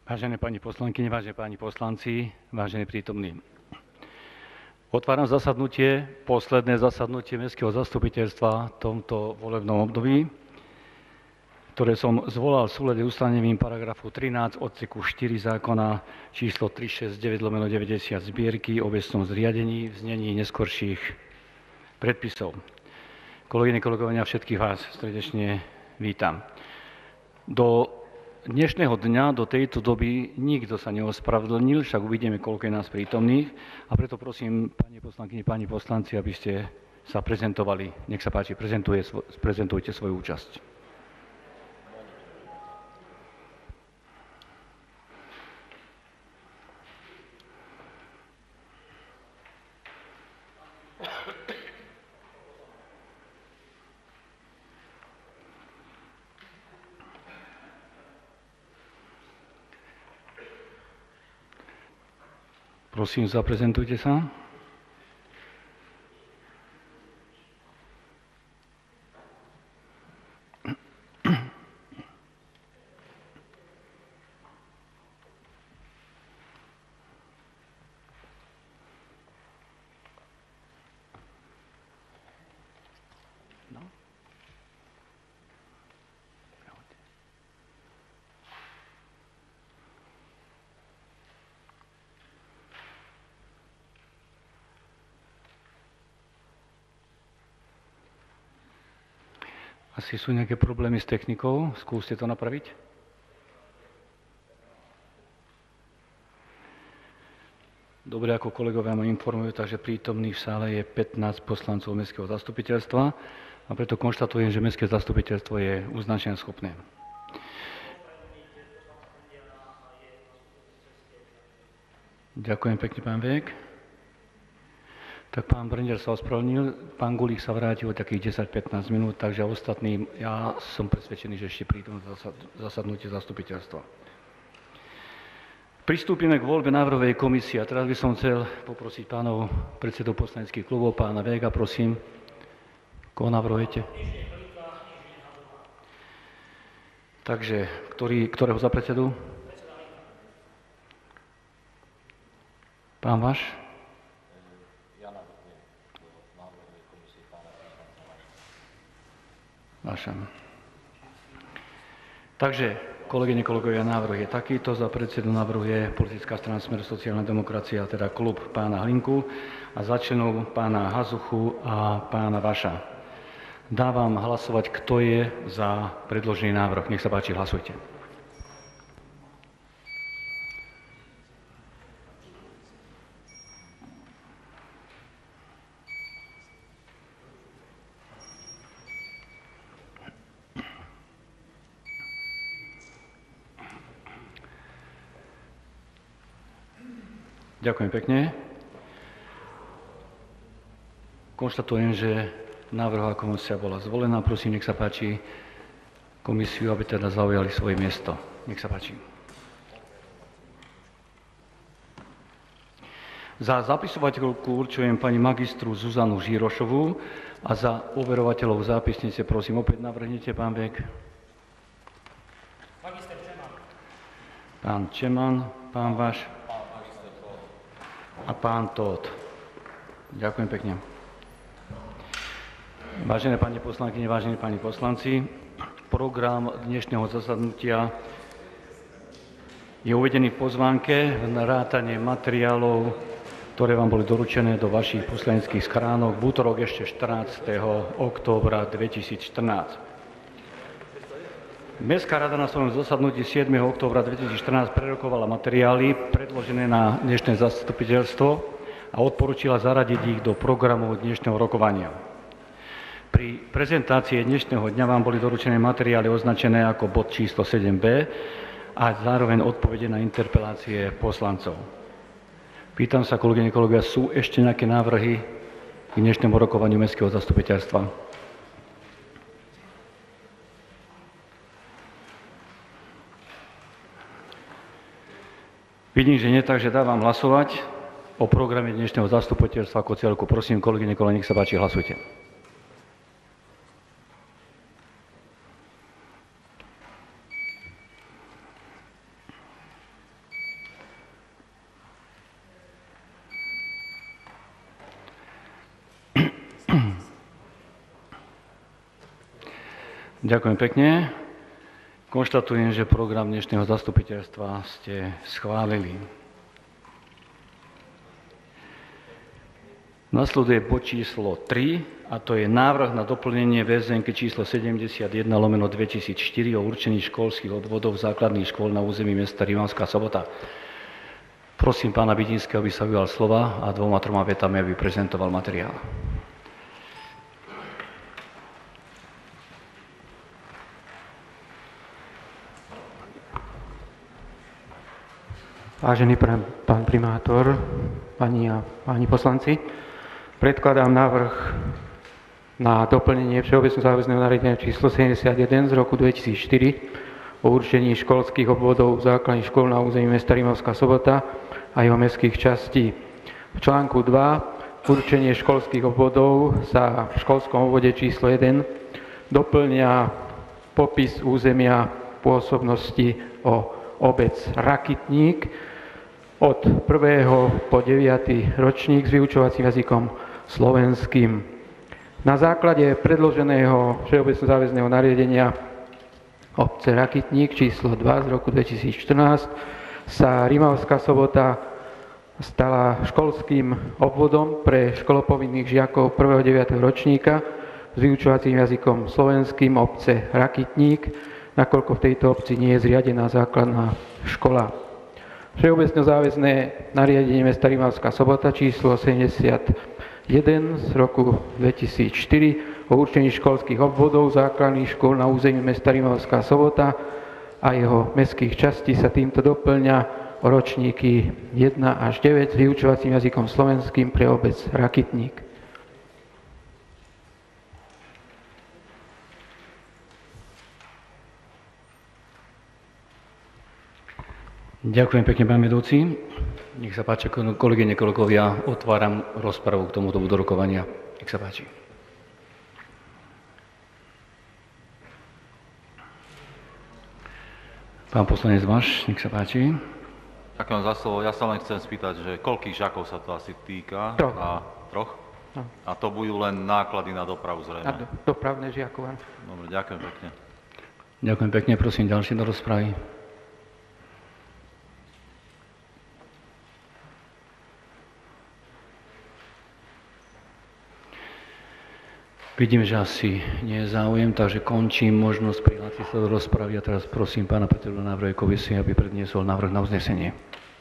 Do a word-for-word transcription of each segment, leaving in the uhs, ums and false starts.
Vážené pani poslankyne, vážení páni poslanci, vážení prítomní. Otváram zasadnutie, posledné zasadnutie Mestského zastupiteľstva v tomto volebnom období, ktoré som zvolal v súlade ustanovením paragrafu trinásť odseku štyri zákona číslo tristošesťdesiatdeväť lomeno deväťdesiat zbierky o obecnom zriadení v znení neskorších predpisov. Kolegyne, kolegovia, všetkých vás srdečne vítam. Do dnešného dňa, do tejto doby, nikto sa neospravedlnil, však uvidíme, koľko je nás prítomných. A preto prosím, pani poslankyne, páni poslanci, aby ste sa prezentovali. Nech sa páči, prezentuje, prezentujte svoju účasť. Prosím, zaprezentujte sa. Asi sú nejaké problémy s technikou. Skúste to napraviť. Dobre, ako kolegovia ma informujú, takže prítomných v sále je pätnásť poslancov Mestského zastupiteľstva a preto konštatujem, že Mestské zastupiteľstvo je uznačenia schopné. Ďakujem pekne, pán Vek. Tak pán Brender sa ospravedlnil, pán Gulík sa vráti o takých desať pätnásť minút, takže ostatní, ja som presvedčený, že ešte prídu na zasadnutie zastupiteľstva. Pristúpime k voľbe návrhovej komisie a teraz by som chcel poprosiť pánov predsedov poslaneckých klubov, pána Vega, prosím. Koho navrhujete? Takže, ktorý, ktorého za predsedu? Pán Vaš? Vaša. Takže, kolegyne, kolegovia, návrh je takýto. Za predsedu navrhuje politická strana Smer sociálna demokracia, teda klub pána Hlinku a za členov pána Hazuchu a pána Vaša. Dávam hlasovať, kto je za predložený návrh. Nech sa páči, hlasujte. Ďakujem pekne. Konštatujem, že návrhová komisia bola zvolená. Prosím, nech sa páči komisiu, aby teda zaujali svoje miesto. Nech sa páči. Za zapisovateľku určujem pani magistru Zuzanu Žirošovú a za overovateľov zápisnice prosím opäť navrhnite, pán Bek. Magister Čeman. Pán Čeman, pán Vaš a pán Tóth. Ďakujem pekne. Vážené pani poslankyne, vážení páni poslanci, program dnešného zasadnutia je uvedený v pozvánke na rátanie materiálov, ktoré vám boli doručené do vašich poslaneckých schránok v útorok ešte štrnásteho októbra dvetisícštrnásť. Mestská rada na svojom zasadnutí siedmeho októbra dvetisícštrnásť prerokovala materiály predložené na dnešné zastupiteľstvo a odporúčila zaradiť ich do programu dnešného rokovania. Pri prezentácii dnešného dňa vám boli doručené materiály označené ako bod číslo sedem bé a zároveň odpovede na interpelácie poslancov. Pýtam sa, kolegyne, kolegovia, sú ešte nejaké návrhy k dnešnému rokovaniu Mestského zastupiteľstva? Vidím, že nie, takže dávam hlasovať o programe dnešného zastupiteľstva ako celku. Prosím, kolegyne, kolegovia, nech sa páči, hlasujte. Ďakujem pekne. Konštatujem, že program dnešného zastupiteľstva ste schválili. Nasleduje bod číslo tri, a to je návrh na doplnenie vé zet en ky číslo sedemdesiatjeden lomeno dvetisícštyri o určení školských obvodov základných škôl na území mesta Rimavská Sobota. Prosím pána Vidinského, aby sa ujal slova a dvoma, troma vetami, aby prezentoval materiál. Vážený pán primátor, pani a páni poslanci, predkladám návrh na doplnenie Všeobecného záväzného nariadenia číslo sedemdesiatjeden z roku dvetisícštyri o určení školských obvodov základných škôl na území mesta Rimavská Sobota a jeho mestských častí. V článku dva určenie školských obvodov sa v školskom obvode číslo jeden doplňa popis územia pôsobnosti o obec Rakitník od prvého po deviaty ročník s vyučovacím jazykom slovenským. Na základe predloženého Všeobecného záväzného nariadenia obce Rakitník číslo dva z roku dvetisícštrnásť sa Rimavská Sobota stala školským obvodom pre školopovinných žiakov prvého deviateho ročníka s vyučovacím jazykom slovenským obce Rakitník, nakoľko v tejto obci nie je zriadená základná škola. Všeobecne záväzné nariadenie mesta Rimavská Sobota číslo sedemdesiatjeden z roku dvetisícštyri o určení školských obvodov základných škôl na území mesta Rimavská Sobota a jeho mestských častí sa týmto doplňa o ročníky jeden až deväť s vyučovacím jazykom slovenským pre obec Rakitník. Ďakujem pekne, pán vedúci. Nech sa páči, kolegyne, kolegovia, otváram rozpravu k tomuto bodu rokovania. Nech sa páči. Pán poslanec Vaš, nech sa páči. Ďakujem za slovo. Ja sa len chcem spýtať, že koľkých žiakov sa to asi týka? Troch. A troch? No. A to budú len náklady na dopravu zrejme. Na do, dopravné žiakov. Dobre, ďakujem pekne. Ďakujem pekne, prosím ďalšie do rozpravy. Vidím, že asi nie je záujem, takže končím možnosť prihlásiť sa do rozpravy a teraz prosím pána predsedu návrhovej komisie, aby predniesol návrh na uznesenie.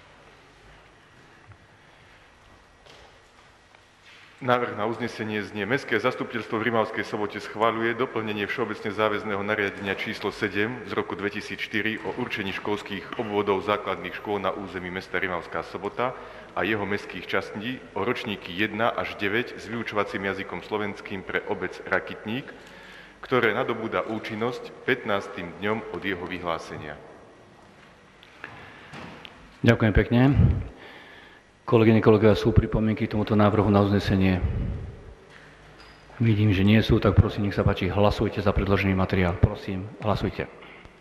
Návrh na uznesenie znie: Mestské zastupiteľstvo v Rimavskej Sobote schvaľuje doplnenie všeobecne záväzného nariadenia číslo sedem z roku dvetisícštyri o určení školských obvodov základných škôl na území mesta Rimavská Sobota a jeho mestských častí o ročníky jeden až deväť s vyučovacím jazykom slovenským pre obec Rakitník, ktoré nadobúda účinnosť pätnástym dňom od jeho vyhlásenia. Ďakujem pekne. Kolegyne, kolegovia, sú pripomienky k tomuto návrhu na uznesenie? Vidím, že nie sú, tak prosím, nech sa páči, hlasujte za predložený materiál. Prosím, hlasujte.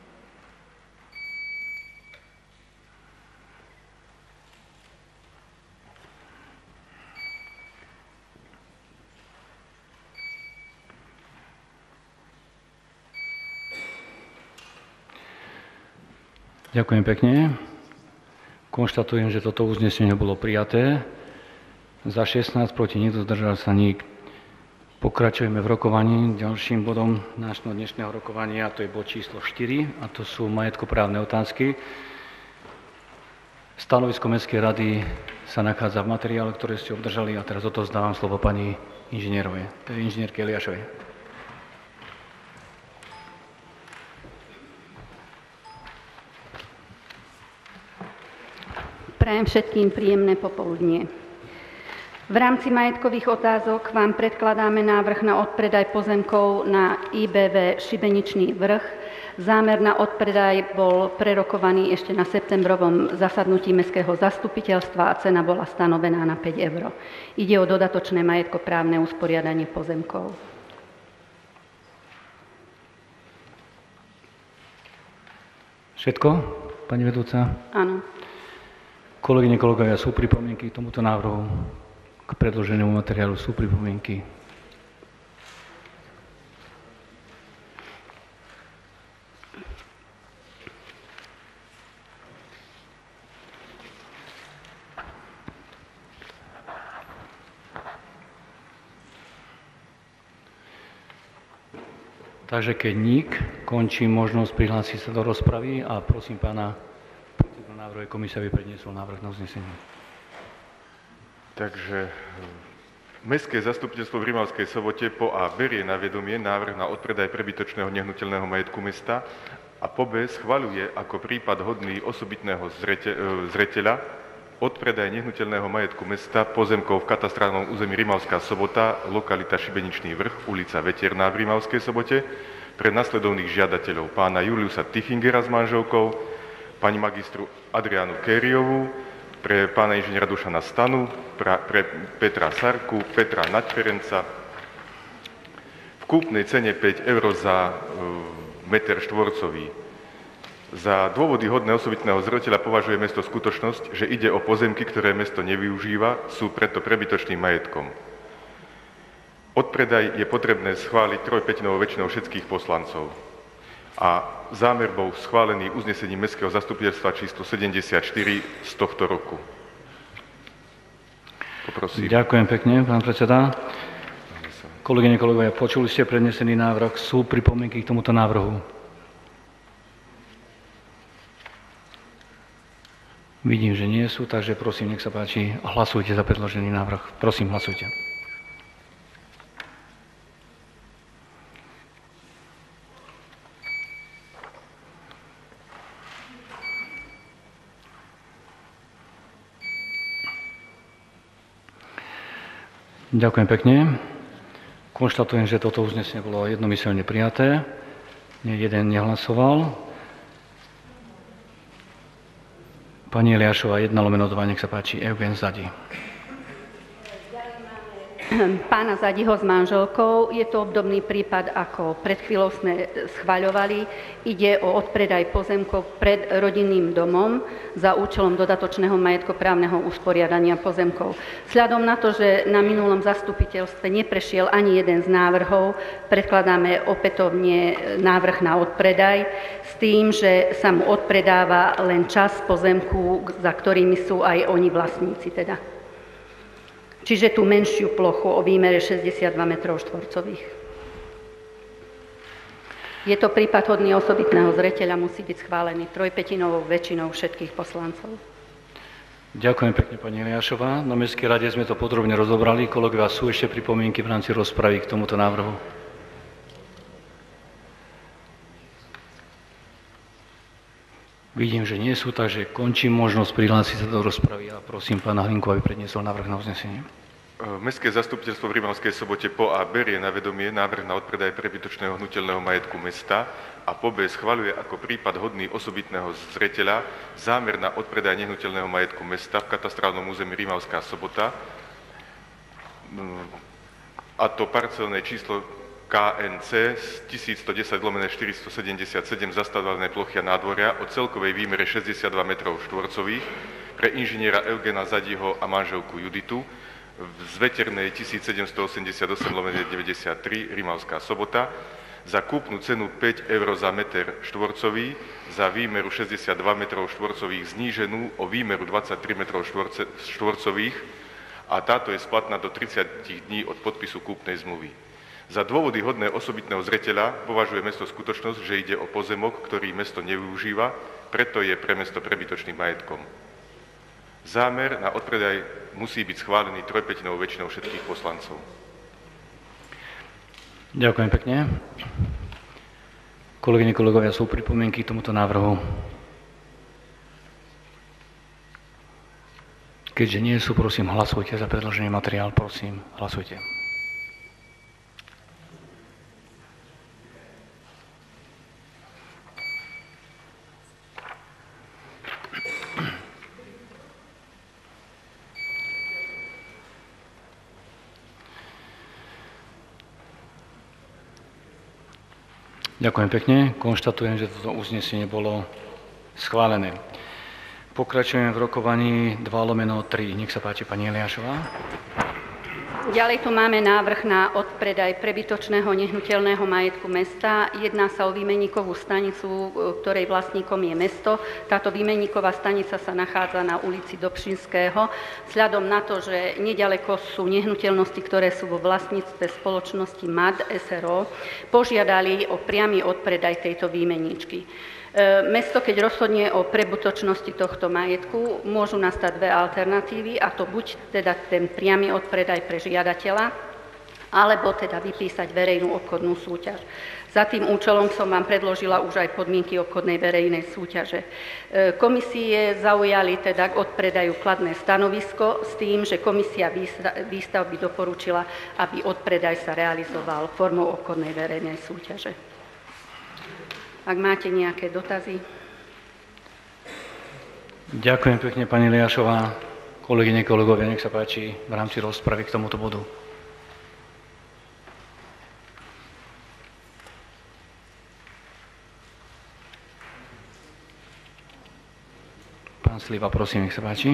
Ďakujem pekne. Konštatujem, že toto uznesenie bolo prijaté. Za šestnásť, proti nikto, zdržal sa nik. Pokračujeme v rokovaní ďalším bodom nášho dnešného rokovania, a to je bod číslo štyri, a to sú majetkoprávne otázky. Stanovisko Mestskej rady sa nachádza v materiále, ktoré ste obdržali, a teraz odovzdávam slovo pani inžinierovej, to je inžinierke Eliášovej. Prajem všetkým príjemné popoludnie. V rámci majetkových otázok vám predkladáme návrh na odpredaj pozemkov na í bé vé Šibeničný vrch. Zámer na odpredaj bol prerokovaný ešte na septembrovom zasadnutí Mestského zastupiteľstva a cena bola stanovená na päť eur. Ide o dodatočné majetkoprávne usporiadanie pozemkov. Všetko, pani vedúca? Áno. Kolegyne, kolegovia, sú pripomienky k tomuto návrhu, k predloženému materiálu? Sú pripomienky? Takže keď nik, končím možnosť prihlásiť sa do rozpravy a prosím pána predsedu návrhovej komisie, aby predniesol návrh na uznesenie. Takže Mestské zastupiteľstvo v Rimavskej Sobote po A berie na vedomie návrh na odpredaj prebytočného nehnuteľného majetku mesta a po B schvaľuje ako prípad hodný osobitného zreteľa odpredaj nehnuteľného majetku mesta pozemkov v katastrálnom území Rimavská Sobota, lokalita Šibeničný vrch, ulica Veterná v Rimavskej Sobote, pre nasledovných žiadateľov pána Juliusa Tichingera s manželkou, pani magistru Adriánu Kériovú, pre pána inžiniera Dušana Stanu, pra, pre Petra Sarku, Petra Naďperenca v kúpnej cene päť eur za uh, meter štvorcový. Za dôvody hodné osobitného zreteľa považuje mesto skutočnosť, že ide o pozemky, ktoré mesto nevyužíva, sú preto prebytočným majetkom. Odpredaj je potrebné schváliť trojpätinovou väčšinou všetkých poslancov. A zámer bol schválený uznesením Mestského zastupiteľstva číslo sedemdesiatštyri z tohto roku. Poprosím. Ďakujem pekne, pán predseda. Kolegyne, kolegovia, počuli ste prednesený návrh. Sú pripomienky k tomuto návrhu? Vidím, že nie sú, takže prosím, nech sa páči, hlasujte za predložený návrh. Prosím, hlasujte. Ďakujem pekne. Konštatujem, že toto uznesenie bolo jednomyselne prijaté. Nie jeden nehlasoval. Pani Eliášová, jedna lomeno dva, nech sa páči, Eugen Zadi. Pána Zadiho s manželkou, je to obdobný prípad, ako pred chvíľou sme schvaľovali. Ide o odpredaj pozemkov pred rodinným domom za účelom dodatočného majetkoprávneho usporiadania pozemkov. Vzhľadom na to, že na minulom zastupiteľstve neprešiel ani jeden z návrhov, predkladáme opätovne návrh na odpredaj s tým, že sa mu odpredáva len časť pozemku, za ktorými sú aj oni vlastníci teda. Čiže tú menšiu plochu o výmere šesťdesiatdva metrov štvorcových. Je to prípad hodný osobitného zreteľa, musí byť schválený trojpätinovou väčšinou všetkých poslancov. Ďakujem pekne, pani Eliášová. Na Mestskej rade sme to podrobne rozobrali. Kolegovia, sú ešte pripomienky v rámci rozpravy k tomuto návrhu? Vidím, že nie sú, takže končím možnosť prihlásiť sa do rozpravy a prosím pána Hlinku, aby predniesol návrh na uznesenie. Mestské zastupiteľstvo v Rimavskej Sobote po A berie na vedomie návrh na odpredaj prebytočného hnuteľného majetku mesta a po B schvaľuje ako prípad hodný osobitného zreteľa zámer na odpredaj nehnuteľného majetku mesta v katastrálnom území Rimavská Sobota, a to parcelné číslo K N C tisícsto desať lomeno štyristosedemdesiatsedem zastavované plochy a nádvoria o celkovej výmere šesťdesiatdva metrov štvorcových pre inžiniera Eugena Zadiho a manželku Juditu z veternej tisícsedemstoosemdesiatosem lomeno deväťdesiattri Rimavská Sobota za kúpnu cenu päť eur za meter štvorcový, za výmeru šesťdesiatdva metrov štvorcových zníženú o výmeru dvadsaťtri metrov štvorcových a táto je splatná do tridsať dní od podpisu kúpnej zmluvy. Za dôvody hodné osobitného zreteľa považuje mesto skutočnosť, že ide o pozemok, ktorý mesto nevyužíva, preto je pre mesto prebytočným majetkom. Zámer na odpredaj musí byť schválený trojpätinovou väčšinou všetkých poslancov. Ďakujem pekne. Kolegyne, kolegovia, sú pripomienky k tomuto návrhu? Keďže nie sú, prosím, hlasujte za predložený materiál, prosím, hlasujte. Ďakujem pekne. Konštatujem, že toto uznesenie bolo schválené. Pokračujeme v rokovaní dva lomeno tri. Nech sa páči, pani Eliášová. Ďalej tu máme návrh na odpredaj prebytočného nehnuteľného majetku mesta. Jedná sa o výmenníkovú stanicu, ktorej vlastníkom je mesto. Táto výmenníková stanica sa nachádza na ulici Dobšinského. Vzhľadom na to, že neďaleko sú nehnuteľnosti, ktoré sú vo vlastníctve spoločnosti em á dé es er ó, požiadali o priamy odpredaj tejto výmenníčky. Mesto, keď rozhodne o prebytočnosti tohto majetku, môžu nastať dve alternatívy, a to buď teda ten priamy odpredaj pre žiadateľa, alebo teda vypísať verejnú obchodnú súťaž. Za tým účelom som vám predložila už aj podmienky obchodnej verejnej súťaže. Komisie zaujali teda k odpredaju kladné stanovisko s tým, že komisia výstavby doporučila, aby odpredaj sa realizoval formou obchodnej verejnej súťaže. Ak máte nejaké dotazy. Ďakujem pekne, pani Liašová. Kolegyne, kolegovia, nech sa páči v rámci rozpravy k tomuto bodu. Pán Sliva, prosím, nech sa páči.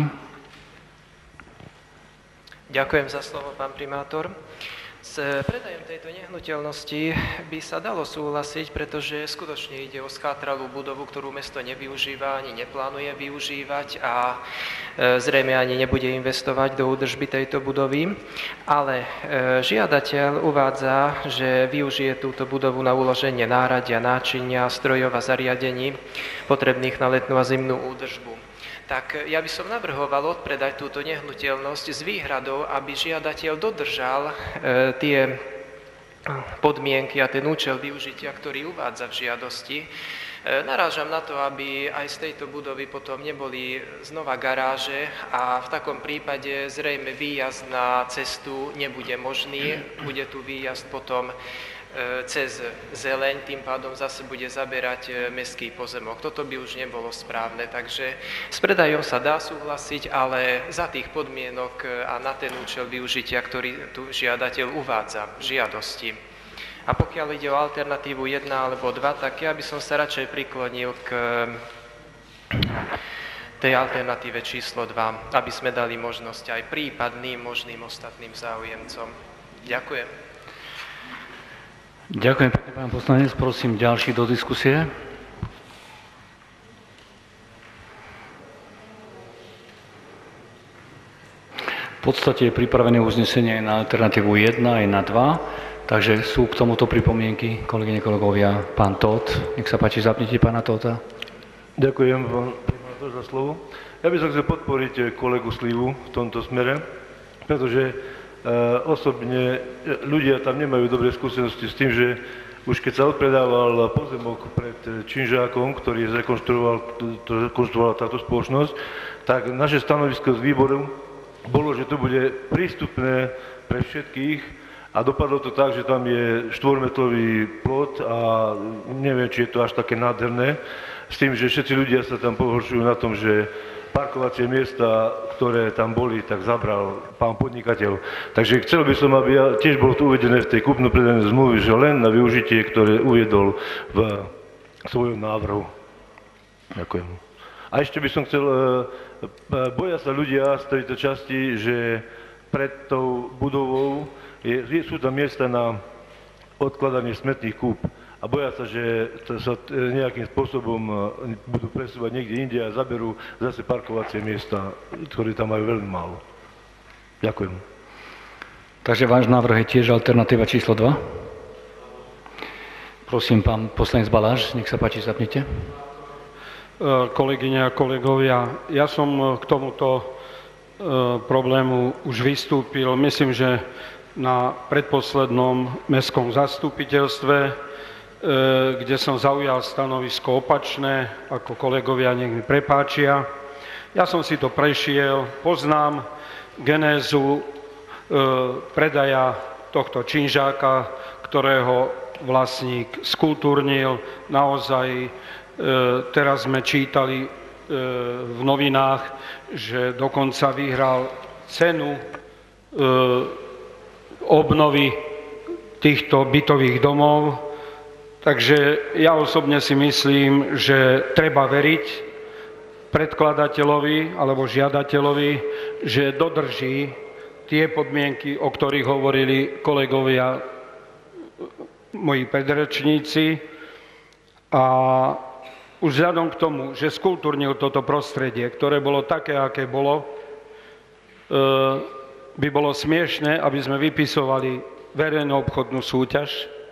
Ďakujem za slovo, pán primátor. S predajom tejto nehnuteľnosti by sa dalo súhlasiť, pretože skutočne ide o schátralú budovu, ktorú mesto nevyužíva ani neplánuje využívať a zrejme ani nebude investovať do údržby tejto budovy. Ale žiadateľ uvádza, že využije túto budovu na uloženie náradia, náčinia, strojov a zariadení potrebných na letnú a zimnú údržbu. Tak ja by som navrhoval odpredať túto nehnuteľnosť s výhradou, aby žiadateľ dodržal e, tie podmienky a ten účel využitia, ktorý uvádza v žiadosti. E, narážam na to, aby aj z tejto budovy potom neboli znova garáže a v takom prípade zrejme výjazd na cestu nebude možný. Bude tu výjazd potom cez zeleň, tým pádom zase bude zaberať mestský pozemok. Toto by už nebolo správne, takže s predajom sa dá súhlasiť, ale za tých podmienok a na ten účel využitia, ktorý tu žiadateľ uvádza v žiadosti. A pokiaľ ide o alternatívu jedna alebo dva, tak ja by som sa radšej priklonil k tej alternatíve číslo dva, aby sme dali možnosť aj prípadným možným ostatným záujemcom. Ďakujem. Ďakujem pekne, pán poslanec. Prosím ďalší do diskusie. V podstate je pripravené uznesenie na alternatívu jedna aj na dva, takže sú k tomuto pripomienky, kolegyne, kolegovia. Pán Tóth, nech sa páči, zapnite pána Tótha. Ďakujem, pán primátor, za slovo. Ja by som chcel podporiť kolegu Slivu v tomto smere, pretože Uh, osobne ľudia tam nemajú dobré skúsenosti s tým, že už keď sa odpredával pozemok pred Činžákom, ktorý zrekonštruoval, to rekonštruovala táto spoločnosť, tak naše stanovisko z výboru bolo, že to bude prístupné pre všetkých a dopadlo to tak, že tam je štvormetrový plot a neviem, či je to až také nádherné, s tým, že všetci ľudia sa tam pohoršujú na tom, že parkovacie miesta, ktoré tam boli, tak zabral pán podnikateľ. Takže chcel by som, aby ja, tiež bolo to uvedené v tej kúpno-predajnej zmluve, že len na využitie, ktoré uviedol v svojom návrhu. Ďakujem. A ešte by som chcel, boja sa ľudia z tejto časti, že pred tou budovou je, sú tam miesta na odkladanie smetných kúp. A boja sa, že sa nejakým spôsobom budú presúvať niekde inde a zaberú zase parkovacie miesta, ktoré tam majú veľmi málo. Ďakujem. Takže váš návrh je tiež alternatíva číslo dva? Prosím, pán poslanec Baláš, nech sa páči, zapnite. Kolegyne a kolegovia, ja som k tomuto problému už vystúpil, myslím, že na predposlednom mestskom zastupiteľstve, kde som zaujal stanovisko opačné, ako kolegovia nech mi prepáčia. Ja som si to prešiel, poznám genézu e, predaja tohto činžáka, ktorého vlastník skultúrnil. Naozaj e, teraz sme čítali e, v novinách, že dokonca vyhral cenu e, obnovy týchto bytových domov. Takže ja osobne si myslím, že treba veriť predkladateľovi alebo žiadateľovi, že dodrží tie podmienky, o ktorých hovorili kolegovia, moji predrečníci. A už vzhľadom k tomu, že skultúrnil toto prostredie, ktoré bolo také, aké bolo, by bolo smiešné, aby sme vypisovali verejnú obchodnú súťaž,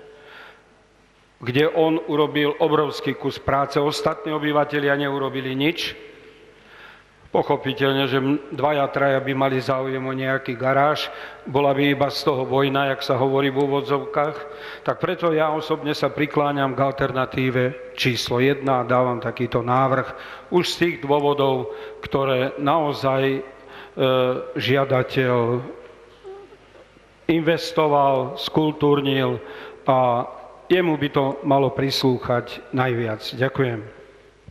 kde on urobil obrovský kus práce, ostatní obyvatelia neurobili nič. Pochopiteľne, že dvaja, traja by mali záujem o nejaký garáž, bola by iba z toho vojna, jak sa hovorí v úvodzovkách. Tak preto ja osobne sa prikláňam k alternatíve číslo jedna a dávam takýto návrh už z tých dôvodov, ktoré naozaj e, žiadateľ investoval, skultúrnil a jemu by to malo prislúchať najviac. Ďakujem.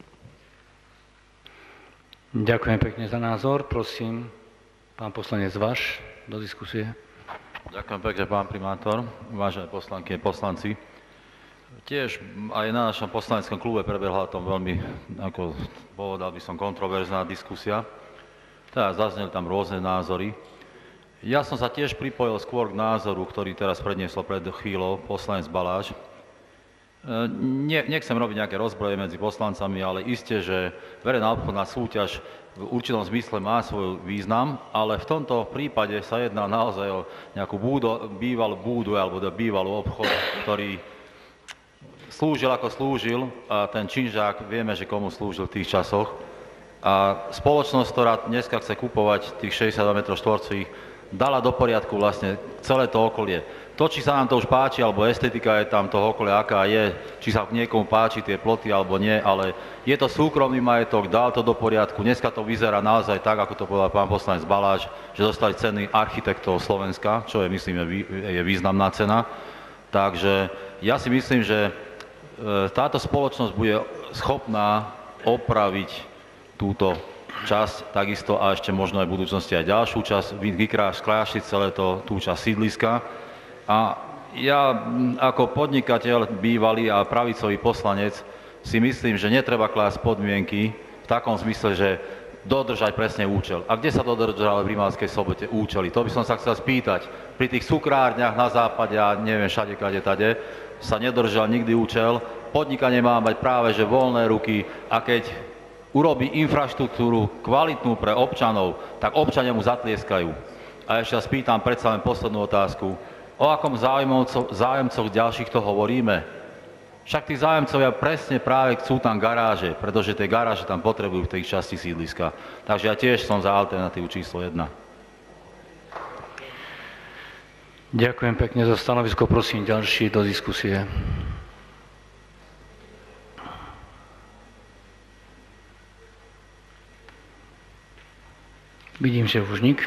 Ďakujem pekne za názor. Prosím, pán poslanec Vaš do diskusie. Ďakujem pekne, pán primátor, vážené poslanky a poslanci. Tiež aj na našom poslaneckom klube prebehla tom veľmi, ako povedal by som, kontroverzná diskusia. Teda zazneli tam rôzne názory. Ja som sa tiež pripojil skôr k názoru, ktorý teraz predniesol pred chvíľou poslanec Baláž. Ne, nechcem robiť nejaké rozbroje medzi poslancami, ale isté, že verejná obchodná súťaž v určitom zmysle má svoj význam, ale v tomto prípade sa jedná naozaj o nejakú búdo, bývalú búdu alebo bývalú obchod, ktorý slúžil ako slúžil a ten činžák vieme, že komu slúžil v tých časoch. A spoločnosť, ktorá dneska chce kupovať tých šesťdesiat metrov štvorcových, dala do poriadku vlastne celé to okolie. To, či sa nám to už páči, alebo estetika je tam toho okolia, aká je, či sa niekomu páči tie ploty, alebo nie, ale je to súkromný majetok, dal to do poriadku. Dneska to vyzerá naozaj tak, ako to povedal pán poslanec Baláž, že dostali ceny architektov Slovenska, čo je, myslím, je významná cena. Takže ja si myslím, že táto spoločnosť bude schopná opraviť túto časť, takisto a ešte možno aj v budúcnosti aj ďalšiu časť, vykrášiť celé to, tú časť sídliska. A ja ako podnikateľ, bývalý a pravicový poslanec si myslím, že netreba klásť podmienky v takom zmysle, že dodržať presne účel. A kde sa dodržali v Rimavskej Sobote účely? To by som sa chcel spýtať. Pri tých cukrárniach na západe a neviem všade, kade, tade, sa nedržal nikdy účel. Podnikanie má mať práve že voľné ruky a keď urobí infraštruktúru kvalitnú pre občanov, tak občania mu zatlieskajú. A ešte sa spýtam predsa len poslednú otázku. O akom zájomcoch ďalších to hovoríme? Však tí zájomcovia presne práve chcú tam garáže, pretože tie garáže tam potrebujú v tej časti sídliska. Takže ja tiež som za alternatívu číslo jedna. Ďakujem pekne za stanovisko. Prosím ďalší do diskusie. Vidím, že už nik.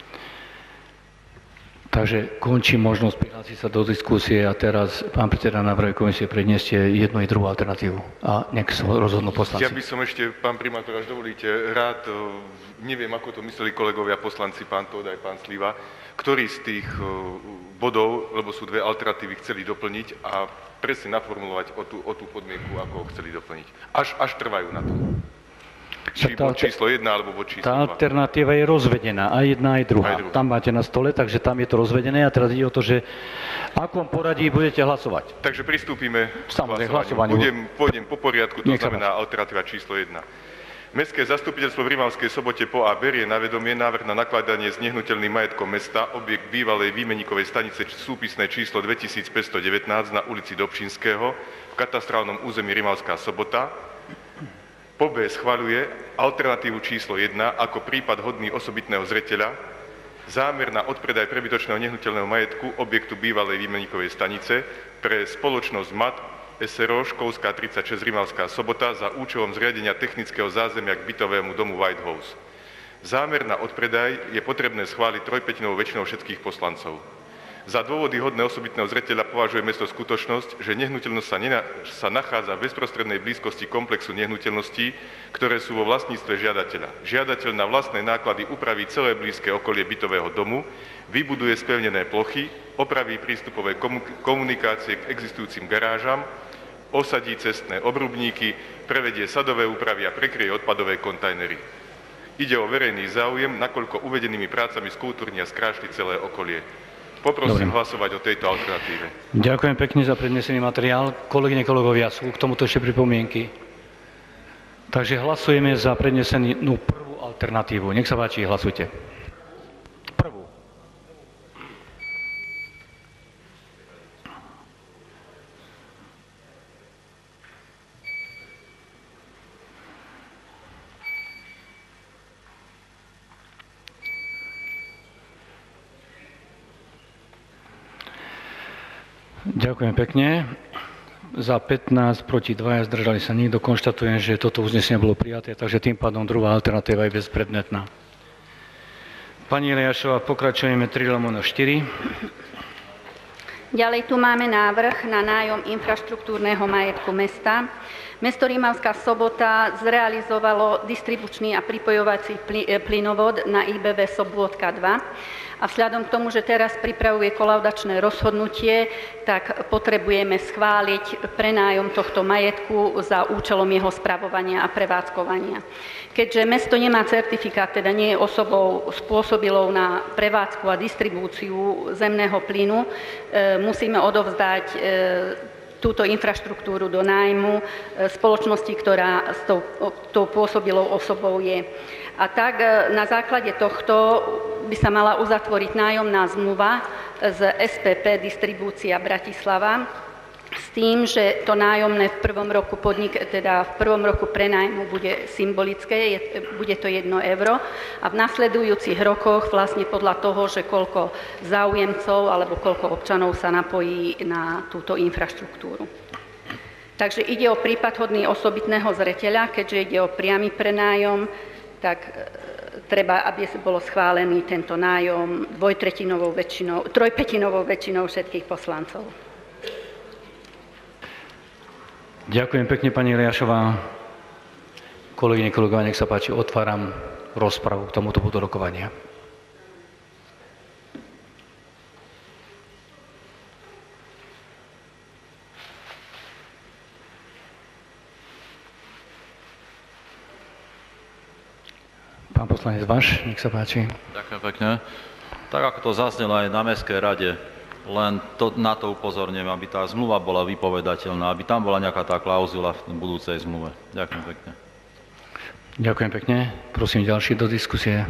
Takže končím možnosť prihlásiť sa do diskusie a teraz pán predseda návrhovej komisie predniesie jednu i druhú alternatívu a nech sa rozhodnú poslanci. Ja by som ešte, pán primátor, až dovolíte, rád, neviem, ako to mysleli kolegovia poslanci, pán Tóth aj pán Sliva, ktorý z tých bodov, lebo sú dve alternatívy, chceli doplniť a presne naformulovať o tú, o tú podmienku, ako ho chceli doplniť. Až, až trvajú na to. Či bod číslo jedna, alebo bod číslo dva. Tá alternatíva je rozvedená, aj jedna, aj druhá. Aj druhá. Tam máte na stole, takže tam je to rozvedené a teraz ide o to, že v akom poradí budete hlasovať. Takže pristúpime k Samozrejme, hlasovaniu. hlasovaniu. Budem, pôjdem po poriadku, to Nech sa znamená alternatíva číslo jedna. Mestské zastupiteľstvo v Rimavskej Sobote po A berie na vedomie návrh na nakladanie s nehnuteľným majetkom mesta, objekt bývalej výmenikovej stanice súpisné číslo dvetisícpäťstodevätnásť na ulici Dobšinského v katastrálnom území Rimavská Sobota. Po B schvaľuje alternatívu číslo jedna ako prípad hodný osobitného zreteľa, zámer na odpredaj prebytočného nehnuteľného majetku objektu bývalej výmenikovej stanice pre spoločnosť M A T es er o Školská tridsaťšesť Rimavská Sobota za účelom zriadenia technického zázemia k bytovému domu White House. Zámer na odpredaj je potrebné schváliť trojpätinovou väčšinou všetkých poslancov. Za dôvody hodné osobitného zreteľa považuje mesto skutočnosť, že nehnuteľnosť sa, nena, sa nachádza v bezprostrednej blízkosti komplexu nehnuteľností, ktoré sú vo vlastníctve žiadateľa. Žiadateľ na vlastné náklady upraví celé blízke okolie bytového domu, vybuduje spevnené plochy, opraví prístupové komunikácie k existujúcim garážam, osadí cestné obrubníky, prevedie sadové úpravy a prekryje odpadové kontajnery. Ide o verejný záujem, nakoľko uvedenými prácami skúturnia skrášli celé okolie. Poprosím Dobre. hlasovať o tejto alternatíve. Ďakujem pekne za prednesený materiál. Kolegyne, kolegovia, sú k tomuto ešte pripomienky? Takže hlasujeme za prednesenú prvú alternatívu. Nech sa páči, hlasujte. Prvú. Ďakujem pekne. Za pätnásť proti dvaja zdržali sa nikto. Konštatujem, že toto uznesenie bolo prijaté, takže tým pádom druhá alternatíva je bezpredmetná. Pani Eliášová, pokračujeme tri lomeno štyri. Ďalej tu máme návrh na nájom infraštruktúrneho majetku mesta. Mesto Rimavská Sobota zrealizovalo distribučný a pripojovací plynovod na í bé vé Sobôtka dva. A vzhľadom k tomu, že teraz pripravuje kolaudačné rozhodnutie, tak potrebujeme schváliť prenájom tohto majetku za účelom jeho spravovania a prevádzkovania. Keďže mesto nemá certifikát, teda nie je osobou spôsobilou na prevádzku a distribúciu zemného plynu, musíme odovzdať túto infraštruktúru do nájmu spoločnosti, ktorá s tou, tou pôsobilou osobou je. A tak na základe tohto by sa mala uzatvoriť nájomná zmluva z es pé pé Distribúcia Bratislava s tým, že to nájomné v prvom roku podnik, teda v prvom roku prenájmu bude symbolické, je, bude to jedno euro a v nasledujúcich rokoch vlastne podľa toho, že koľko záujemcov alebo koľko občanov sa napojí na túto infraštruktúru. Takže ide o prípad hodný osobitného zreteľa, keďže ide o priamy prenájom, tak treba, aby bolo schválený tento nájom dvojtretinovou väčšinou, trojpätinovou väčšinou všetkých poslancov. Ďakujem pekne, pani Eliášová. Kolegyne, kolegovia, nech sa páči, otváram rozpravu k tomuto bodu rokovania. Pán poslanec Vaš, nech sa páči. Ďakujem pekne. Tak ako to zaznelo aj na Mestskej rade, len to, na to upozorňujem, aby tá zmluva bola vypovedateľná, aby tam bola nejaká tá klauzula v budúcej zmluve. Ďakujem pekne. Ďakujem pekne. Prosím ďalší do diskusie.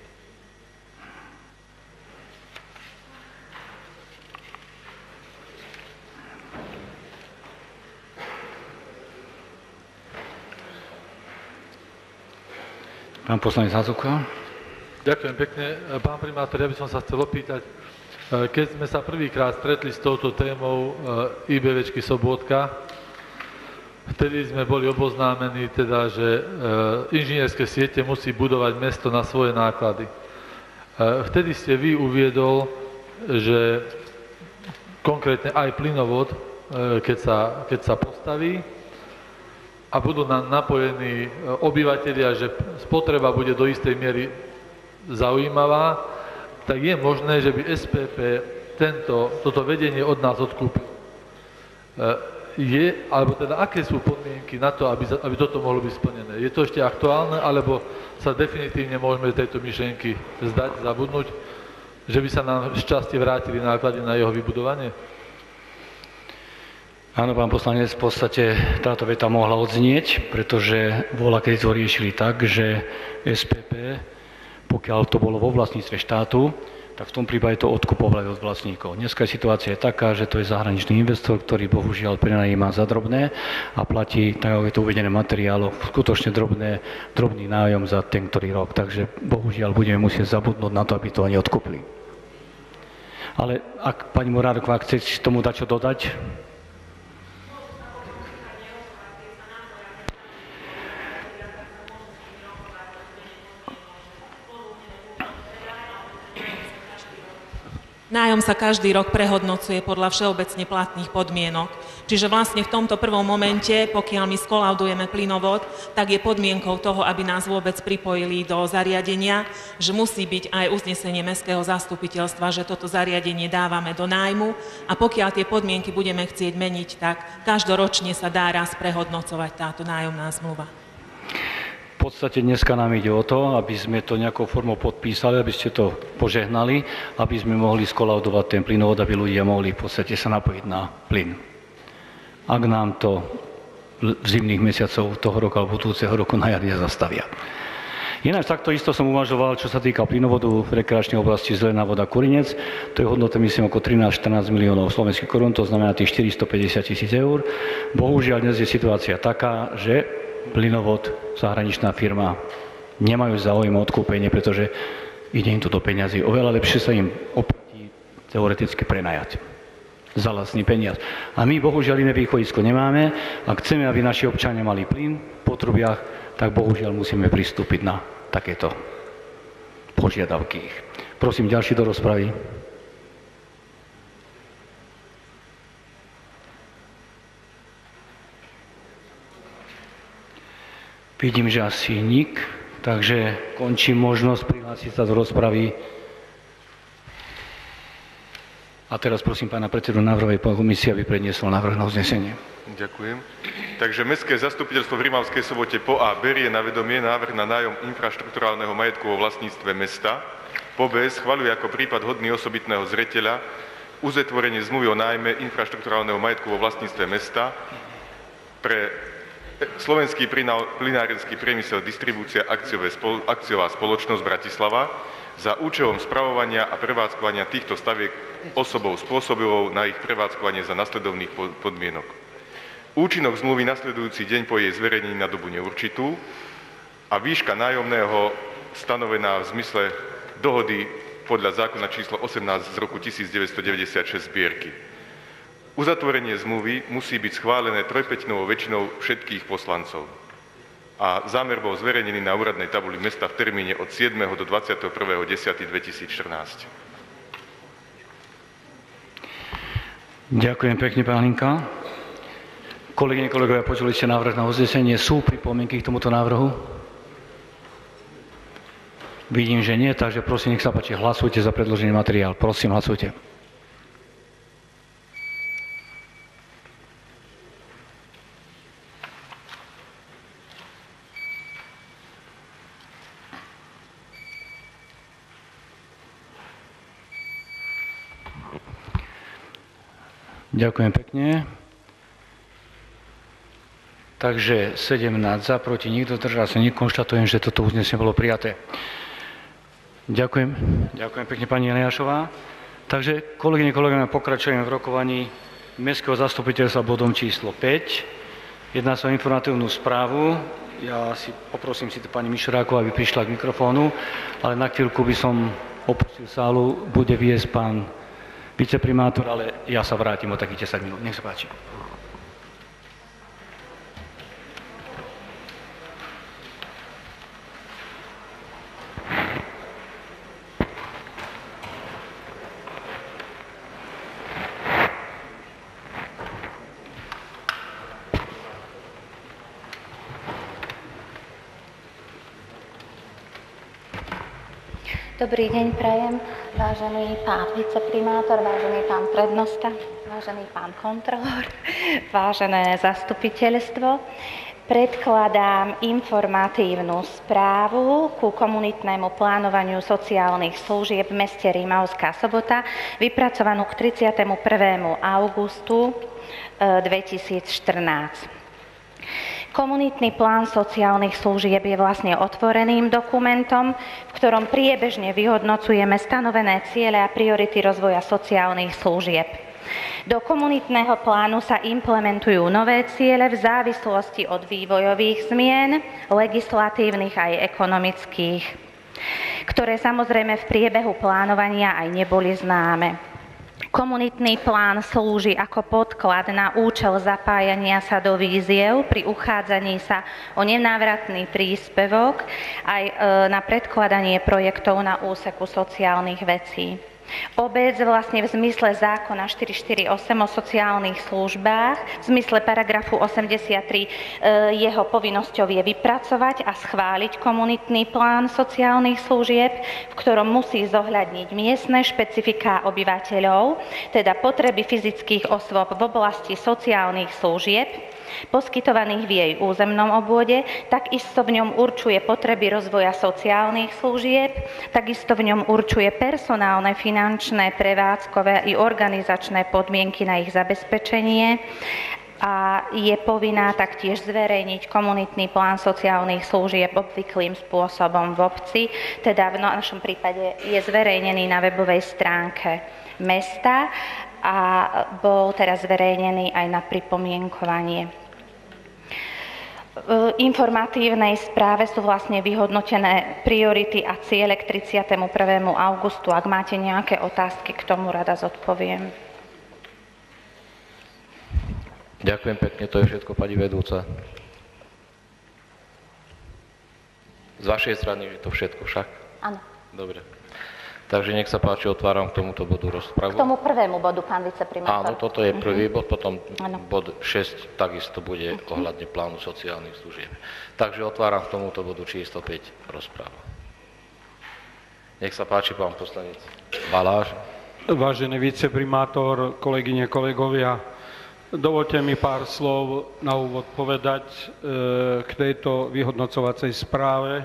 Pán poslanec Hazucha. Ďakujem pekne. Pán primátor, ja by som sa chcel opýtať, keď sme sa prvýkrát stretli s touto témou IBVčky Sobôtka, vtedy sme boli oboznámení, teda, že inžinierské siete musí budovať mesto na svoje náklady. Vtedy ste vy uviedol, že konkrétne aj plynovod, keď sa, keď sa postaví, a budú na, napojení obyvatelia, že spotreba bude do istej miery zaujímavá, tak je možné, že by es pé pé tento, toto vedenie od nás odkúpil. Je, alebo teda aké sú podmienky na to, aby, aby toto mohlo byť splnené? Je to ešte aktuálne, alebo sa definitívne môžeme tejto myšlienky zdať, zabudnúť, že by sa nám z časti vrátili náklady na jeho vybudovanie? Áno, pán poslanec, v podstate táto veta mohla odznieť, pretože bola, keď to riešili tak, že es pé pé, pokiaľ to bolo vo vlastníctve štátu, tak v tom prípade to odkupovali od vlastníkov. Dneska je situácia taká, že to je zahraničný investor, ktorý bohužiaľ prenajíma za drobné a platí, tak ako je to uvedené v materiáloch, skutočne drobné, drobný nájom za ten ktorý rok. Takže bohužiaľ budeme musieť zabudnúť na to, aby to ani odkúpili. Ale ak pani Morárová chce tomu dať čo dodať? Nájom sa každý rok prehodnocuje podľa všeobecne platných podmienok. Čiže vlastne v tomto prvom momente, pokiaľ my skolaudujeme plynovod, tak je podmienkou toho, aby nás vôbec pripojili do zariadenia, že musí byť aj uznesenie mestského zastupiteľstva, že toto zariadenie dávame do nájmu a pokiaľ tie podmienky budeme chcieť meniť, tak každoročne sa dá raz prehodnocovať táto nájomná zmluva. podstate dneska nám ide o to, aby sme to nejakou formou podpísali, aby ste to požehnali, aby sme mohli skolaudovať ten plynovod, aby ľudia mohli v podstate sa napojiť na plyn. Ak nám to v zimných mesiacov toho roka alebo budúceho roku na jar nezastavia. Ináč takto isto som uvažoval, čo sa týka plynovodu v rekreačnej oblasti Zelená voda Kurinec. To je hodnota, myslím, ako trinásť štrnásť miliónov slovenských korún, to znamená tých štyristopäťdesiat tisíc eur. Bohužiaľ dnes je situácia taká, že plynovod, zahraničná firma, nemajú záujem o odkúpenie, pretože ide im to do peňazí. Oveľa lepšie sa im oplatí teoreticky prenajať za lacný peniaz. A my bohužiaľ iné východisko nemáme. Ak chceme, aby naši občania mali plyn v potrubiach, tak bohužiaľ musíme pristúpiť na takéto požiadavky. Prosím, ďalší do rozpravy. Vidím, že asi nik, takže končím možnosť prihlásiť sa do rozpravy. A teraz prosím pána predsedu návrhovej komisie, aby predniesol návrh na uznesenie. Ďakujem. Takže Mestské zastupiteľstvo v Rimavskej Sobote po A berie na vedomie návrh na nájom infraštruktúrálneho majetku vo vlastníctve mesta. Po B schvaľuje ako prípad hodný osobitného zreteľa uzatvorenie zmluvy o nájme infraštruktúrálneho majetku vo vlastníctve mesta pre Slovenský plynárenský priemysel distribúcia akciová spoločnosť Bratislava za účelom spravovania a prevádzkovania týchto staviek osobou spôsobivou na ich prevádzkovanie za nasledovných podmienok. Účinok zmluvy nasledujúci deň po jej zverejnení na dobu neurčitú a výška nájomného stanovená v zmysle dohody podľa zákona číslo osemnásť z roku tisícdeväťstodeväťdesiatšesť zbierky. Uzatvorenie zmluvy musí byť schválené trojpäťinovou väčšinou všetkých poslancov. A zámer bol zverejnený na úradnej tabuli mesta v termíne od siedmeho do dvadsiateho prvého októbra dvetisícštrnásť. Ďakujem pekne, pán Hlinka. Kolegyne, kolegovia, počuli ste návrh na uznesenie. Sú pripomienky k tomuto návrhu? Vidím, že nie, takže prosím, nech sa páči, hlasujte za predložený materiál. Prosím, hlasujte. Ďakujem pekne. Takže sedemnásť za, proti nikto, zdržal sa nik. Konštatujem, že toto uznesenie bolo prijaté. Ďakujem. Ďakujem pekne, pani Eliášová. Takže, kolegyne, kolegovia, pokračujeme v rokovaní Mestského zastupiteľstva bodom číslo päť. Jedná sa o informatívnu správu. Ja si poprosím si pani Mišorákovú, aby prišla k mikrofónu, ale na chvíľku by som opustil sálu. Bude viesť pán viceprimátor, ale ja sa vrátim o takých desať minút. Nech sa páči. Dobrý deň, prajem, vážený pán viceprimátor, vážený pán prednosta, vážený pán kontrolór, vážené zastupiteľstvo. Predkladám informatívnu správu ku komunitnému plánovaniu sociálnych služieb v meste Rimavská Sobota, vypracovanú k tridsiatemu prvému augustu dvetisícštrnásť. Komunitný plán sociálnych služieb je vlastne otvoreným dokumentom, v ktorom priebežne vyhodnocujeme stanovené ciele a priority rozvoja sociálnych služieb. Do komunitného plánu sa implementujú nové ciele v závislosti od vývojových zmien, legislatívnych aj ekonomických, ktoré samozrejme v priebehu plánovania aj neboli známe. Komunitný plán slúži ako podklad na účel zapájania sa do víziev pri uchádzaní sa o nenávratný príspevok aj na predkladanie projektov na úseku sociálnych vecí. Obec vlastne v zmysle zákona štyristoštyridsaťosem o sociálnych službách, v zmysle paragrafu osemdesiattri jeho povinnosťou je vypracovať a schváliť komunitný plán sociálnych služieb, v ktorom musí zohľadniť miestne špecifiká obyvateľov, teda potreby fyzických osôb v oblasti sociálnych služieb, poskytovaných v jej územnom obvode, takisto v ňom určuje potreby rozvoja sociálnych služieb, takisto v ňom určuje personálne, finančné, prevádzkové i organizačné podmienky na ich zabezpečenie a je povinná taktiež zverejniť komunitný plán sociálnych služieb obvyklým spôsobom v obci, teda v našom prípade je zverejnený na webovej stránke mesta a bol teraz zverejnený aj na pripomienkovanie. V informatívnej správe sú vlastne vyhodnotené priority a ciele k tridsiatemu prvému augustu. Ak máte nejaké otázky, k tomu rada zodpoviem. Ďakujem pekne, to je všetko, pani vedúca. Z vašej strany je to všetko však? Áno. Dobre. Takže nech sa páči, otváram k tomuto bodu rozpravu. K tomu prvému bodu, pán viceprimátor. Áno, toto je prvý uh-huh. bod, potom ano. bod šesť takisto bude uh-huh. ohľadne plánu sociálnych služieb. Takže otváram k tomuto bodu číslo päť rozpravu. Nech sa páči, pán poslanec Baláš. Vážený viceprimátor, kolegyne, kolegovia, dovoľte mi pár slov na úvod povedať e, k tejto vyhodnocovacej správe e,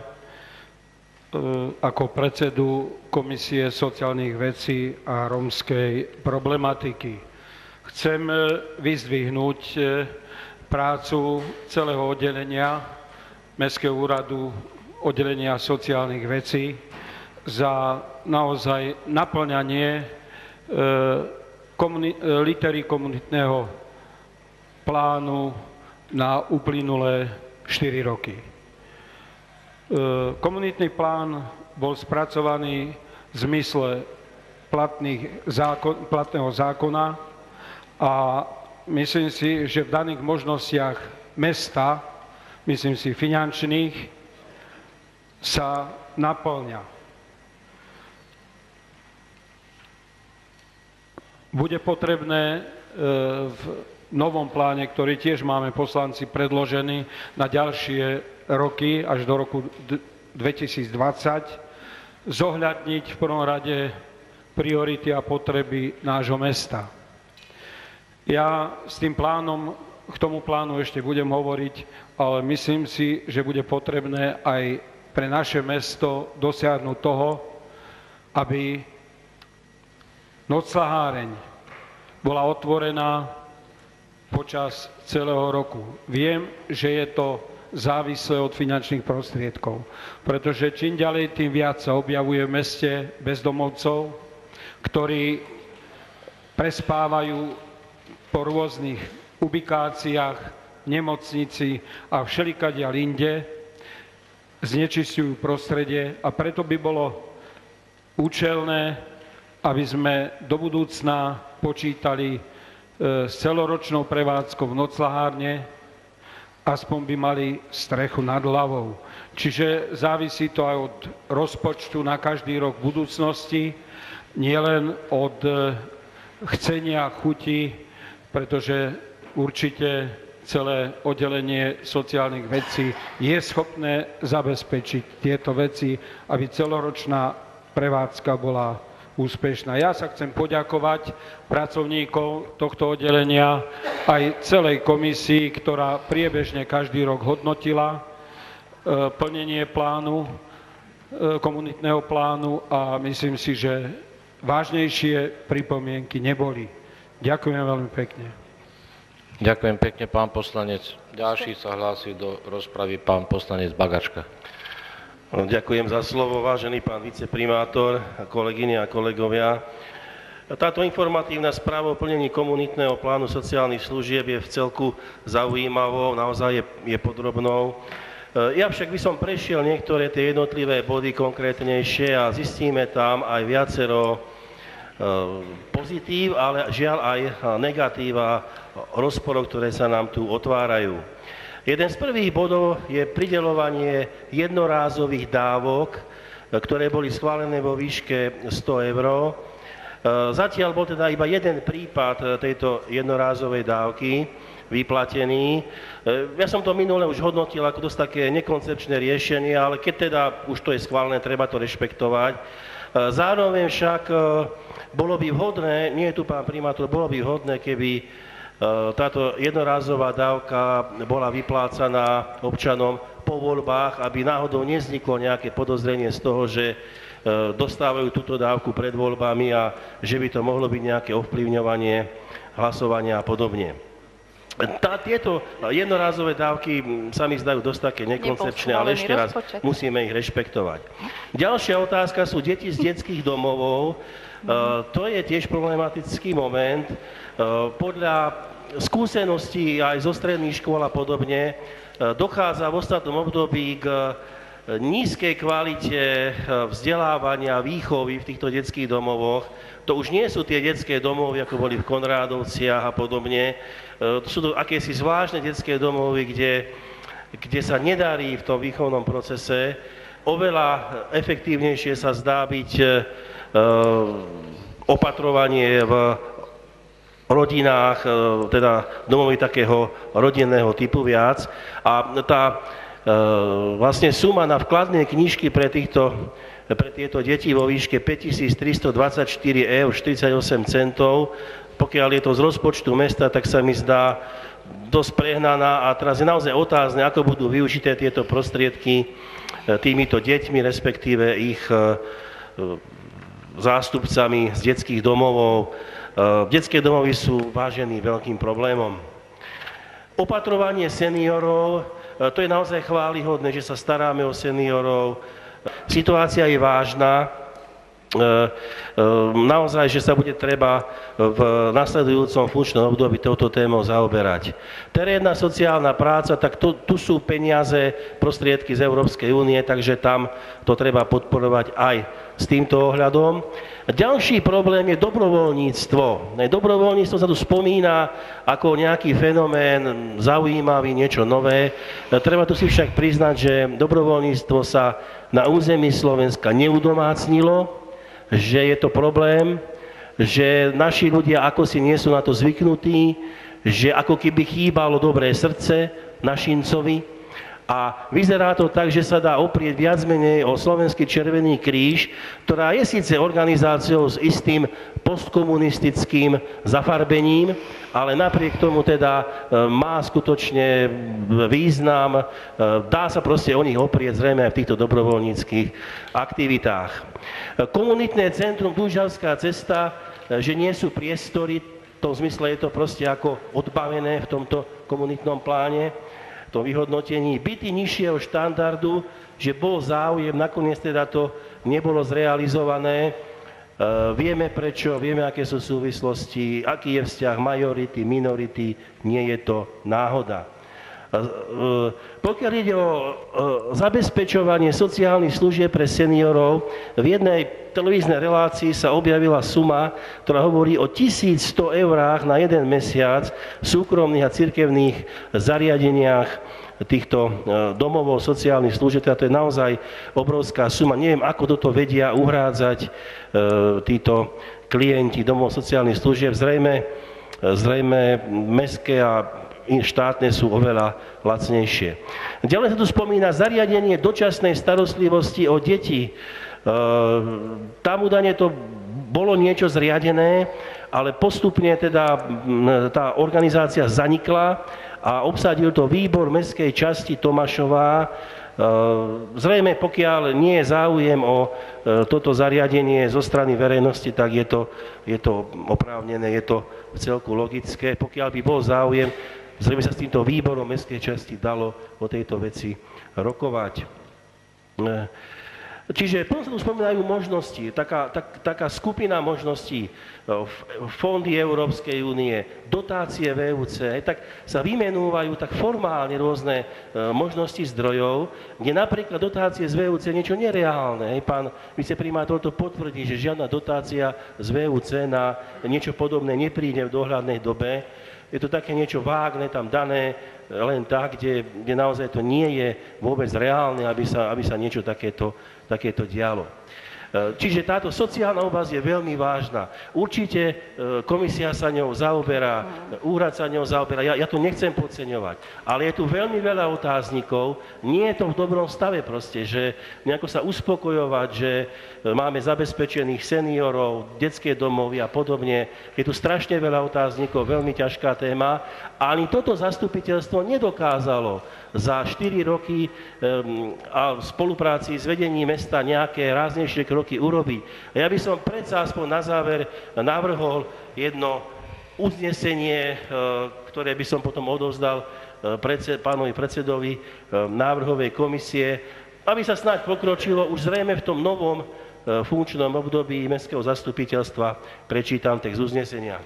ako predsedu Komisie sociálnych vecí a rómskej problematiky. Chcem e, vyzdvihnúť e, prácu celého oddelenia Mestského úradu oddelenia sociálnych vecí za naozaj naplňanie e, komuni- litery komunitného plánu na uplynulé štyri roky. Komunitný plán bol spracovaný v zmysle platných zákon, platného zákona a myslím si, že v daných možnostiach mesta, myslím si finančných, sa naplňa. Bude potrebné v novom pláne, ktorý tiež máme poslanci predložený na ďalšie roky až do roku dvetisícdvadsať, zohľadniť v prvom rade priority a potreby nášho mesta. Ja s tým plánom, k tomu plánu ešte budem hovoriť, ale myslím si, že bude potrebné aj pre naše mesto dosiahnuť toho, aby nocľaháreň bola otvorená počas celého roku. Viem, že je to závislé od finančných prostriedkov, pretože čím ďalej, tým viac sa objavuje v meste bezdomovcov, ktorí prespávajú po rôznych ubikáciách, nemocnici a všelikadiaľ inde, znečistujú prostredie a preto by bolo účelné, aby sme do budúcna počítali s celoročnou prevádzkou v nocľahárne, aspoň by mali strechu nad hlavou. Čiže závisí to aj od rozpočtu na každý rok v budúcnosti, nielen od chcenia, chuti, pretože určite celé oddelenie sociálnych vecí je schopné zabezpečiť tieto veci, aby celoročná prevádzka bola úspešná. Ja sa chcem poďakovať pracovníkov tohto oddelenia aj celej komisii, ktorá priebežne každý rok hodnotila e, plnenie plánu, e, komunitného plánu a myslím si, že vážnejšie pripomienky neboli. Ďakujem veľmi pekne. Ďakujem pekne, pán poslanec. Ďalší sa hlási do rozpravy pán poslanec Bagačka. Ďakujem za slovo, vážený pán viceprimátor, kolegyne a kolegovia. Táto informatívna správa o plnení komunitného plánu sociálnych služieb je v celku zaujímavou, naozaj je, je podrobnou. Ja však by som prešiel niektoré tie jednotlivé body konkrétnejšie a zistíme tam aj viacero pozitív, ale žiaľ aj negatív a rozporov, ktoré sa nám tu otvárajú. Jeden z prvých bodov je prideľovanie jednorázových dávok, ktoré boli schválené vo výške sto eur. Zatiaľ bol teda iba jeden prípad tejto jednorázovej dávky vyplatený. Ja som to minule už hodnotil ako dosť také nekoncepčné riešenie, ale keď teda už to je schválené, treba to rešpektovať. Zároveň však bolo by vhodné, nie je tu pán primátor, bolo by vhodné, keby Táto jednorázová dávka bola vyplácaná občanom po voľbách, aby náhodou nevzniklo nejaké podozrenie z toho, že dostávajú túto dávku pred voľbami a že by to mohlo byť nejaké ovplyvňovanie hlasovania a podobne. Tá, tieto jednorázové dávky sa mi zdajú dosť také nekoncepčné, ale ešte raz musíme ich rešpektovať. Ďalšia otázka sú deti z detských domovov. Uh, to je tiež problematický moment. Uh, podľa skúseností aj zo stredných škôl a podobne uh, dochádza v ostatnom období k nízkej kvalite vzdelávania, výchovy v týchto detských domovoch. To už nie sú tie detské domovy, ako boli v Konrádovciach a podobne. To sú to akési zvláštne detské domovy, kde, kde sa nedarí v tom výchovnom procese. Oveľa efektívnejšie sa zdá byť e, opatrovanie v rodinách, e, teda domovy takého rodinného typu viac. A tá vlastne suma na vkladné knižky pre, týchto, pre tieto deti vo výške päťtisíctristodvadsaťštyri eur štyridsaťosem centov, pokiaľ je to z rozpočtu mesta, tak sa mi zdá dosť prehnaná a teraz je naozaj otázne, ako budú využité tieto prostriedky týmito deťmi, respektíve ich zástupcami z detských domovov. Detské domovy sú vážený veľkým problémom. Opatrovanie seniorov. To je naozaj chválihodné, že sa staráme o seniorov. Situácia je vážna. Naozaj, že sa bude treba v nasledujúcom funkčnom období touto témou zaoberať. Terénna sociálna práca, tak tu, tu sú peniaze, prostriedky z Európskej únie, takže tam to treba podporovať aj s týmto ohľadom. Ďalší problém je dobrovoľníctvo. Dobrovoľníctvo sa tu spomína ako nejaký fenomén zaujímavý, niečo nové. Treba tu si však priznať, že dobrovoľníctvo sa na území Slovenska neudomácnilo, že je to problém, že naši ľudia ako si nie sú na to zvyknutí, že ako keby chýbalo dobré srdce našincovi. A vyzerá to tak, že sa dá oprieť viac menej o Slovenský Červený kríž, ktorá je síce organizáciou s istým postkomunistickým zafarbením, ale napriek tomu teda má skutočne význam, dá sa proste o nich oprieť zrejme aj v týchto dobrovoľníckych aktivitách. Komunitné centrum Dúžavská cesta, že nie sú priestory, v tom zmysle je to proste ako odbavené v tomto komunitnom pláne, to vyhodnotení, byty nižšieho štandardu, že bol záujem, nakoniec teda to nebolo zrealizované. E, vieme prečo, vieme aké sú súvislosti, aký je vzťah majority, minority, nie je to náhoda. E, e, pokiaľ ide o e, zabezpečovanie sociálnych služieb pre seniorov, v jednej televíznej relácii sa objavila suma, ktorá hovorí o tisícsto eurách na jeden mesiac v súkromných a cirkevných zariadeniach týchto domovov sociálnych služieb. Teda to je naozaj obrovská suma. Neviem, ako toto vedia uhrádzať títo klienti domov sociálnych služieb. Zrejme, zrejme mestské a štátne sú oveľa lacnejšie. Ďalej sa tu spomína zariadenie dočasnej starostlivosti o deti. Tam údajne to bolo niečo zriadené, ale postupne teda tá organizácia zanikla a obsadil to výbor mestskej časti Tomášová. Zrejme, pokiaľ nie je záujem o toto zariadenie zo strany verejnosti, tak je to, je to oprávnené, je to v celku logické. Pokiaľ by bol záujem, zrejme sa s týmto výborom mestskej časti dalo o tejto veci rokovať. Čiže potom sa tu spomínajú možnosti, taká, tak, taká skupina možností, fondy Európskej únie, dotácie vé ú cé, tak sa vymenúvajú tak formálne rôzne možnosti zdrojov, kde napríklad dotácie z vé ú cé niečo nereálne. Pán viceprimátor to potvrdí, že žiadna dotácia z vé ú cé na niečo podobné nepríde v dohľadnej dobe. Je to také niečo vágne tam dané, len tak, kde, kde naozaj to nie je vôbec reálne, aby sa, aby sa niečo takéto, takéto dialo. Čiže táto sociálna oblasť je veľmi vážna. Určite komisia sa ňou zaoberá, úrad sa ňou zaoberá, ja, ja to nechcem podceňovať, ale je tu veľmi veľa otáznikov, nie je to v dobrom stave proste, že nejako sa uspokojovať, že máme zabezpečených seniorov, detské domovy a podobne. Je tu strašne veľa otáznikov, veľmi ťažká téma a ani toto zastupiteľstvo nedokázalo za štyri roky um, a v spolupráci s vedením mesta nejaké ráznejšie kroky urobiť. A ja by som predsa aspoň na záver navrhol jedno uznesenie, uh, ktoré by som potom odovzdal uh, predsed, pánovi predsedovi uh, návrhovej komisie, aby sa snáď pokročilo už zrejme v tom novom uh, funkčnom období mestského zastupiteľstva. Prečítam text uznesenia.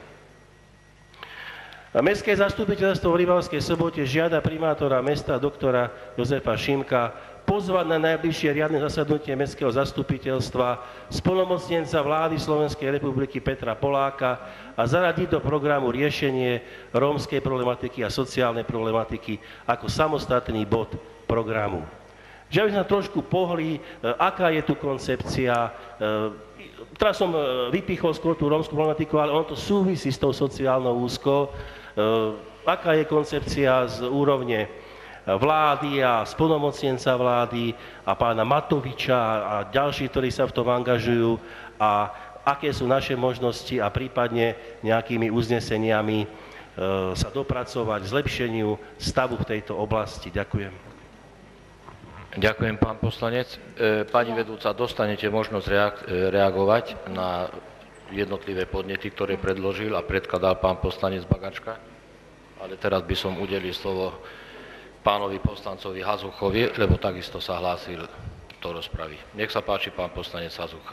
Mestské zastupiteľstvo v Rimavskej Sobote žiada primátora mesta doktora Jozefa Šimka pozvať na najbližšie riadne zasadnutie mestského zastupiteľstva splnomocnenca vlády Slovenskej republiky Petra Poláka a zaradiť do programu riešenie rómskej problematiky a sociálnej problematiky ako samostatný bod programu. Že aby sme trošku pohli, aká je tu koncepcia. Teraz som vypichol skôr tú rómskú problematiku, ale ono to súvisí s tou sociálnou úzkou. Aká je koncepcia z úrovne vlády a splnomocnenca vlády a pána Matoviča a ďalší, ktorí sa v tom angažujú a aké sú naše možnosti a prípadne nejakými uzneseniami sa dopracovať k zlepšeniu stavu v tejto oblasti. Ďakujem. Ďakujem, pán poslanec. Pani vedúca, dostanete možnosť reagovať na jednotlivé podnety, ktoré predložil a predkladal pán poslanec Bagačka. Ale teraz by som udelil slovo pánovi poslancovi Hazuchovi, lebo takisto sa hlásil do rozpravy. Nech sa páči, pán poslanec Hazucha.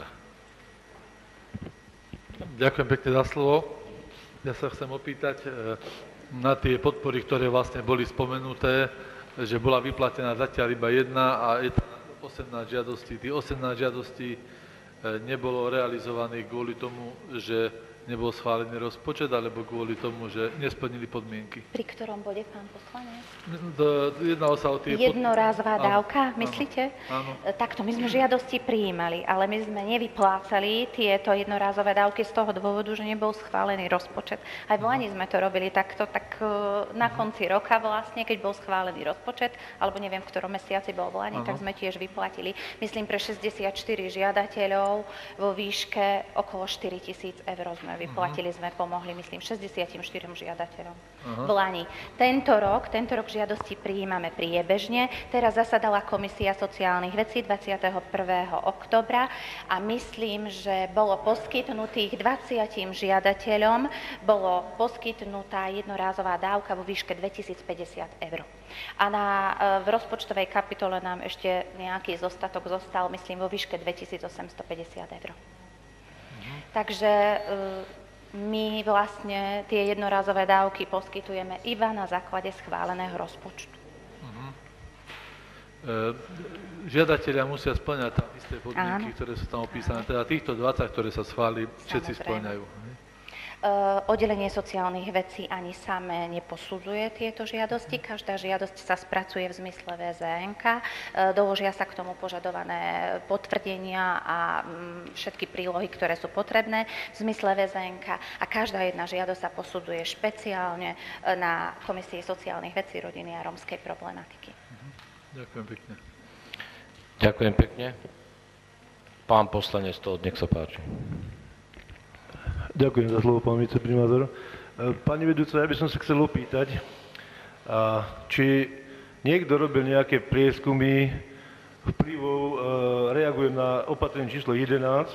Ďakujem pekne za slovo. Ja sa chcem opýtať na tie podpory, ktoré vlastne boli spomenuté, že bola vyplatená zatiaľ iba jedna a je tam osemnásť žiadostí. Tých osemnásť žiadostí nebolo realizovaných kvôli tomu, že nebol schválený rozpočet, alebo kvôli tomu, že nesplnili podmienky. Pri ktorom bode, pán poslanec? Jednalo sa o tie... Jednorázová pod... dávka, áno, myslíte? Áno. Takto, my sme žiadosti prijímali, ale my sme nevyplácali tieto jednorázové dávky z toho dôvodu, že nebol schválený rozpočet. Aj v Lani sme to robili takto, tak na konci roka vlastne, keď bol schválený rozpočet, alebo neviem, v ktorom mesiaci bol v Lani, tak sme tiež vyplatili, myslím, pre šesťdesiatštyri žiadateľov vo výške okolo štyri tisíc eur sme vyplatili, sme pomohli, myslím, šesťdesiatštyrim žiadateľom uh-huh. v Lani. Tento rok, tento rok žiadosti prijímame priebežne. Teraz zasadala Komisia sociálnych vecí dvadsiateho prvého októbra a myslím, že bolo poskytnutých dvadsiatim žiadateľom, bolo poskytnutá jednorázová dávka vo výške dvetisícpäťdesiat eur. A na, v rozpočtovej kapitole nám ešte nejaký zostatok zostal, myslím, vo výške dvetisícosemstopäťdesiat eur. Takže my vlastne tie jednorázové dávky poskytujeme iba na základe schváleného rozpočtu. Uh-huh. E, žiadatelia musia spĺňať tam isté podmienky, ktoré sú tam opísané. Teda týchto dvadsať, ktoré sa schválili, všetci spĺňajú. Uh, oddelenie sociálnych vecí ani samé neposudzuje tieto žiadosti. Každá žiadosť sa spracuje v zmysle vé zé en ká. Uh, doložia sa k tomu požadované potvrdenia a um, všetky prílohy, ktoré sú potrebné v zmysle vé zé en ká. A každá jedna žiadosť sa posudzuje špeciálne uh, na Komisii sociálnych vecí, rodiny a rómskej problematiky. Uh-huh. Ďakujem pekne. Ďakujem pekne. Pán poslanec Tóth, nech sa páči. Ďakujem za slovo, pán viceprimátor. Pani vedúca, ja by som sa chcel opýtať, či niekto robil nejaké prieskumy vplyvov, reagujem na opatrenie číslo jedenásť,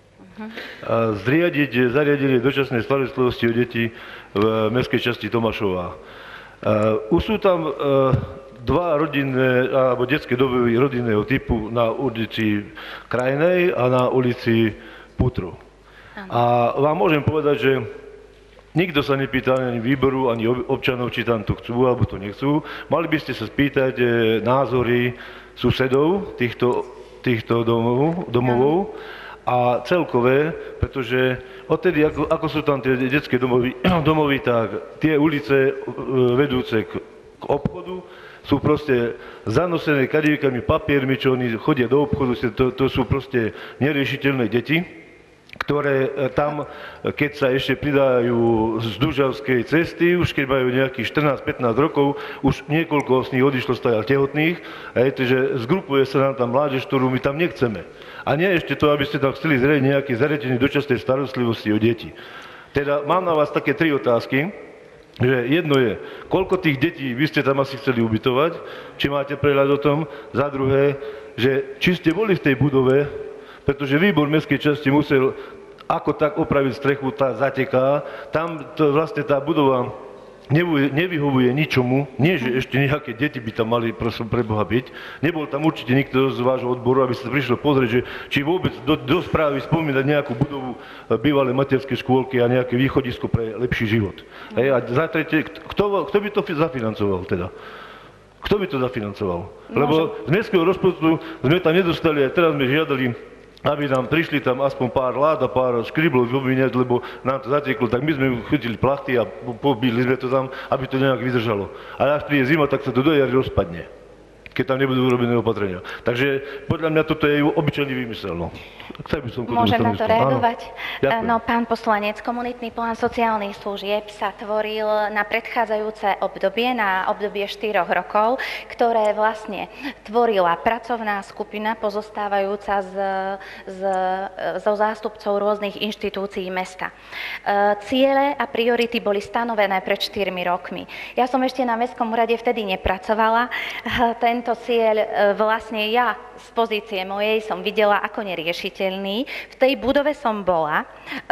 zriadiť zariadenie dočasnej starostlivosti o deti v mestskej časti Tomášova. Už sú tam dva rodinné, alebo detské domovy rodinného typu na ulici Krajnej a na ulici Putru. A vám môžem povedať, že nikto sa nepýta ani výboru, ani občanov, či tam to chcú, alebo to nechcú. Mali by ste sa spýtať názory susedov týchto, týchto domov, domovov a celkové, pretože odtedy, ako, ako sú tam tie detské domovy, domovy, tak tie ulice vedúce k, k obchodu sú proste zanosené kadívkami, papiermi, čo oni chodia do obchodu, to, to sú proste neriešiteľné deti, ktoré tam, keď sa ešte pridajú z Dužavskej cesty, už keď majú nejakých štrnásť pätnásť rokov, už niekoľko z nich odišlo stajal tehotných, a je, že zgrupuje sa nám tam mládež, ktorú my tam nechceme. A nie ešte to, aby ste tam chceli zrieť nejaké zariadenie dočasnej starostlivosti o deti. Teda mám na vás také tri otázky, že jedno je, koľko tých detí vy ste tam asi chceli ubytovať, či máte prehľad o tom, za druhé, že či ste boli v tej budove, pretože výbor mestskej časti musel ako tak opraviť strechu, tá zateká, tam to vlastne tá budova nevyhovuje ničomu, nie že ešte nejaké deti by tam mali prosím pre Boha byť, nebol tam určite nikto z vášho odboru, aby sa prišlo pozrieť, že či vôbec do, do správy spomínať nejakú budovu bývalej materskej škôlky a nejaké východisko pre lepší život. Hej, a za tretie, kto, kto by to zafinancoval teda? Kto by to zafinancoval? Lebo z mestského rozpočtu sme tam nedostali, aj teraz sme žiadali, aby nám prišli tam aspoň pár lád a pár škriblov vymieniať, lebo nám to zateklo, tak my sme chytili plachty a pobili sme to tam, aby to nejak vydržalo. A až príde zima, tak sa to do jary rozpadne, keď tam nebudú urobené opatrenia. Takže podľa mňa toto je obyčajný výmysel. No. By som Môžem na to reagovať? Áno. No, pán poslanec, komunitný plán sociálnych služieb sa tvoril na predchádzajúce obdobie, na obdobie štyroch rokov, ktoré vlastne tvorila pracovná skupina pozostávajúca z, z, zo zástupcov rôznych inštitúcií mesta. Ciele a priority boli stanovené pred štyrmi rokmi. Ja som ešte na mestskom úrade vtedy nepracovala. Tento cieľ vlastne ja z pozície mojej som videla ako neriešiteľný. V tej budove som bola.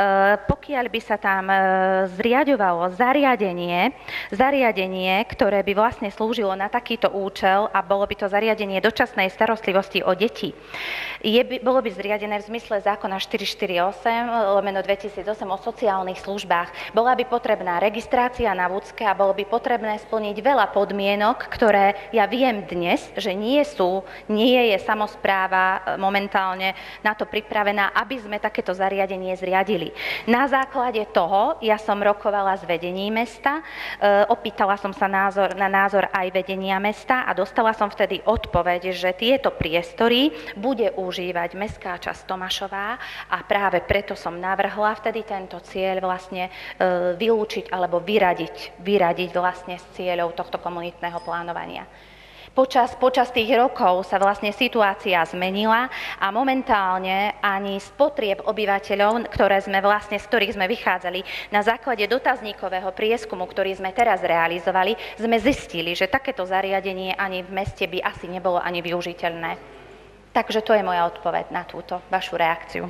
Pokiaľ by sa tam zriaďovalo zariadenie, zariadenie, ktoré by vlastne slúžilo na takýto účel a bolo by to zariadenie dočasnej starostlivosti o deti, je, bolo by zriadené v zmysle zákona štyri štyri osem lomeno dvetisícosem o sociálnych službách. Bola by potrebná registrácia na vúcke a bolo by potrebné splniť veľa podmienok, ktoré ja viem dnes, že nie sú, nie je samospráva momentálne na to pripravená, aby sme takéto zariadenie zriadili. Na základe toho ja som rokovala s vedením mesta, e, opýtala som sa názor, na názor aj vedenia mesta a dostala som vtedy odpoveď, že tieto priestory bude užívať mestská časť Tomášová a práve preto som navrhla vtedy tento cieľ vlastne e, vylúčiť alebo vyradiť, vyradiť vlastne z cieľov tohto komunitného plánovania. Počas, počas tých rokov sa vlastne situácia zmenila a momentálne ani z potrieb obyvateľov, ktoré sme vlastne, z ktorých sme vychádzali na základe dotazníkového prieskumu, ktorý sme teraz realizovali, sme zistili, že takéto zariadenie ani v meste by asi nebolo ani využiteľné. Takže to je moja odpoveď na túto vašu reakciu.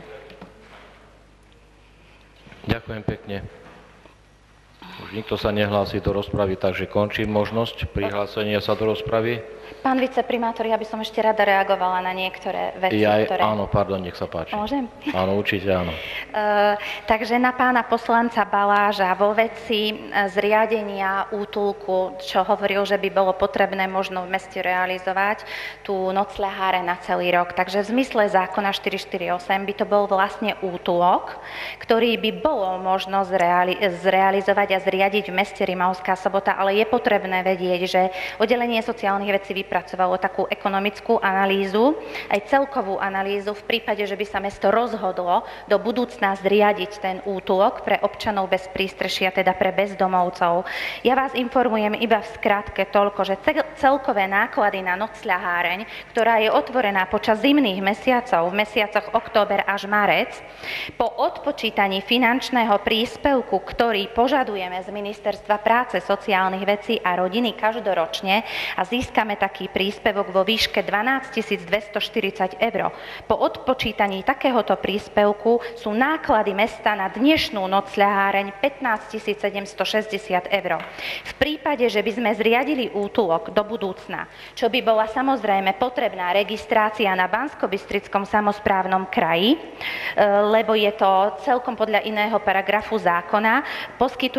Ďakujem pekne. Už nikto sa nehlási do rozpravy, takže končím možnosť prihlásenia sa do rozpravy. Pán viceprimátor, ja by som ešte rada reagovala na niektoré veci, ja, ktoré... Áno, pardon, nech sa páči. Môžem? Áno, určite áno. Uh, takže na pána poslanca Baláža vo veci zriadenia útulku, čo hovoril, že by bolo potrebné možno v meste realizovať tú nocľaháre na celý rok. Takže v zmysle zákona štyri štyri osem by to bol vlastne útulok, ktorý by bolo možno zreali- zrealizovať a zriadiť v meste Rimavská Sobota, ale je potrebné vedieť, že oddelenie sociálnych vecí vypracovalo takú ekonomickú analýzu, aj celkovú analýzu v prípade, že by sa mesto rozhodlo do budúcna zriadiť ten útulok pre občanov bez prístrešia, teda pre bezdomovcov. Ja vás informujem iba v skratke toľko, že celkové náklady na nocľaháreň, ktorá je otvorená počas zimných mesiacov, v mesiacoch október až marec, po odpočítaní finančného príspevku, ktorý požadujeme z Ministerstva práce, sociálnych vecí a rodiny každoročne a získame taký príspevok vo výške dvanásťtisíc dvestoštyridsať eur. Po odpočítaní takéhoto príspevku sú náklady mesta na dnešnú nocľaháreň pätnásťtisíc sedemstošesťdesiat eur. V prípade, že by sme zriadili útulok do budúcna, čo by bola samozrejme potrebná registrácia na Banskobystrickom samosprávnom kraji, lebo je to celkom podľa iného paragrafu zákona, poskytujú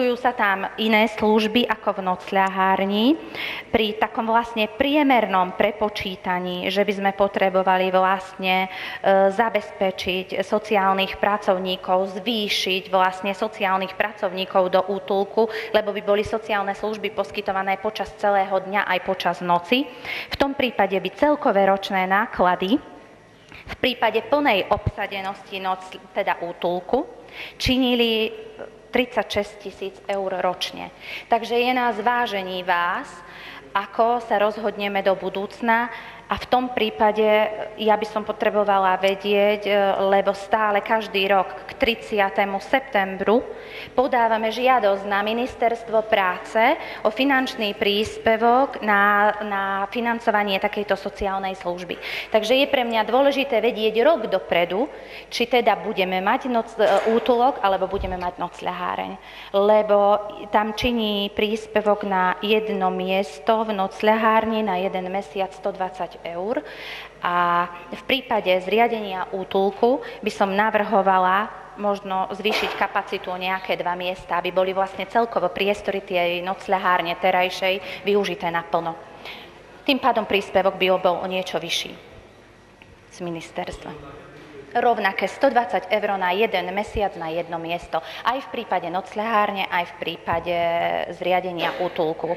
poskytujú sa tam iné služby ako v nocľahárni. Pri takom vlastne priemernom prepočítaní, že by sme potrebovali vlastne e, zabezpečiť sociálnych pracovníkov, zvýšiť vlastne sociálnych pracovníkov do útulku, lebo by boli sociálne služby poskytované počas celého dňa aj počas noci. V tom prípade by celkové ročné náklady v prípade plnej obsadenosti noc, teda útulku, činili tridsaťšesť tisíc eur ročne. Takže je na zvážení vás, ako sa rozhodneme do budúcna, a v tom prípade ja by som potrebovala vedieť, lebo stále každý rok k tridsiatemu septembru podávame žiadosť na Ministerstvo práce o finančný príspevok na, na financovanie takejto sociálnej služby. Takže je pre mňa dôležité vedieť rok dopredu, či teda budeme mať noc, útulok alebo budeme mať nocľaháreň. Lebo tam činí príspevok na jedno miesto v nocľahárni na jeden mesiac stodvadsať eur a v prípade zriadenia útulku by som navrhovala možno zvýšiť kapacitu o nejaké dva miesta, aby boli vlastne celkovo priestory tej nocľahárne terajšej využité naplno. Tým pádom príspevok by bol o niečo vyšší z ministerstva. Rovnaké stodvadsať eur na jeden mesiac na jedno miesto, aj v prípade nocľahárne, aj v prípade zriadenia útulku.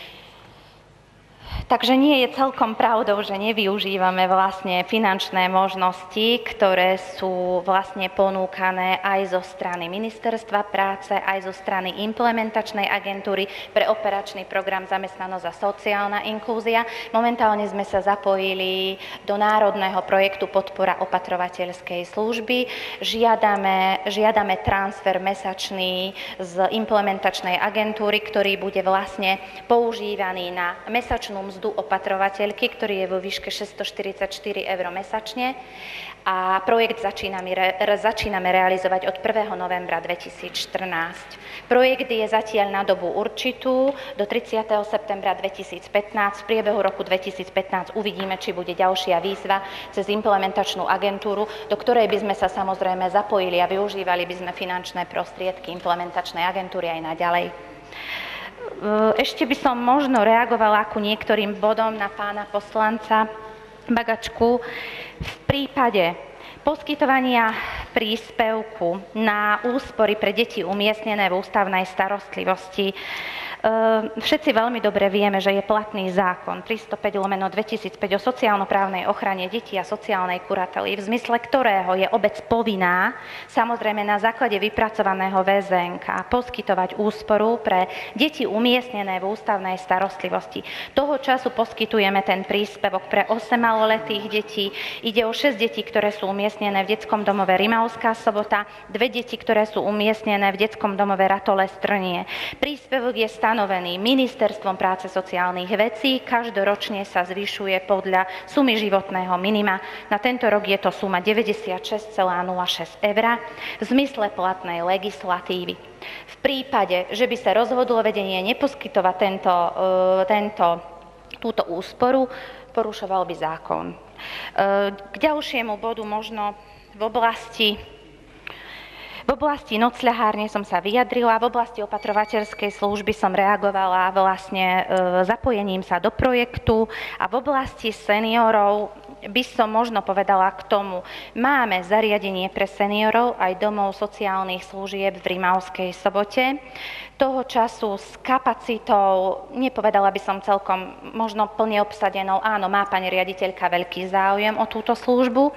Takže nie je celkom pravdou, že nevyužívame vlastne finančné možnosti, ktoré sú vlastne ponúkané aj zo strany Ministerstva práce, aj zo strany implementačnej agentúry pre operačný program Zamestnanosť a sociálna inklúzia. Momentálne sme sa zapojili do národného projektu Podpora opatrovateľskej služby. Žiadame, žiadame transfer mesačný z implementačnej agentúry, ktorý bude vlastne používaný na mesačnú mzdu opatrovateľky, ktorý je vo výške šesťstoštyridsaťštyri eur mesačne a projekt začíname, re, začíname realizovať od prvého novembra dvetisícštrnásť. Projekt je zatiaľ na dobu určitú do tridsiateho septembra dvetisícpätnásť. V priebehu roku dvetisícpätnásť uvidíme, či bude ďalšia výzva cez implementačnú agentúru, do ktorej by sme sa samozrejme zapojili a využívali by sme finančné prostriedky implementačnej agentúry aj naďalej. Ešte by som možno reagovala ku niektorým bodom na pána poslanca Bagačku. V prípade poskytovania príspevku na úspory pre deti umiestnené v ústavnej starostlivosti. Všetci veľmi dobre vieme, že je platný zákon tristopäť lomeno dvetisícpäť o sociálno-právnej ochrane detí a sociálnej kurately, v zmysle ktorého je obec povinná, samozrejme na základe vypracovaného vé zet en ká, poskytovať úsporu pre deti umiestnené v ústavnej starostlivosti. Toho času poskytujeme ten príspevok pre osem maloletých detí. Ide o šesť detí, ktoré sú umiestnené v detskom domove Rimavská Sobota, dve deti, ktoré sú umiestnené v detskom domove Ratole Strnie. Príspevok je stanovený Ministerstvom práce sociálnych vecí, každoročne sa zvyšuje podľa sumy životného minima. Na tento rok je to suma deväťdesiatšesť celá nula šesť eur v zmysle platnej legislatívy. V prípade, že by sa rozhodlo vedenie neposkytovať tento, tento, túto úsporu, porušoval by zákon. K ďalšiemu bodu možno v oblasti V oblasti nocľahárne som sa vyjadrila, v oblasti opatrovateľskej služby som reagovala vlastne e, zapojením sa do projektu a v oblasti seniorov by som možno povedala k tomu, máme zariadenie pre seniorov aj domov sociálnych služieb v Rimavskej Sobote. Toho času s kapacitou, nepovedala by som celkom možno plne obsadenou, áno, má pani riaditeľka veľký záujem o túto službu.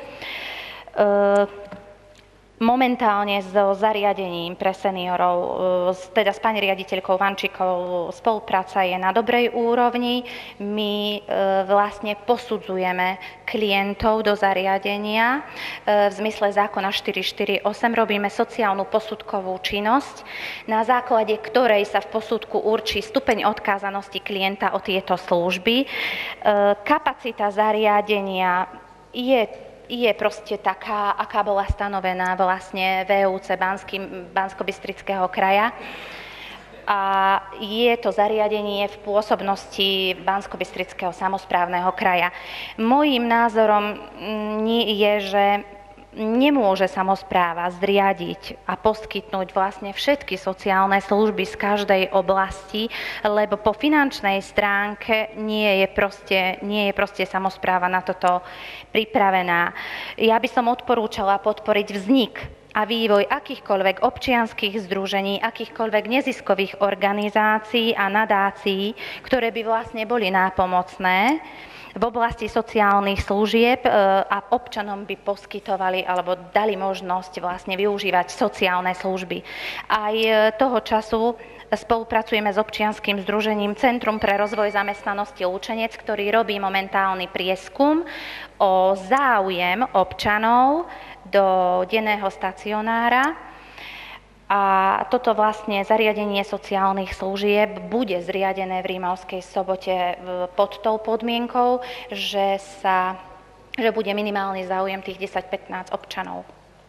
E, Momentálne so zariadením pre seniorov, teda s pani riaditeľkou Vančikou, spolupráca je na dobrej úrovni. My vlastne posudzujeme klientov do zariadenia v zmysle zákona štyri štyri osem. Robíme sociálnu posudkovú činnosť, na základe ktorej sa v posudku určí stupeň odkázanosti klienta o tieto služby. Kapacita zariadenia je je proste taká, aká bola stanovená vlastne vé ú cé Banskobystrického kraja. A je to zariadenie v pôsobnosti Banskobystrického samosprávneho kraja. Mojím názorom je, že nemôže samospráva zriadiť a poskytnúť vlastne všetky sociálne služby z každej oblasti, lebo po finančnej stránke nie je proste, nie je proste samospráva na toto pripravená. Ja by som odporúčala podporiť vznik a vývoj akýchkoľvek občianskych združení, akýchkoľvek neziskových organizácií a nadácií, ktoré by vlastne boli nápomocné v oblasti sociálnych služieb a občanom by poskytovali alebo dali možnosť vlastne využívať sociálne služby. Aj toho času spolupracujeme s občianskym združením Centrum pre rozvoj zamestnanosti Lučenec, ktorý robí momentálny prieskum o záujem občanov do denného stacionára. A toto vlastne zariadenie sociálnych služieb bude zriadené v Rímavskej Sobote pod tou podmienkou, že, sa, že bude minimálny záujem tých desať pätnásť občanov.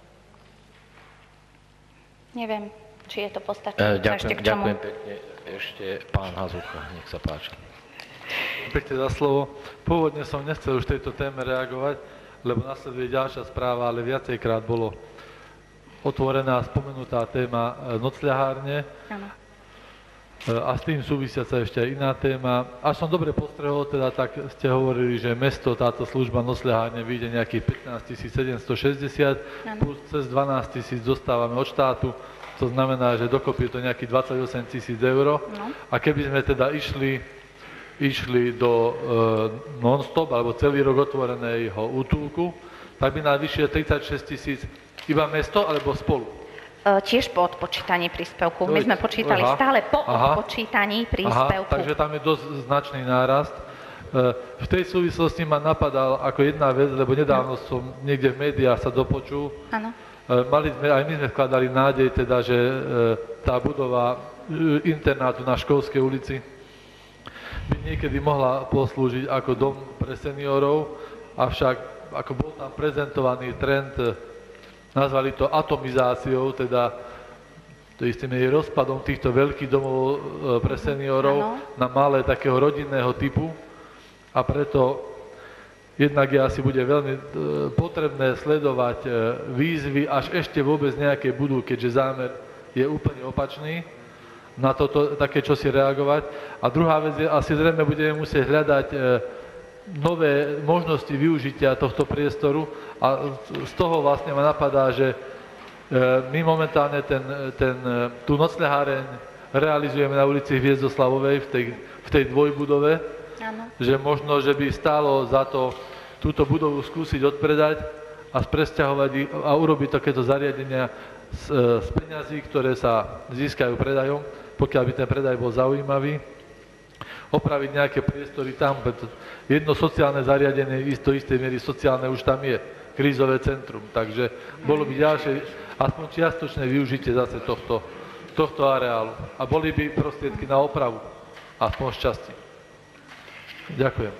Neviem, či je to postačujúce ešte k čomu. Ďakujem pekne. Ešte pán Hazucha, nech sa páči. Pekne za slovo. Pôvodne som nechcel už tejto téme reagovať, lebo nasleduje ďalšia správa, ale viacejkrát bolo otvorená a spomenutá téma nocľahárne. Áno. A s tým súvisiaca ešte aj iná téma. Až som dobre postrehol, teda tak ste hovorili, že mesto, táto služba nocľahárne vyjde nejakých pätnásť tisíc sedemstošesťdesiat, plus cez dvanásť tisíc dostávame od štátu, to znamená, že dokopy je to nejakých dvadsaťosem tisíc eur. No. A keby sme teda išli, išli do e, non-stop, alebo celý rok otvoreného útulku, tak by nám vyššie tridsaťšesť tisíc. Iba mesto, alebo spolu? Tiež po odpočítaní príspevku. My sme počítali aha, stále po aha, odpočítaní príspevku. Aha, takže tam je dosť značný nárast. V tej súvislosti ma napadal ako jedna vec, lebo nedávno som niekde v médiách sa dopočul. Áno. Mali sme, aj my sme vkladali nádej, teda, že tá budova internátu na Školskej ulici by niekedy mohla poslúžiť ako dom pre seniorov, avšak ako bol tam prezentovaný trend, nazvali to atomizáciou, teda to istým je rozpadom týchto veľkých domov pre seniorov ano. Na malé takého rodinného typu a preto jednak je asi bude veľmi potrebné sledovať výzvy, až ešte vôbec nejaké budú, keďže zámer je úplne opačný, na toto také čosi reagovať. A druhá vec je, asi zrejme budeme musieť hľadať nové možnosti využitia tohto priestoru a z toho vlastne ma napadá, že my momentálne ten, ten, tú nocľaháreň realizujeme na ulici Hviezdoslavovej v tej, v tej dvojbudove, ano. Že možno, že by stálo za to túto budovu skúsiť odpredať a spresťahovať a urobiť takéto zariadenia z, z peňazí, ktoré sa získajú predajom, pokiaľ by ten predaj bol zaujímavý. Opraviť nejaké priestory tam, pretože jedno sociálne zariadenie v isto istej miery sociálne už tam je, krízové centrum, takže bolo by ďalšie, aspoň čiastočné využitie zase tohto, tohto areálu a boli by prostriedky na opravu, aspoň z časti. Ďakujem.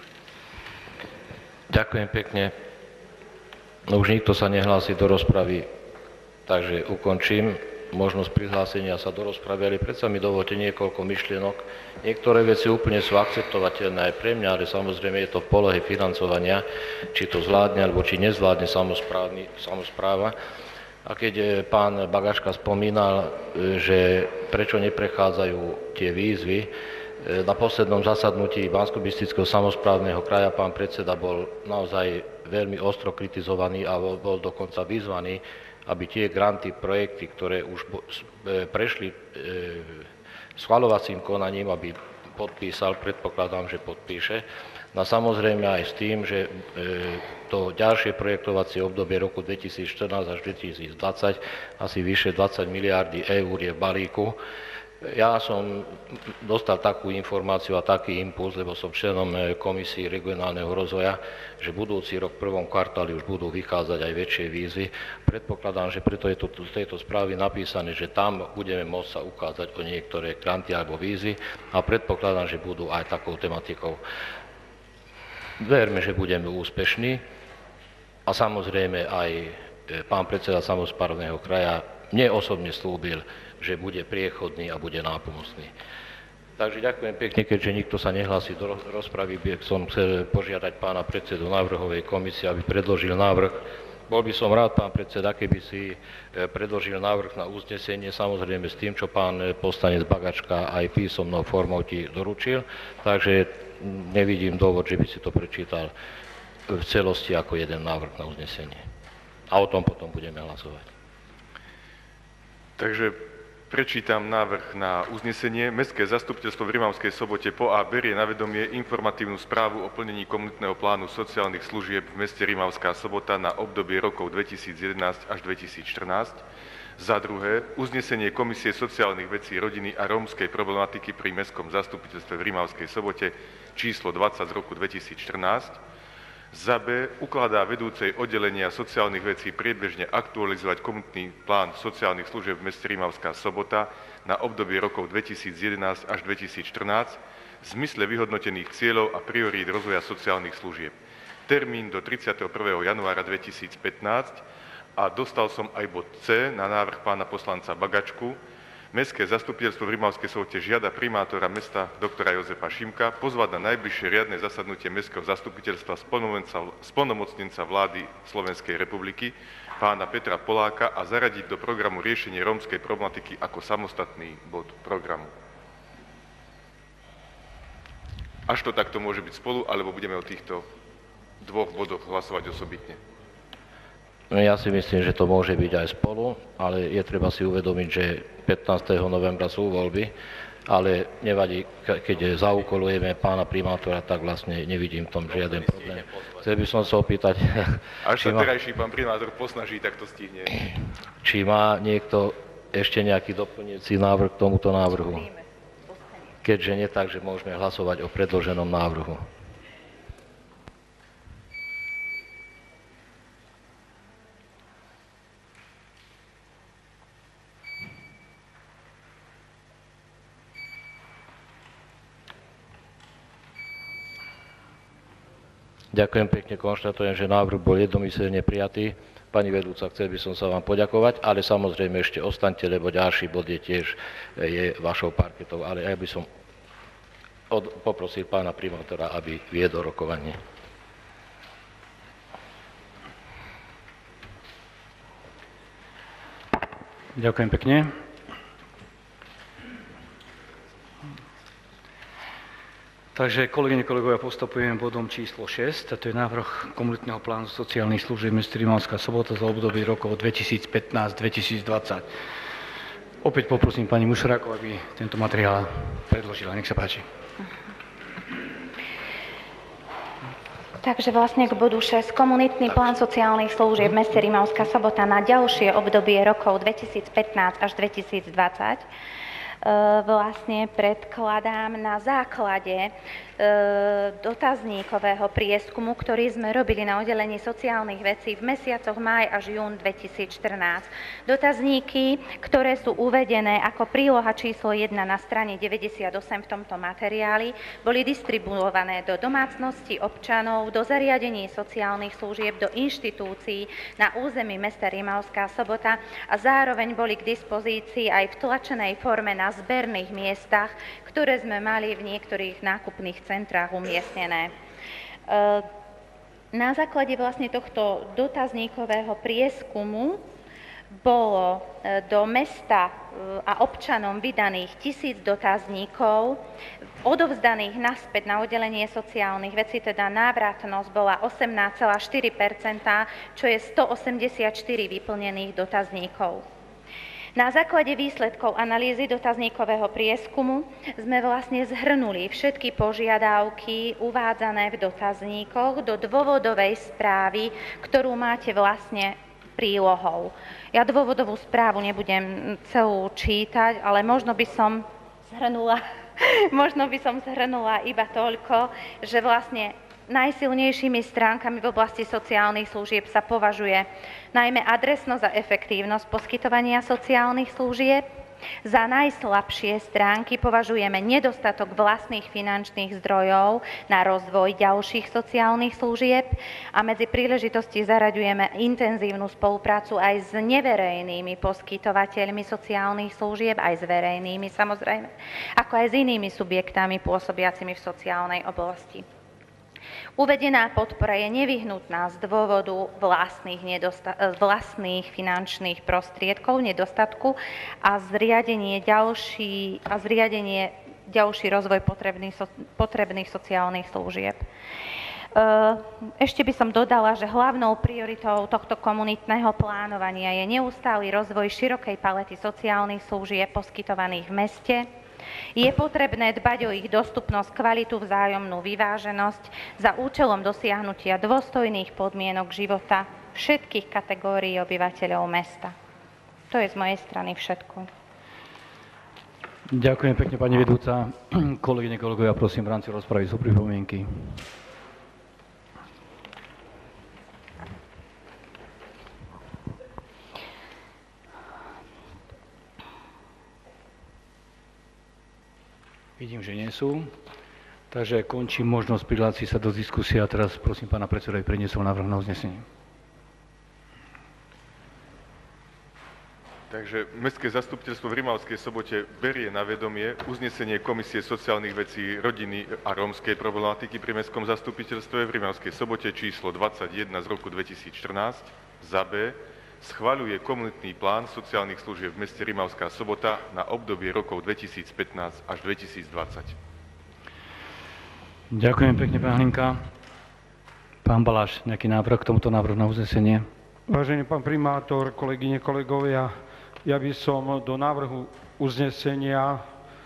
Ďakujem pekne. No už nikto sa nehlási do rozpravy, takže ukončím možnosť prihlásenia sa do rozpravy, ale predsa mi dovolte niekoľko myšlienok. Niektoré veci úplne sú akceptovateľné aj pre mňa, ale samozrejme je to v polohe financovania, či to zvládne, alebo či nezvládne samospráva. A keď pán Bagaška spomínal, že prečo neprechádzajú tie výzvy, na poslednom zasadnutí Banskobystrického samosprávneho kraja pán predseda bol naozaj veľmi ostro kritizovaný a bol dokonca vyzvaný, aby tie granty, projekty, ktoré už prešli schvaľovacím konaním, aby podpísal, predpokladám, že podpíše. No samozrejme aj s tým, že to ďalšie projektovacie obdobie roku dvetisícštrnásť až dvetisícdvadsať asi vyše dvadsať miliárdy eur je v balíku. Ja som dostal takú informáciu a taký impuls, lebo som členom komisii regionálneho rozvoja, že budúci rok v prvom kvartáli už budú vychádzať aj väčšie výzvy. Predpokladám, že preto je to v tejto správe napísané, že tam budeme môcť sa ukázať o niektoré granty alebo výzvy a predpokladám, že budú aj takou tematikou. Verme, že budeme úspešní a samozrejme aj pán predseda samosprávneho kraja mne osobne slúbil, že bude priechodný a bude nápomocný. Takže ďakujem pekne, keďže nikto sa nehlási do rozpravy, by som chcel požiadať pána predsedu návrhovej komisie, aby predložil návrh Bol by som rád, pán predseda, keby si predložil návrh na uznesenie, samozrejme s tým, čo pán poslanec Bagačka aj písomnou formou ti doručil, takže nevidím dôvod, že by si to prečítal v celosti ako jeden návrh na uznesenie. A o tom potom budeme hlasovať. Takže prečítam návrh na uznesenie. Mestské zastupiteľstvo v Rimavskej Sobote po A berie na vedomie informatívnu správu o plnení komunitného plánu sociálnych služieb v meste Rimavská Sobota na obdobie rokov dvetisícjedenásť až dvetisícštrnásť. Za druhé, uznesenie Komisie sociálnych vecí, rodiny a rómskej problematiky pri Mestskom zastupiteľstve v Rimavskej Sobote číslo dvadsať z roku dvetisícštrnásť. Za B ukladá vedúcej oddelenia sociálnych vecí priebežne aktualizovať komunitný plán sociálnych služieb v meste Rimavská Sobota na obdobie rokov dvetisícjedenásť až dvetisícštrnásť v zmysle vyhodnotených cieľov a priorít rozvoja sociálnych služieb. Termín do tridsiateho prvého januára dvetisícpätnásť a dostal som aj bod C na návrh pána poslanca Bagačku. Mestské zastupiteľstvo v Rimavskej Sobote žiada primátora mesta doktora Jozefa Šimka pozvať na najbližšie riadne zasadnutie Mestského zastupiteľstva splnomocnenca vlády Slovenskej republiky pána Petra Poláka a zaradiť do programu riešenie rómskej problematiky ako samostatný bod programu. Až to takto môže byť spolu, alebo budeme o týchto dvoch bodoch hlasovať osobitne? Ja si myslím, že to môže byť aj spolu, ale je treba si uvedomiť, že pätnásteho novembra sú voľby, ale nevadí, keď zaúkolujeme pána primátora, tak vlastne nevidím v tom žiaden problém. Chcel by som sa opýtať... Až sa terajší pán primátor posnaží, tak to stihne. Či má niekto ešte nejaký doplňujúci návrh k tomuto návrhu? Keďže nie, takže môžeme hlasovať o predloženom návrhu. Ďakujem pekne, konštatujem, že návrh bol jednomyselne prijatý. Pani vedúca, chcel by som sa vám poďakovať, ale samozrejme ešte ostaňte, lebo ďalší bod je tiež je vašou parketou, ale ja by som od, poprosil pána primátora, aby viedol rokovanie. Ďakujem pekne. Takže, kolegyne, kolegovia, postupujeme bodom číslo šesť, a to je návrh komunitného plánu sociálnych služieb mesta Rimavská Sobota za obdobie rokov dvetisícpätnásť dvetisícdvadsať. Opäť poprosím pani Mušerákovú, aby tento materiál predložila. Nech sa páči. Takže vlastne k bodu šesť. Komunitný plán sociálnych služieb v meste Rimavská Sobota na ďalšie obdobie rokov dvetisícpätnásť až dvetisícdvadsať. Vlastne predkladám na základe dotazníkového prieskumu, ktorý sme robili na oddelení sociálnych vecí v mesiacoch máj až jún dvetisícštrnásť. Dotazníky, ktoré sú uvedené ako príloha číslo jeden na strane deväťdesiatosem v tomto materiáli, boli distribuované do domácností občanov, do zariadení sociálnych služieb, do inštitúcií na území mesta Rimavská Sobota a zároveň boli k dispozícii aj v tlačenej forme na zberných miestach, ktoré sme mali v niektorých nákupných centrách umiestnené. Na základe vlastne tohto dotazníkového prieskumu bolo do mesta a občanom vydaných tisíc dotazníkov, odovzdaných naspäť na oddelenie sociálnych vecí, teda návratnosť bola osemnásť celá štyri percenta, čo je stoosemdesiatštyri vyplnených dotazníkov. Na základe výsledkov analýzy dotazníkového prieskumu sme vlastne zhrnuli všetky požiadavky uvádzané v dotazníkoch do dôvodovej správy, ktorú máte vlastne prílohou. Ja dôvodovú správu nebudem celú čítať, ale možno by som zhrnula, možno by som zhrnula iba toľko, že vlastne najsilnejšími stránkami v oblasti sociálnych služieb sa považuje najmä adresnosť a efektívnosť poskytovania sociálnych služieb. Za najslabšie stránky považujeme nedostatok vlastných finančných zdrojov na rozvoj ďalších sociálnych služieb a medzi príležitosti zaraďujeme intenzívnu spoluprácu aj s neverejnými poskytovateľmi sociálnych služieb, aj s verejnými samozrejme, ako aj s inými subjektami pôsobiacimi v sociálnej oblasti. Uvedená podpora je nevyhnutná z dôvodu vlastných, nedosta- vlastných finančných prostriedkov, nedostatku a zriadenie ďalší, a zriadenie ďalší rozvoj potrebných, so, potrebných sociálnych služieb. Ešte by som dodala, že hlavnou prioritou tohto komunitného plánovania je neustály rozvoj širokej palety sociálnych služieb poskytovaných v meste. Je potrebné dbať o ich dostupnosť, kvalitu, vzájomnú vyváženosť za účelom dosiahnutia dôstojných podmienok života všetkých kategórií obyvateľov mesta. To je z mojej strany všetko. Ďakujem pekne, pani vedúca. Kolegyne, kolegovia, prosím, v rámci rozpravy sú pripomienky. Vidím, že nie sú, takže končím možnosť prihlásiť sa do diskusie a teraz prosím pána predsedu, aby predniesol návrh na uznesenie. Takže Mestské zastupiteľstvo v Rimavskej Sobote berie na vedomie uznesenie Komisie sociálnych vecí, rodiny a rómskej problematiky pri Mestskom zastupiteľstve v Rimavskej Sobote číslo dvadsaťjeden z roku dvetisícštrnásť za B. Schvaľuje komunitný plán sociálnych služieb v meste Rimavská Sobota na obdobie rokov dvetisícpätnásť až dvetisícdvadsať. Ďakujem pekne, pán Hlinka. Pán Baláš, nejaký návrh k tomuto návrhu na uznesenie? Vážený pán primátor, kolegyne, kolegovia, ja by som do návrhu uznesenia e,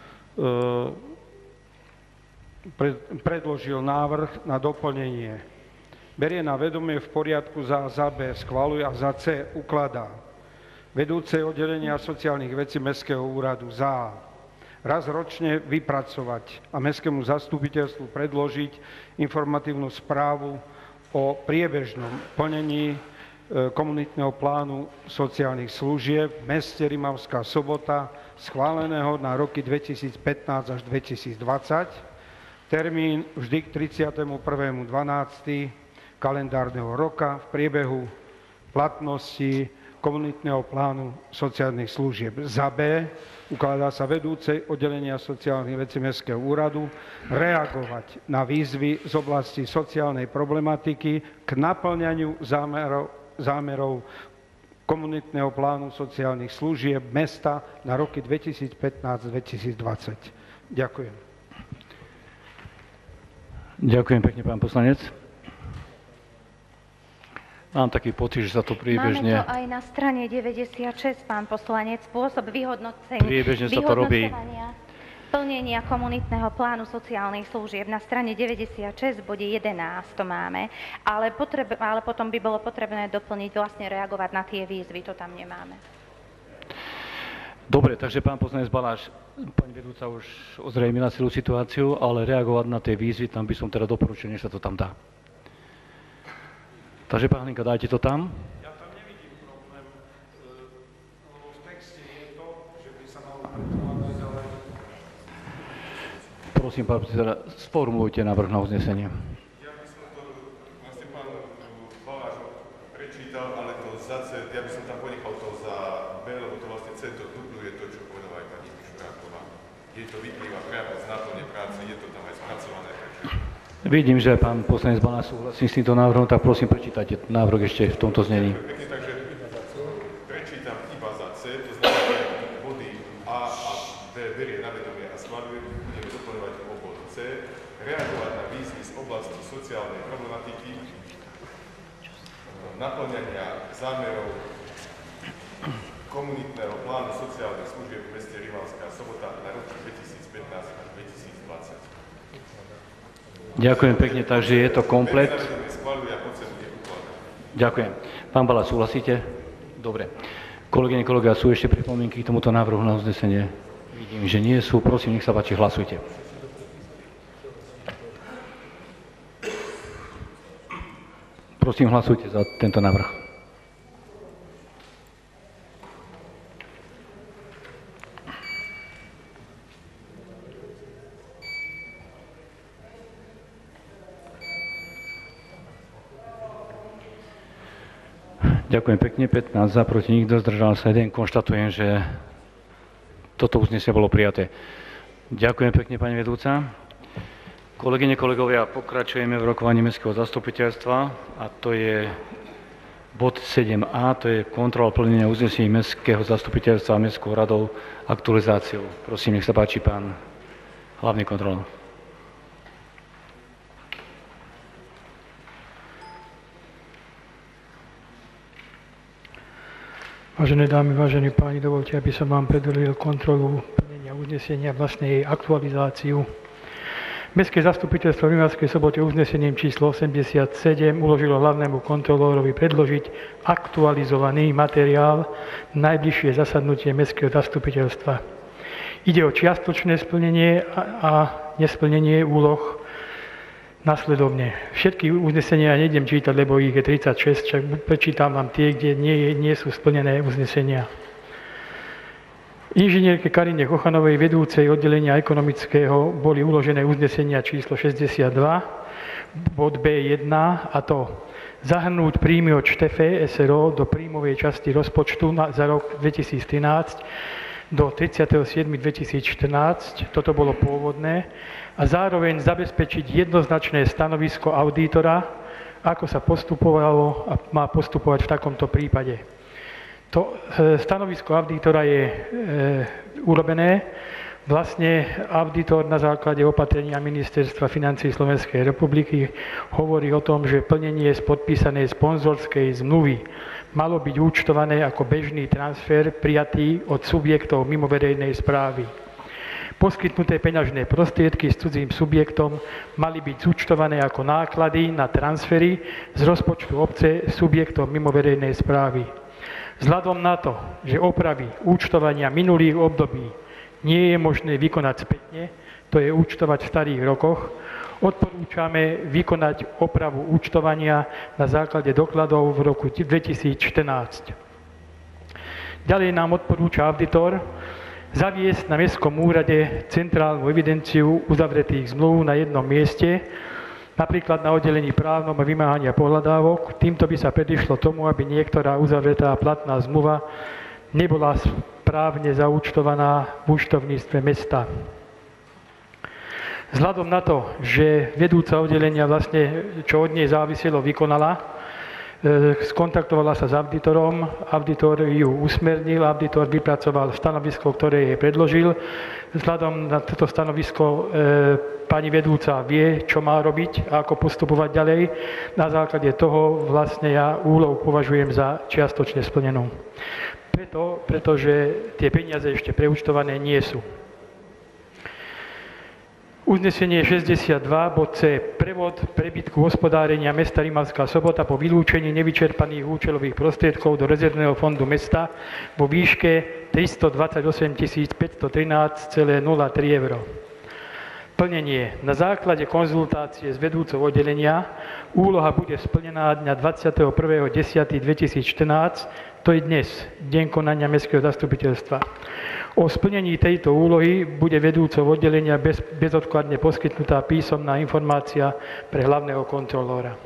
pred, predložil návrh na doplnenie. Berie na vedomie v poriadku za, za B, schvaľuje a za C ukladá. Vedúce oddelenia sociálnych vecí Mestského úradu za A. Raz ročne vypracovať a Mestskému zastupiteľstvu predložiť informatívnu správu o priebežnom plnení komunitného plánu sociálnych služieb v meste Rimavská Sobota, schváleného na roky dvetisícpätnásť až dvetisícdvadsať. Termín vždy k tridsiatemu prvému decembrovi kalendárneho roka v priebehu platnosti komunitného plánu sociálnych služieb. Za B ukladá sa vedúcej oddelenia sociálnych vecí Mestského úradu reagovať na výzvy z oblasti sociálnej problematiky k naplňaniu zámerov, zámerov komunitného plánu sociálnych služieb mesta na roky dvetisícpätnásť až dvetisícdvadsať. Ďakujem. Ďakujem pekne, pán poslanec. Mám taký pocit, že sa to priebežne... Máme to aj na strane deväťdesiatšesť, pán poslanec, spôsob vyhodnocenia, priebežne sa to robí. Plnenia komunitného plánu sociálnych služieb. Na strane deväťdesiatšesť v bode jedenásť to máme, ale, potreb, ale potom by bolo potrebné doplniť, vlastne reagovať na tie výzvy, to tam nemáme. Dobre, takže pán poslanec Baláš, pani vedúca už ozrejmila celú situáciu, ale reagovať na tie výzvy, tam by som teda doporučil, než sa to tam dá. Takže, pán Hlinka, dajte to tam. Ja tam nevidím problém, lebo v texte je to, že by sa malo predkladať, ale... Prosím, pán predseda, sformulujte návrh na uznesenie. Ja by som to vlastne pán Baláš prečítal, ale to za C, ja by som tam ponechal to za B, lebo to vlastne C to dubluje to, čo povedala aj pani Mišuráková. Je to vyplýva priamo z náplne práce, je to tam aj spracované, takže... Vidím, že pán poslanec Baláš súhlasí s týmto návrhom, tak prosím, prečítajte návrh ešte v tomto znení. Takže prečítam iba za C, to znamená, že body A a B berie na vedomie a schvaľuje, budeme doplňovať o bod C, reagovať na výzvy z oblasti sociálnej problematiky, naplňania zámerov komunitného plánu sociálnych služieb v meste Rimavská Sobota na roky dvetisícpätnásť až dvetisícdvadsať. Ďakujem pekne, takže je to komplet. Ďakujem. Pán Bala, súhlasíte? Dobre. Kolegyne, kolegovia, sú ešte pripomienky k tomuto návrhu na uznesenie? Vidím, že nie sú. Prosím, nech sa páči, hlasujte. Prosím, hlasujte za tento návrh. Ďakujem pekne, pätnásť za, proti nikto, zdržal sa jeden. Konštatujem, že toto uznesenie bolo prijaté. Ďakujem pekne, pani vedúca. Kolegyne, kolegovia, pokračujeme v rokovaní Mestského zastupiteľstva a to je bod sedem a, to je kontrola plnenia uznesení Mestského zastupiteľstva a Mestskou radou aktualizáciou. Prosím, nech sa páči, pán hlavný kontrolor. Vážené dámy, vážení páni, dovolte, aby som vám predložil kontrolu plnenia uznesenia, vlastne jej aktualizáciu. Mestské zastupiteľstvo v Rimavskej Sobote uznesením číslo osemdesiatsedem uložilo hlavnému kontrolórovi predložiť aktualizovaný materiál najbližšie zasadnutie Mestského zastupiteľstva. Ide o čiastočné splnenie a nesplnenie úloh nasledovne. Všetky uznesenia ja nejdem čítať, lebo ich je tridsaťšesť, však prečítam vám tie, kde nie, nie sú splnené uznesenia. Inžinierke Karine Kochanovej, vedúcej oddelenia ekonomického, boli uložené uznesenia číslo šesťdesiatdva, bod bé jeden, a to zahrnúť príjmy od Štefe es er ó do príjmovej časti rozpočtu na, za rok dvetisíctrinásť do tridsiateho siedmeho dvetisícštrnásť, toto bolo pôvodné, a zároveň zabezpečiť jednoznačné stanovisko auditora, ako sa postupovalo a má postupovať v takomto prípade. To stanovisko auditora je e, urobené. Vlastne auditor na základe opatrenia Ministerstva financií Slovenskej republiky hovorí o tom, že plnenie z podpísanej sponzorskej zmluvy malo byť účtované ako bežný transfer prijatý od subjektov mimo verejnej správy. Poskytnuté peňažné prostriedky s cudzím subjektom mali byť zúčtované ako náklady na transfery z rozpočtu obce subjektom mimo verejnej správy. Vzhľadom na to, že opravy účtovania minulých období nie je možné vykonať spätne, to je účtovať v starých rokoch, odporúčame vykonať opravu účtovania na základe dokladov v roku dvetisícštrnásť. Ďalej nám odporúča auditor zaviesť na Mestskom úrade centrálnu evidenciu uzavretých zmluv na jednom mieste, napríklad na oddelení právnom a vymáhania pohľadávok. Týmto by sa predišlo tomu, aby niektorá uzavretá platná zmluva nebola správne zaúčtovaná v účtovníctve mesta. Vzhľadom na to, že vedúca oddelenia vlastne, čo od nej záviselo, vykonala, skontaktovala sa s auditorom, auditor ju usmernil, auditor vypracoval stanovisko, ktoré jej predložil. Vzhľadom na toto stanovisko e, pani vedúca vie, čo má robiť a ako postupovať ďalej. Na základe toho vlastne ja úlohu považujem za čiastočne splnenú. Preto, pretože tie peniaze ešte preúčtované nie sú. Uznesenie šesťdesiatdva, bod C. Prevod prebytku hospodárenia mesta Rimavská Sobota po vylúčení nevyčerpaných účelových prostriedkov do rezervného fondu mesta vo výške tristodvadsaťosem tisíc päťstotrinásť celá nula tri eur. Plnenie. Na základe konzultácie s vedúcou oddelenia úloha bude splnená dňa dvadsiateho prvého októbra dvetisícštrnásť, to je dnes, deň konania Mestského zastupiteľstva. O splnení tejto úlohy bude vedúcou oddelenia bez, bezodkladne poskytnutá písomná informácia pre hlavného kontrolóra.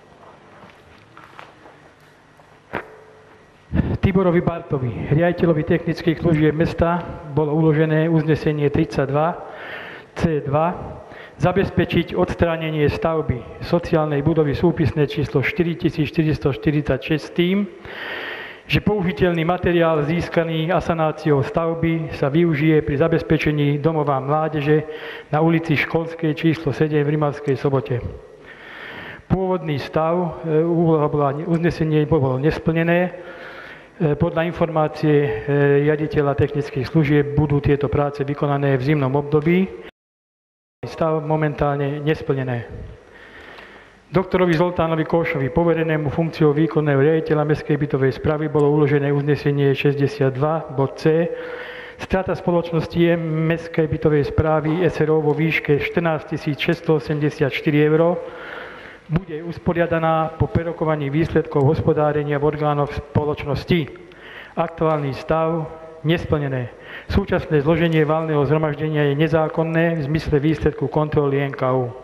Tiborovi Bartovi, riaditeľovi technických služieb mesta, bolo uložené uznesenie tridsaťdva cé dva, zabezpečiť odstránenie stavby sociálnej budovy súpisné číslo štyritisícštyristoštyridsaťšesť s tým, že použiteľný materiál získaný asanáciou stavby sa využije pri zabezpečení domova mládeže na ulici Školskej číslo sedem v Rimavskej Sobote. Pôvodný stav, úloha bola, uznesenie bolo nesplnené. Podľa informácie riaditeľa technických služieb budú tieto práce vykonané v zimnom období. Stav momentálne nesplnené. Doktorovi Zoltánovi Košovi, poverenému funkciou výkonného riaditeľa Mestskej bytovej správy, bolo uložené uznesenie šesťdesiatdva, bod C. Strata spoločnosti Mestskej bytovej správy es er ó vo výške štrnásťtisíc šesťstoosemdesiatštyri eur bude usporiadaná po prerokovaní výsledkov hospodárenia v orgánoch spoločnosti. Aktuálny stav nesplnené. Súčasné zloženie valného zhromaždenia je nezákonné v zmysle výsledku kontroly en ká ú.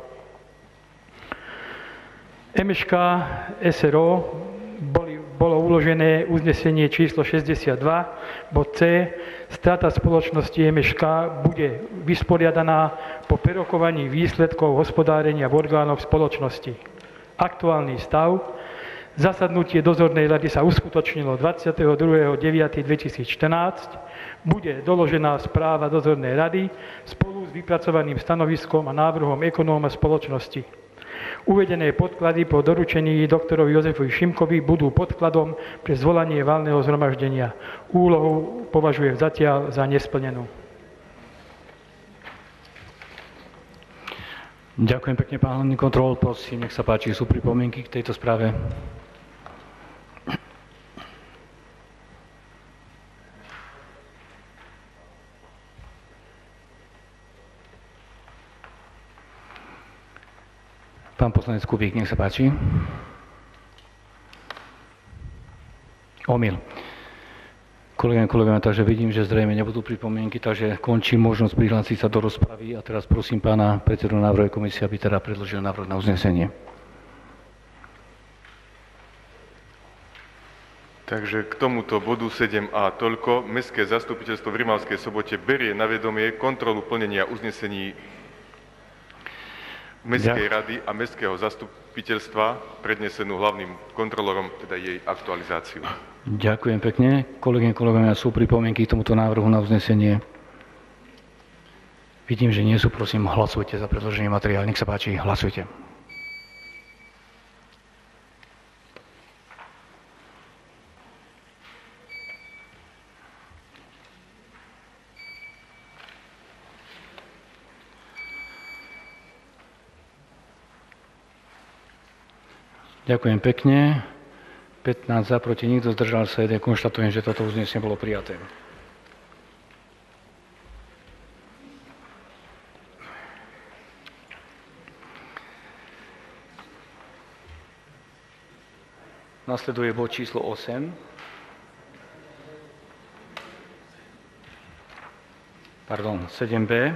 em eš ká es er ó boli, bolo uložené uznesenie číslo šesťdesiatdva, bod C. Strata spoločnosti em eš ká bude vysporiadaná po prerokovaní výsledkov hospodárenia v orgánoch spoločnosti. Aktuálny stav. Zasadnutie dozornej rady sa uskutočnilo dvadsiateho druhého deviateho dvetisícštrnásť. Bude doložená správa dozornej rady spolu s vypracovaným stanoviskom a návrhom ekonóma spoločnosti. Uvedené podklady po doručení doktorovi Jozefovi Šimkovi budú podkladom pre zvolanie valného zhromaždenia. Úlohu považujem zatiaľ za nesplnenú. Ďakujem pekne, pán hlavný kontrolór. Prosím, nech sa páči, sú pripomienky k tejto správe? Pán poslanec Kubík, nech sa páči. Omyl. Kolegovia, kolegovia, takže vidím, že zrejme nebudú pripomienky, takže končím možnosť prihlásiť sa do rozpravy a teraz prosím pána predsedu návrhovej komisie, aby teda predložil návrh na uznesenie. Takže k tomuto bodu sedem a toľko. Mestské zastupiteľstvo v Rimavskej Sobote berie na vedomie kontrolu plnenia uznesení Mestskej rady a Mestského zastupiteľstva prednesenú hlavným kontrolorom, teda jej aktualizáciu. Ďakujem pekne. Kolegyne, kolegovia, sú pripomienky k tomuto návrhu na uznesenie? Vidím, že nie sú. Prosím, hlasujte za predložený materiál. Nech sa páči, hlasujte. Ďakujem pekne. pätnásť za, proti nikto, zdržal sa jeden. Konštatujem, že toto uznesenie bolo prijaté. Nasleduje bod číslo osem. Pardon, sedem bé.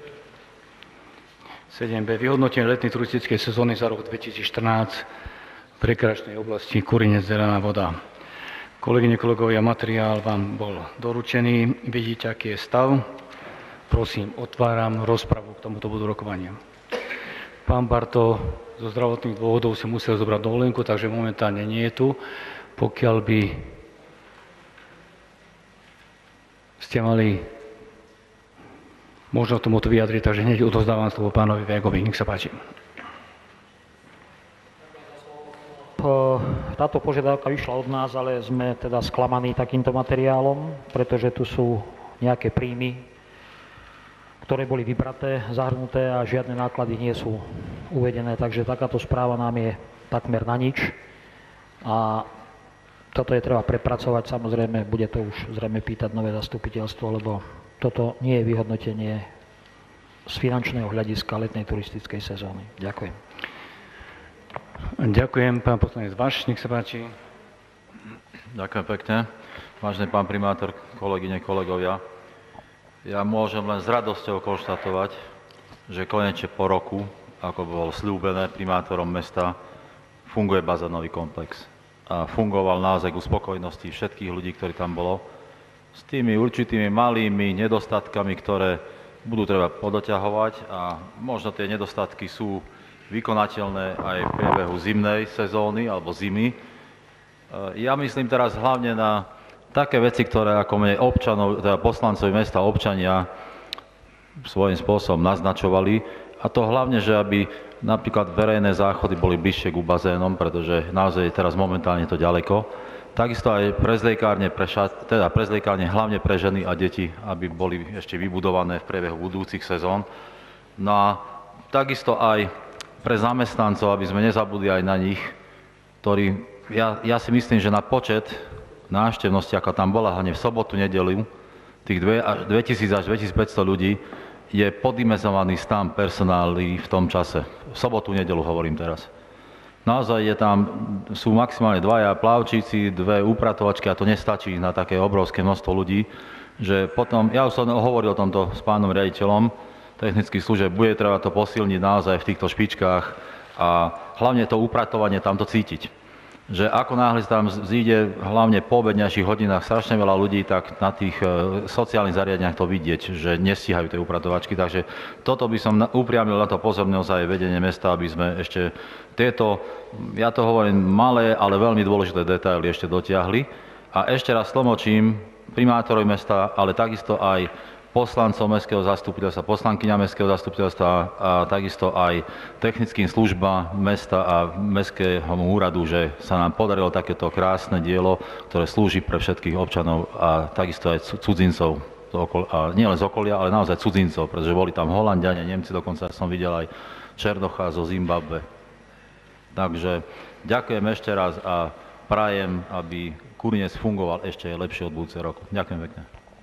sedem bé. Vyhodnotenie letnej turistickej sezóny za rok dvetisícštrnásť v rekreačnej oblasti Kurinec, Zelená voda. Kolegyne, kolegovia, materiál vám bol doručený. Vidíte, aký je stav. Prosím, otváram rozpravu k tomuto bodu rokovania. Pán Barto zo zdravotných dôvodov si musel zobrať dovolenku, takže momentálne nie je tu. Pokiaľ by ste mali možno tomuto vyjadriť, takže hneď odovzdávam slovo pánovi Végovi. Nech sa páči. Táto požiadavka vyšla od nás, ale sme teda sklamaní takýmto materiálom, pretože tu sú nejaké príjmy, ktoré boli vybraté, zahrnuté a žiadne náklady nie sú uvedené, takže takáto správa nám je takmer na nič. A toto je treba prepracovať, samozrejme, bude to už zrejme pýtať nové zastupiteľstvo, lebo toto nie je vyhodnotenie z finančného hľadiska letnej turistickej sezóny. Ďakujem. Ďakujem, pán poslanec Vaš, nech sa páči. Ďakujem pekne. Vážený pán primátor, kolegyne, kolegovia, ja môžem len s radosťou konštatovať, že konečne po roku, ako bolo sľúbené primátorom mesta, funguje bazénový komplex. A fungoval naozaj k uspokojnosti všetkých ľudí, ktorí tam bolo, s tými určitými malými nedostatkami, ktoré budú treba podoťahovať a možno tie nedostatky sú vykonateľné aj v priebehu zimnej sezóny alebo zimy. Ja myslím teraz hlavne na také veci, ktoré ako mne občanov, teda poslancovi mesta občania svojím spôsobom naznačovali. A to hlavne, že aby napríklad verejné záchody boli bližšie ku bazénom, pretože naozaj je teraz momentálne to ďaleko. Takisto aj prezliekárne, pre šat, teda prezliekárne hlavne pre ženy a deti, aby boli ešte vybudované v priebehu budúcich sezón. No a takisto aj pre zamestnancov, aby sme nezabudli aj na nich, ktorí, ja, ja si myslím, že na počet návštevnosti, ako tam bola hlavne v sobotu, nedelu, tých dvetisíc až dvetisícpäťsto ľudí, je poddimenzovaný stav personálu v tom čase. V sobotu, nedelu hovorím teraz. Naozaj je tam, sú maximálne dvaja plavčíci, dve upratovačky a to nestačí na také obrovské množstvo ľudí, že potom, ja už som hovoril o tomto s pánom riaditeľom technických služieb, bude treba to posilniť naozaj v týchto špičkách a hlavne to upratovanie tam to cítiť. že ako náhle sa tam zíde, hlavne po obedňajších hodinách, strašne veľa ľudí, tak na tých sociálnych zariadeniach to vidieť, že nestíhajú tie upratovačky. Takže toto by som upriamil na to pozornosť aj vedenie mesta, aby sme ešte tieto, ja to hovorím, malé, ale veľmi dôležité detaily ešte dotiahli. A ešte raz tlmočím primátorovi mesta, ale takisto aj poslancov mestského zastupiteľstva, poslankyňa mestského zastupiteľstva a takisto aj technickým službám mesta a mestského úradu, že sa nám podarilo takéto krásne dielo, ktoré slúži pre všetkých občanov a takisto aj cudzincov. A nie len z okolia, ale naozaj cudzincov, pretože boli tam Holanďania, Nemci, dokonca som videl aj Černocha zo Zimbabwe. Takže ďakujem ešte raz a prajem, aby Kurniec fungoval ešte lepšie od budúceho roku. Ďakujem pekne.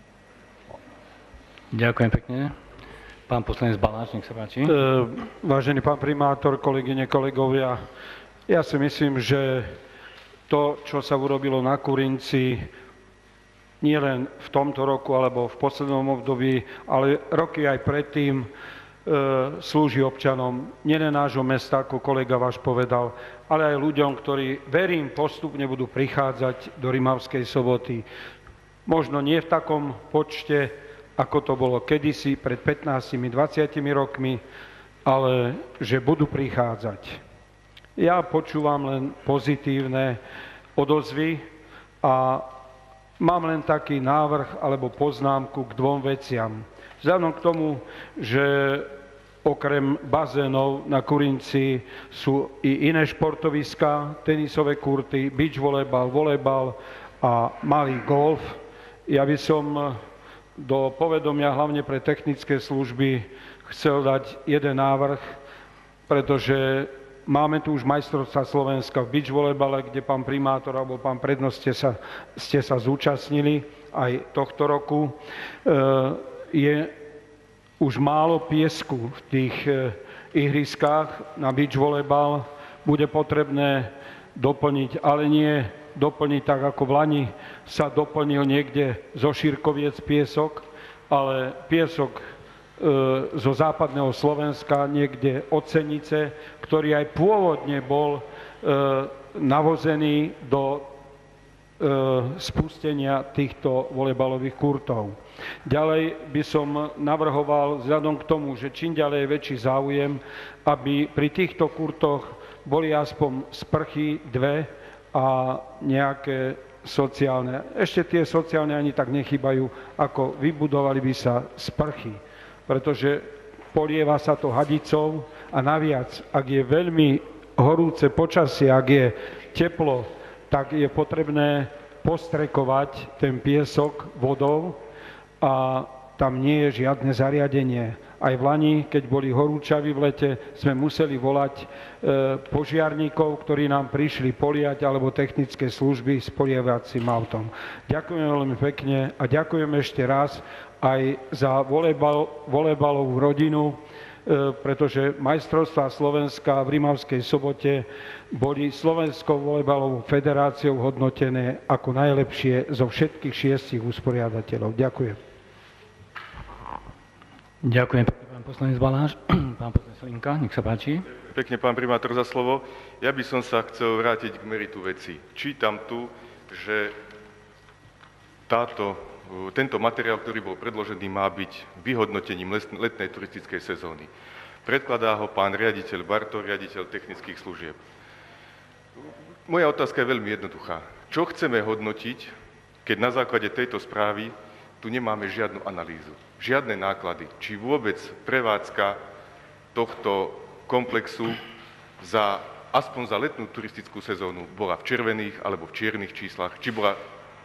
Ďakujem pekne. Pán poslanec Baláš, nech sa páči. Vážený pán primátor, kolegyne, kolegovia, ja si myslím, že to, čo sa urobilo na Kurinci, nie len v tomto roku alebo v poslednom období, ale roky aj predtým, slúži občanom nielen nášho mesta, ako kolega váš povedal, ale aj ľuďom, ktorí, verím, postupne budú prichádzať do Rimavskej Soboty. Možno nie v takom počte, ako to bolo kedysi, pred pätnástimi dvadsiatimi rokmi, ale že budú prichádzať. Ja počúvam len pozitívne odozvy a mám len taký návrh alebo poznámku k dvom veciam. Vzhľadom k tomu, že okrem bazénov na Kurinci sú i iné športoviská, tenisové kurty, beach volejbal, volejbal a malý golf. Ja by som do povedomia hlavne pre technické služby chcel dať jeden návrh, pretože máme tu už majstrovstvá Slovenska v beach volejbale, kde pán primátor alebo pán prednost ste sa, ste sa zúčastnili aj tohto roku. Je už málo piesku v tých ihriskách na beach volejbal. Bude potrebné doplniť, ale nie doplniť tak, ako v Lani sa doplnil niekde zo Šírkoviec piesok, ale piesok e, zo západného Slovenska, niekde od Senice, ktorý aj pôvodne bol e, navozený do e, spustenia týchto volejbalových kurtov. Ďalej by som navrhoval, vzhľadom k tomu, že čím ďalej je väčší záujem, aby pri týchto kurtoch boli aspoň sprchy dve a nejaké sociálne. Ešte tie sociálne ani tak nechybajú, ako vybudovali by sa sprchy, pretože polieva sa to hadicou a naviac, ak je veľmi horúce počasie, ak je teplo, tak je potrebné postrekovať ten piesok vodou a tam nie je žiadne zariadenie. Aj v Lani, keď boli horúčaví v lete, sme museli volať e, požiarníkov, ktorí nám prišli poliať, alebo technické služby s polievacím autom. Ďakujem veľmi pekne a ďakujem ešte raz aj za volejbal, volejbalovú rodinu, e, pretože majstrovstvá Slovenska v Rimavskej Sobote boli Slovenskou volejbalovou federáciou hodnotené ako najlepšie zo všetkých šiestich usporiadateľov. Ďakujem. Ďakujem, pán poslanec Baláš. Pán poslanec Linka, nech sa páči. Pekne, pán primátor, za slovo. Ja by som sa chcel vrátiť k meritu veci. Čítam tu, že táto, tento materiál, ktorý bol predložený, má byť vyhodnotením letnej turistickej sezóny. Predkladá ho pán riaditeľ Barto, riaditeľ technických služieb. Moja otázka je veľmi jednoduchá. Čo chceme hodnotiť, keď na základe tejto správy tu nemáme žiadnu analýzu, žiadne náklady, či vôbec prevádzka tohto komplexu za, aspoň za letnú turistickú sezónu bola v červených alebo v čiernych číslach, či bola,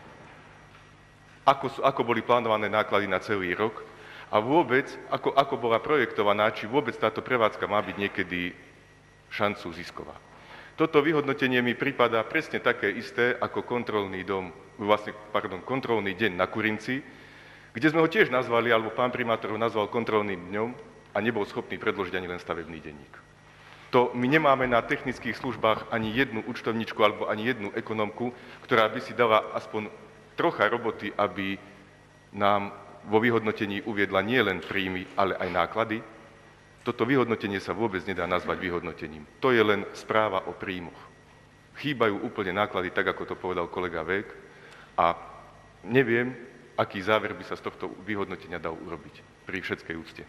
ako, ako boli plánované náklady na celý rok a vôbec, ako, ako bola projektovaná, či vôbec táto prevádzka má byť niekedy šancu zisková. Toto vyhodnotenie mi pripadá presne také isté ako kontrolný dom, vlastne, pardon, kontrolný deň na Kurinci, kde sme ho tiež nazvali, alebo pán primátor ho nazval kontrolným dňom a nebol schopný predložiť ani len stavebný denník. To my nemáme na technických službách ani jednu účtovničku alebo ani jednu ekonomku, ktorá by si dala aspoň trocha roboty, aby nám vo vyhodnotení uviedla nie len príjmy, ale aj náklady. Toto vyhodnotenie sa vôbec nedá nazvať vyhodnotením. To je len správa o príjmoch. chýbajú úplne náklady, tak ako to povedal kolega Vek, a neviem, aký záver by sa z tohto vyhodnotenia dal urobiť pri všetkej úcte.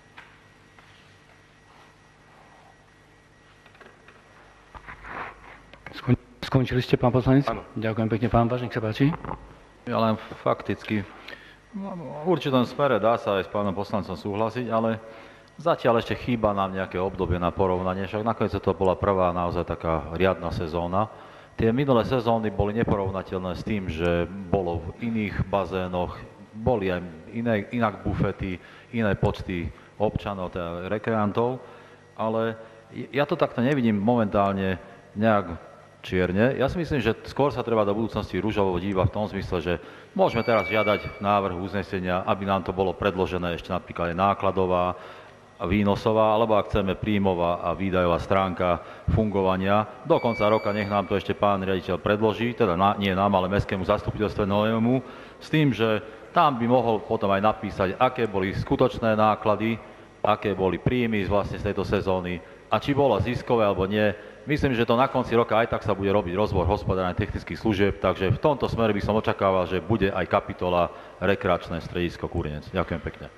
Skončili ste, pán poslanec? Áno. Ďakujem pekne, pán Vážnik, sa páči. Ja len fakticky, v určitom smere dá sa aj s pánom poslancom súhlasiť, ale zatiaľ ešte chýba nám nejaké obdobie na porovnanie, však nakoniec to bola prvá naozaj taká riadna sezóna. Tie minulé sezóny boli neporovnateľné s tým, že bolo v iných bazénoch, boli aj iné, inak bufety, iné počty občanov, teda rekreantov, ale ja to takto nevidím momentálne nejak čierne. Ja si myslím, že skôr sa treba do budúcnosti ružovo dívať v tom zmysle, že môžeme teraz žiadať návrh uznesenia, aby nám to bolo predložené ešte napríklad aj nákladová a výnosová, alebo ak chceme príjmová a výdajová stránka fungovania. Do konca roka nech nám to ešte pán riaditeľ predloží, teda na, nie nám, ale Mestskému zastupiteľstvu novému, s tým, že tam by mohol potom aj napísať, aké boli skutočné náklady, aké boli príjmy vlastne z tejto sezóny a či bolo ziskové alebo nie. Myslím, že to na konci roka aj tak sa bude robiť rozbor hospodárenia technických služieb, takže v tomto smere by som očakával, že bude aj kapitola rekreačné stredisko Kurinec. Ďakujem pekne.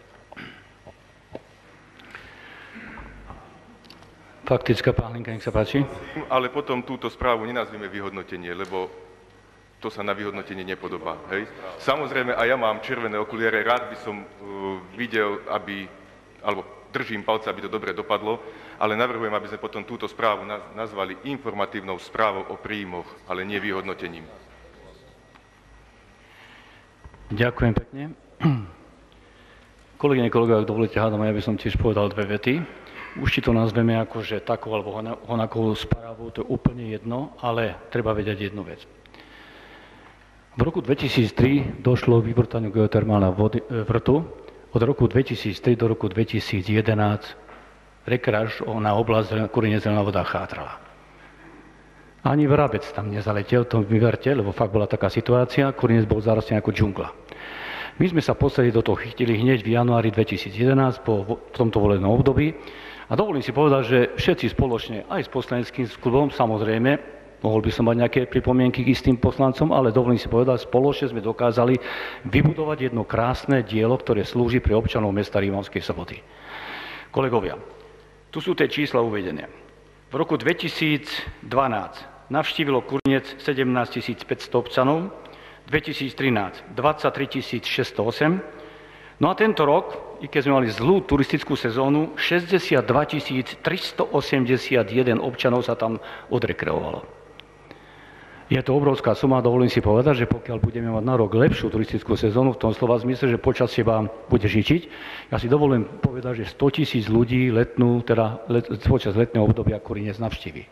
Faktická, pán Hlinka, nech sa páči. Ale potom túto správu nenazvime vyhodnotenie, lebo to sa na vyhodnotenie nepodobá. Hej? Samozrejme, aj ja mám červené okuliare, rád by som uh, videl, aby, alebo držím palce, aby to dobre dopadlo, ale navrhujem, aby sme potom túto správu nazvali informatívnou správou o príjmoch, ale nie vyhodnotením. Ďakujem pekne. Kolegyne, kolegovia, ak dovolíte, hádam, ja by som tiež povedal dve vety. Už či to nazveme ako, že takú alebo onakou správu, to je úplne jedno, ale treba vedieť jednu vec. V roku dvetisíctri došlo k vyvrtaniu geotermálneho vrtu. Od roku dvetisíctri do roku dvetisícjedenásť rekreačná oblasť Kurinec zelená voda chátrala. Ani vrabec tam nezaletel, to mi verte, lebo fakt bola taká situácia, Kurinec bol zarastený ako džungla. My sme sa podstate do toho chytili hneď v januári dvetisícjedenásť po v tomto volebnom období a dovolím si povedať, že všetci spoločne, aj s poslaneckým klubom, samozrejme, mohol by som mať nejaké pripomienky k istým poslancom, ale dovolím si povedať, spoločne sme dokázali vybudovať jedno krásne dielo, ktoré slúži pre občanov mesta Rímavskej Soboty. Kolegovia, tu sú tie čísla uvedené. V roku dvetisícdvanásť navštívilo Kurinec sedemnásťtisícpäťsto občanov, dvetisíctrinásť dvadsaťtri tisíc šesťstoosem, no a tento rok, i keď sme mali zlú turistickú sezónu, šesťdesiatdva tisíc tristoosemdesiatjeden občanov sa tam odrekreovalo. Je to obrovská suma, dovolím si povedať, že pokiaľ budeme mať na rok lepšiu turistickú sezónu, v tom slova zmysle, že počasie vám bude žičiť, ja si dovolím povedať, že sto tisíc ľudí letnú, teda let, počas letného obdobia Kurinec navštíví.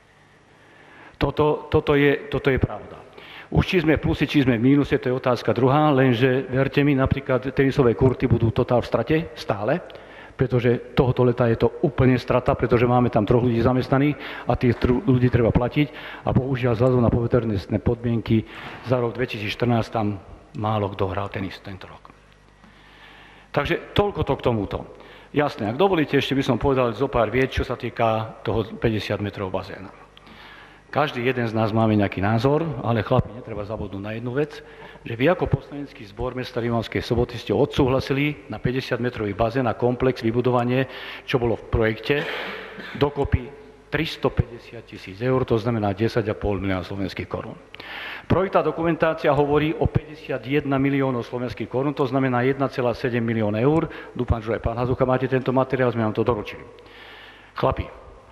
Toto, toto, je, toto je pravda. Už či sme v pluse, či sme v mínuse, to je otázka druhá, lenže verte mi, napríklad tenisové kurty budú totál v strate stále, pretože tohoto leta je to úplne strata, pretože máme tam troch ľudí zamestnaných a tých ľudí treba platiť a bohužiaľ vzhľadom na poveternostné podmienky za rok dvetisícštrnásť tam málo kto hral tenis tento rok. Takže toľko to k tomuto. Jasné, ak dovolíte, ešte by som povedal zo pár vied, čo sa týka toho päťdesiat metrov bazéna. Každý jeden z nás máme nejaký názor, ale chlapi, netreba zabudnúť na jednu vec, že vy ako poslanecký zbor mesta Rímavskej Soboty ste odsúhlasili na päťdesiat metrový bazén a komplex vybudovanie, čo bolo v projekte, dokopy tristopäťdesiat tisíc eur, to znamená desať a pol milióna slovenských korún. Projektná dokumentácia hovorí o päťdesiatjeden miliónov slovenských korún, to znamená jeden celá sedem milióna eur. Dúfam, že aj pán Hazucha máte tento materiál, sme vám to doručili. Chlapi,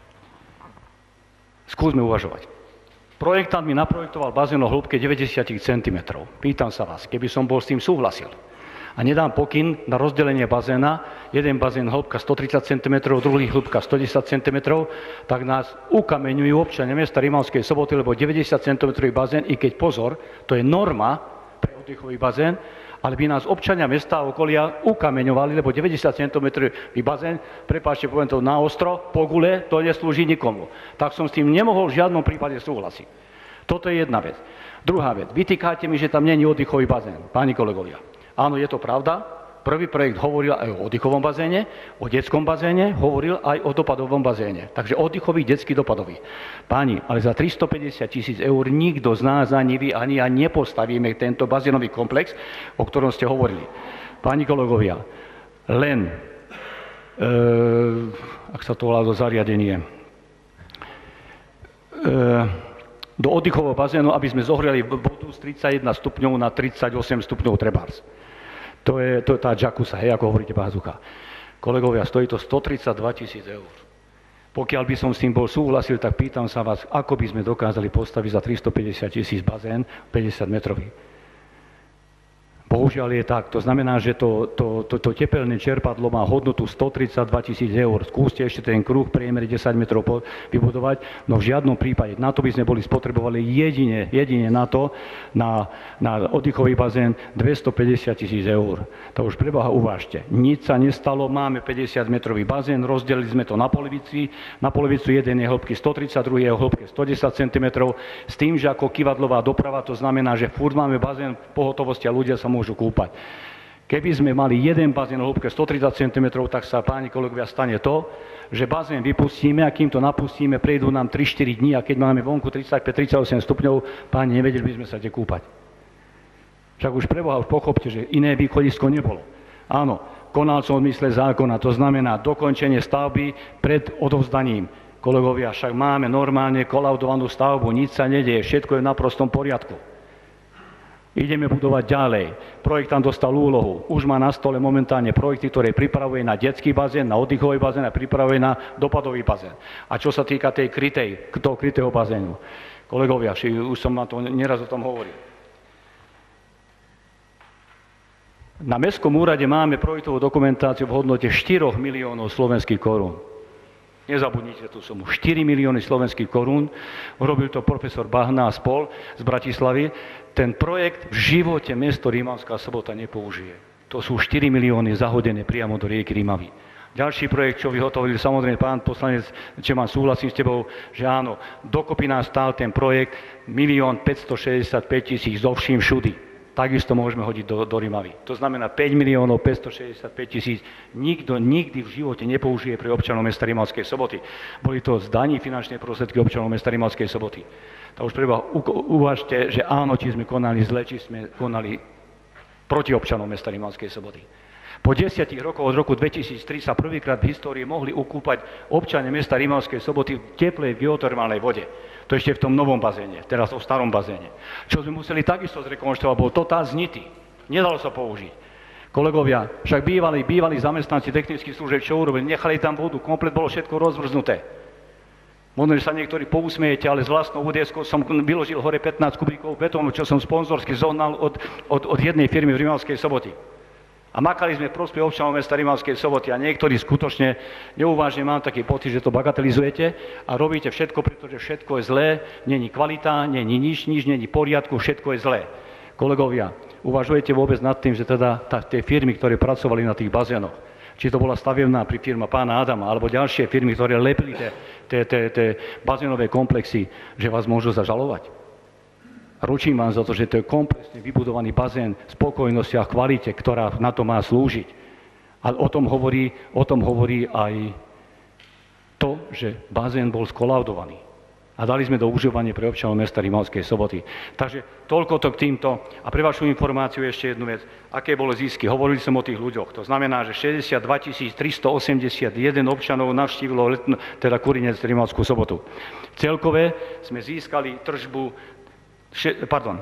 skúsme uvažovať. Projektant mi naprojektoval bazén o hĺbke deväťdesiat centimetrov. Pýtam sa vás, keby som bol s tým súhlasil a nedám pokyn na rozdelenie bazéna, jeden bazén hĺbka stotridsať centimetrov, druhý hĺbka stodesať centimetrov, tak nás ukameňujú občania mesta Rímavskej Soboty, lebo deväťdesiat centimetrový bazén, i keď pozor, to je norma pre oddychový bazén, ale by nás občania mesta a okolia ukameňovali, lebo deväťdesiat centimetrový bazén, prepáčte, poviem to na ostro, po gule, to neslúži nikomu. Tak som s tým nemohol v žiadnom prípade súhlasiť. Toto je jedna vec. Druhá vec, vytýkáte mi, že tam nie je oddychový bazén, páni kolegovia. Áno, je to pravda, Prvý projekt hovoril aj o oddychovom bazéne, o detskom bazéne, hovoril aj o dopadovom bazéne. Takže oddychový, detský, dopadový. Páni, ale za tristopäťdesiat tisíc eur nikto z nás, ani vy, ani ja nepostavíme tento bazénový komplex, o ktorom ste hovorili. Páni kolegovia, len, e, ak sa to volá do zariadenie, e, do oddychového bazénu, aby sme zohreli vodu z tridsaťjeden stupňov na tridsaťosem stupňov trebárs. To je, to je tá džakusa, hej, ako hovoríte, pán Hazucha. Kolegovia, stojí to stotridsaťdva tisíc eur. Pokiaľ by som s tým bol súhlasil, tak pýtam sa vás, ako by sme dokázali postaviť za tristopäťdesiat tisíc bazén päťdesiat metrový. Bohužiaľ je tak. To znamená, že to, to, to, to tepelné čerpadlo má hodnotu stotridsaťdva tisíc eur. Skúste ešte ten kruh priemere desať metrov vybudovať, no v žiadnom prípade. Na to by sme boli spotrebovali jedine, jedine na to, na, na oddychový bazén dvestopäťdesiat tisíc eur. To už preboha uvážte. Nič sa nestalo, máme päťdesiat metrový bazén, rozdelili sme to na polovici. Na polovicu jeden je hĺbky stotridsať, druhý je hĺbky stodesať centimetrov, s tým, že ako kývadlová doprava, to znamená, že furt máme bazén v pohotovosti a ľudia sa môžu kúpať. Keby sme mali jeden bazén o hĺbke stotridsať centimetrov, tak sa, páni kolegovia, stane to, že bazén vypustíme a kým to napustíme, prejdú nám tri štyri dní a keď máme vonku tridsaťpäť tridsaťosem stupňov, páni, nevedeli by sme sa kde kúpať. Však už preboha, už pochopte, že iné východisko nebolo. Áno, konal som v mysle zákona, to znamená dokončenie stavby pred odovzdaním. Kolegovia, však máme normálne kolaudovanú stavbu, nič sa nedieje, všetko je v naprostom poriadku. Ideme budovať ďalej. Projektant dostal úlohu. Už má na stole momentálne projekty, ktoré pripravuje na detský bazén, na oddychový bazén a pripravuje na dopadový bazén. A čo sa týka tej krytej, toho krytého bazénu. Kolegovia, už som na to neraz o tom hovoril. Na Mestskom úrade máme projektovú dokumentáciu v hodnote štyri miliónov slovenských korún. Nezabudnite tú sumu. štyri milióny slovenských korún. Urobil to profesor Bahna a spol z Bratislavy. Ten projekt v živote mesto Rímavská Sobota nepoužije. To sú štyri milióny zahodené priamo do rieky Rímavy. Ďalší projekt, čo vyhotovili, samozrejme, pán poslanec, čo mám súhlasím s tebou, že áno, dokopy nás stál ten projekt milión päťstošesťdesiatpäť tisíc zo vším všudy. Takisto môžeme hodiť do, do Rímavy. To znamená päť miliónov päťstošesťdesiatpäť tisíc. Nikto nikdy v živote nepoužije pre občanov mesta Rímavskej Soboty. Boli to z daní finančné prostriedky občanov mesta Rímavskej Soboty. To už treba uvážte, že áno, či sme konali zle, či sme konali proti občanom mesta Rímavskej Soboty. Po desiatich rokoch od roku dvetisíctri sa prvýkrát v histórii mohli ukúpať občania mesta Rímavskej Soboty v teplej geotermálnej vode. To ešte v tom novom bazéne, teraz o starom bazéne. Čo sme museli takisto zrekonštruovať, bol totál znitý. Nedalo sa použiť. Kolegovia, však bývali, bývali zamestnanci technických služieb, čo urobili? Nechali tam vodu, komplet bolo všetko rozvrznuté. Možno, že sa niektorí pousmiejete, ale z vlastnou údeskou som vyložil hore pätnásť kubíkov betónu, čo som sponzorsky zohnal od, od, od jednej firmy v Rímavskej Soboty. A makali sme v prospech občanov mesta Rímavskej Soboty a niektorí skutočne neuvážne mám taký pocit, že to bagatelizujete a robíte všetko, pretože všetko je zlé, není kvalita, není nič, nič, není poriadku, všetko je zlé. Kolegovia, uvažujete vôbec nad tým, že teda tá, tie firmy, ktoré pracovali na tých bazénoch, či to bola stavebná pri firma pána Adama, alebo ďalšie firmy, ktoré lepili tie bazénové komplexy, že vás môžu zažalovať? Ručím vám za to, že to je komplexne vybudovaný bazén spokojnosti a kvalite, ktorá na to má slúžiť. A o tom hovorí, o tom hovorí aj to, že bazén bol skolaudovaný. A dali sme do užívania pre občanov mesta Rímavskej Soboty. Takže toľko to k týmto. A pre vašu informáciu ešte jednu vec. Aké bolo zisky? Hovorili som o tých ľuďoch. To znamená, že šesťdesiatdva tisíc tristoosemdesiatjeden občanov navštívilo letno, teda Kurinec Rímavskú Sobotu. Celkové sme získali tržbu Pardon,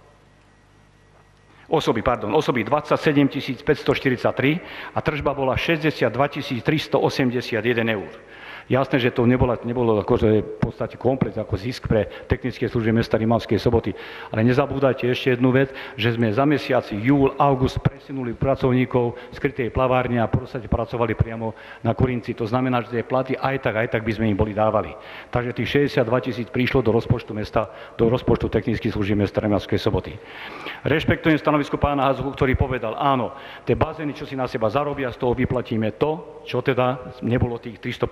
osoby, pardon, osoby dvadsaťsedem tisíc päťstoštyridsaťtri a tržba bola šesťdesiatdva tisíc tristoosemdesiatjeden eur. Jasné, že to nebolo, nebolo akože v podstate komplet ako zisk pre technické služby mesta Rímavskej Soboty. Ale nezabúdajte ešte jednu vec, že sme za mesiaci júl, august presunuli pracovníkov skrytej plavárne a v podstate pracovali priamo na Kurinci. To znamená, že tie platy aj tak, aj tak by sme im boli dávali. Takže tých šesťdesiatdva tisíc prišlo do rozpočtu mesta, do rozpočtu technických služieb mesta Rímavskej Soboty. Rešpektujem stanovisko pána Hazuchu, ktorý povedal, áno, tie bazény, čo si na seba zarobia, z toho vyplatíme to, čo teda nebolo tých tristopäťdesiat tisíc.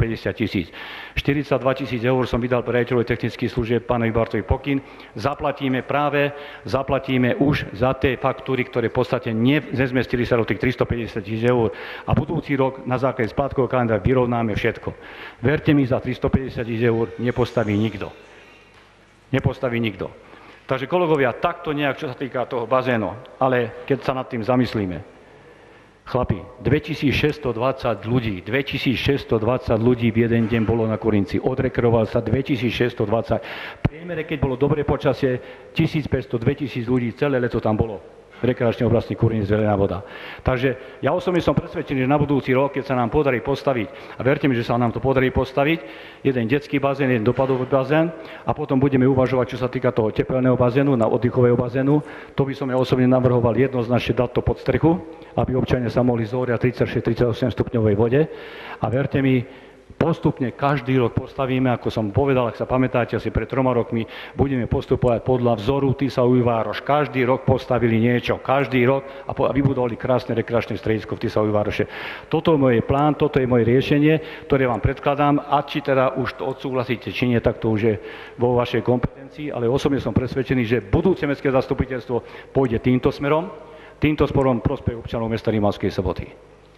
tisíc. štyridsaťdva tisíc eur som vydal pre riaditeľovi technických služieb pánovi Bartovi pokyn. Zaplatíme práve, zaplatíme už za tie faktúry, ktoré v podstate nezmestili sa do tých tristopäťdesiat tisíc eur. A budúci rok na základe splátkového kalendára vyrovnáme všetko. Verte mi, za tristopäťdesiat tisíc eur nepostaví nikto. Nepostaví nikto. Takže kolegovia, takto nejak, čo sa týka toho bazénu, ale keď sa nad tým zamyslíme, chlapi, dvetisícšesťstodvadsať ľudí, dvetisícšesťstodvadsať ľudí v jeden deň bolo na Kurinci, odrekreoval sa dvetisícšesťstodvadsať, v priemere, keď bolo dobré počasie, tisícpäťsto dvetisíc ľudí, celé leto tam bolo. Rekreačnej oblasti Kurinec, zelená voda. Takže ja osobne som presvedčený, že na budúci rok, keď sa nám podarí postaviť, a verte mi, že sa nám to podarí postaviť, jeden detský bazén, jeden dopadový bazén a potom budeme uvažovať, čo sa týka toho tepelného bazénu, na oddychového bazénu, to by som ja osobne navrhoval jednoznačne dať to pod strechu, aby občania sa mohli zohriať tridsaťšesť tridsaťosem stupňovej vode. A verte mi, postupne každý rok postavíme, ako som povedal, ak sa pamätáte, asi pred troma rokmi budeme postupovať podľa vzoru Tisový Vároš. Každý rok postavili niečo, každý rok a vybudovali krásne rekreačné stredisko v Tisový Vároše. Toto je môj plán, toto je moje riešenie, ktoré vám predkladám, a či teda už to odsúhlasíte, či nie, tak to už je vo vašej kompetencii, ale osobne som presvedčený, že budúce mestské zastupiteľstvo pôjde týmto smerom, týmto sporom prospech občanov mesta Rimavskej Soboty.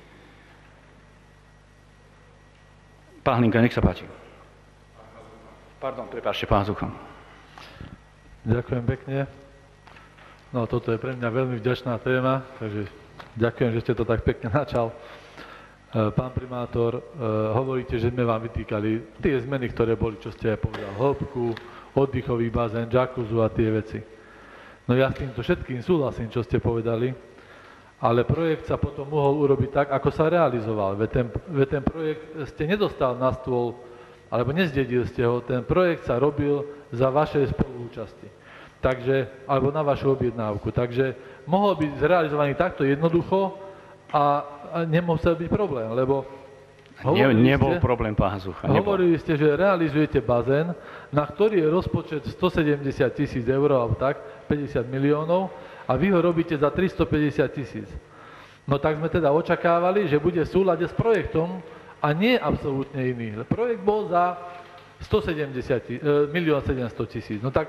Pán Hlinka, nech sa páči. Pardon, prepáčte, pán Hazucha. Ďakujem pekne. No, toto je pre mňa veľmi vďačná téma, takže ďakujem, že ste to tak pekne načal. Pán primátor, hovoríte, že sme vám vytýkali tie zmeny, ktoré boli, čo ste aj povedal, hĺbku, oddychový bazén, jacuzzu a tie veci. No ja s týmto všetkým súhlasím, čo ste povedali, ale projekt sa potom mohol urobiť tak, ako sa realizoval. Veď ten, veď ten projekt ste nedostal na stôl, alebo nezdedil ste ho, ten projekt sa robil za vašej spoluúčasti. Takže, alebo na vašu objednávku. Takže mohol byť zrealizovaný takto jednoducho a, a nemusel byť problém, lebo Ne, nebol ste, problém, pán Hazucha. Hovorili ste, že realizujete bazén, na ktorý je rozpočet stosedemdesiat tisíc eur, alebo tak, päťdesiat miliónov, a vy ho robíte za tristopäťdesiat tisíc. No tak sme teda očakávali, že bude v súlade s projektom a nie absolútne iný. Projekt bol za milión sedemsto tisíc. No tak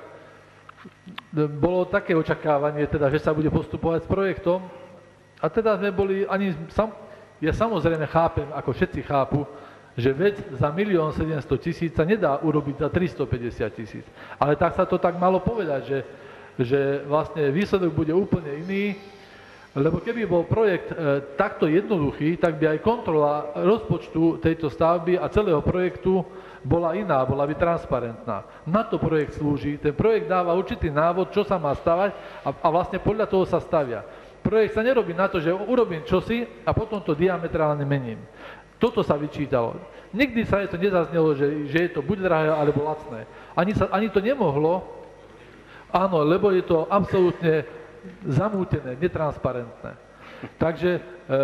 bolo také očakávanie, teda, že sa bude postupovať s projektom a teda sme boli ani... Sam, ja samozrejme chápem, ako všetci chápu, že vec za milión sedemsto tisíc sa nedá urobiť za tristopäťdesiat tisíc. Ale tak sa to tak malo povedať, že že vlastne výsledok bude úplne iný, lebo keby bol projekt e, takto jednoduchý, tak by aj kontrola rozpočtu tejto stavby a celého projektu bola iná, bola by transparentná. Na to projekt slúži, ten projekt dáva určitý návod, čo sa má stavať a, a vlastne podľa toho sa stavia. Projekt sa nerobí na to, že urobím čosi a potom to diametrálne mením. Toto sa vyčítalo. Nikdy sa to nezaznelo, že, že je to buď drahé, alebo lacné. Ani, sa, ani to nemohlo. Áno, lebo je to absolútne zamútené, netransparentné. Takže e,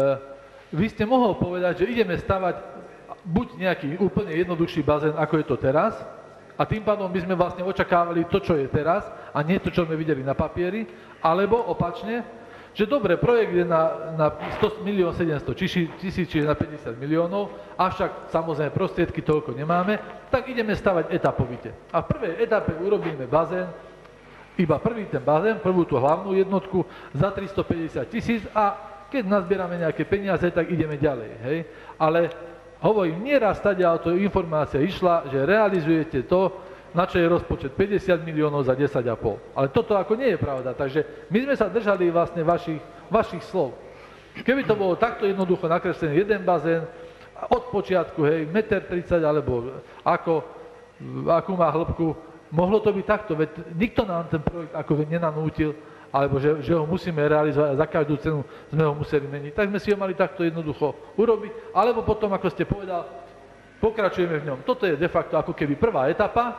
vy ste mohol povedať, že ideme stavať buď nejaký úplne jednoduchší bazén, ako je to teraz, a tým pádom by sme vlastne očakávali to, čo je teraz, a nie to, čo sme videli na papieri, alebo opačne, že dobre, projekt je na, na sto milión sedemsto tisíc, čiže na päťdesiat miliónov, avšak samozrejme prostriedky toľko nemáme, tak ideme stavať etapovite. A v prvej etape urobíme bazén, iba prvý ten bazén, prvú tú hlavnú jednotku za tristopäťdesiat tisíc a keď nazbierame nejaké peniaze, tak ideme ďalej. Hej? Ale hovorím, nieraz stadiaľ to informácia išla, že realizujete to, na čo je rozpočet päťdesiat miliónov za desať a pol. Ale toto ako nie je pravda, takže my sme sa držali vlastne vašich, vašich slov. Keby to bolo takto jednoducho nakreslený jeden bazén, od počiatku, hej, jeden tridsať metra, alebo ako, akú má hĺbku, mohlo to byť takto, veď nikto nám ten projekt ako nenanútil, alebo že, že ho musíme realizovať a za každú cenu sme ho museli meniť. Tak sme si ho mali takto jednoducho urobiť, alebo potom, ako ste povedal, pokračujeme v ňom. Toto je de facto ako keby prvá etapa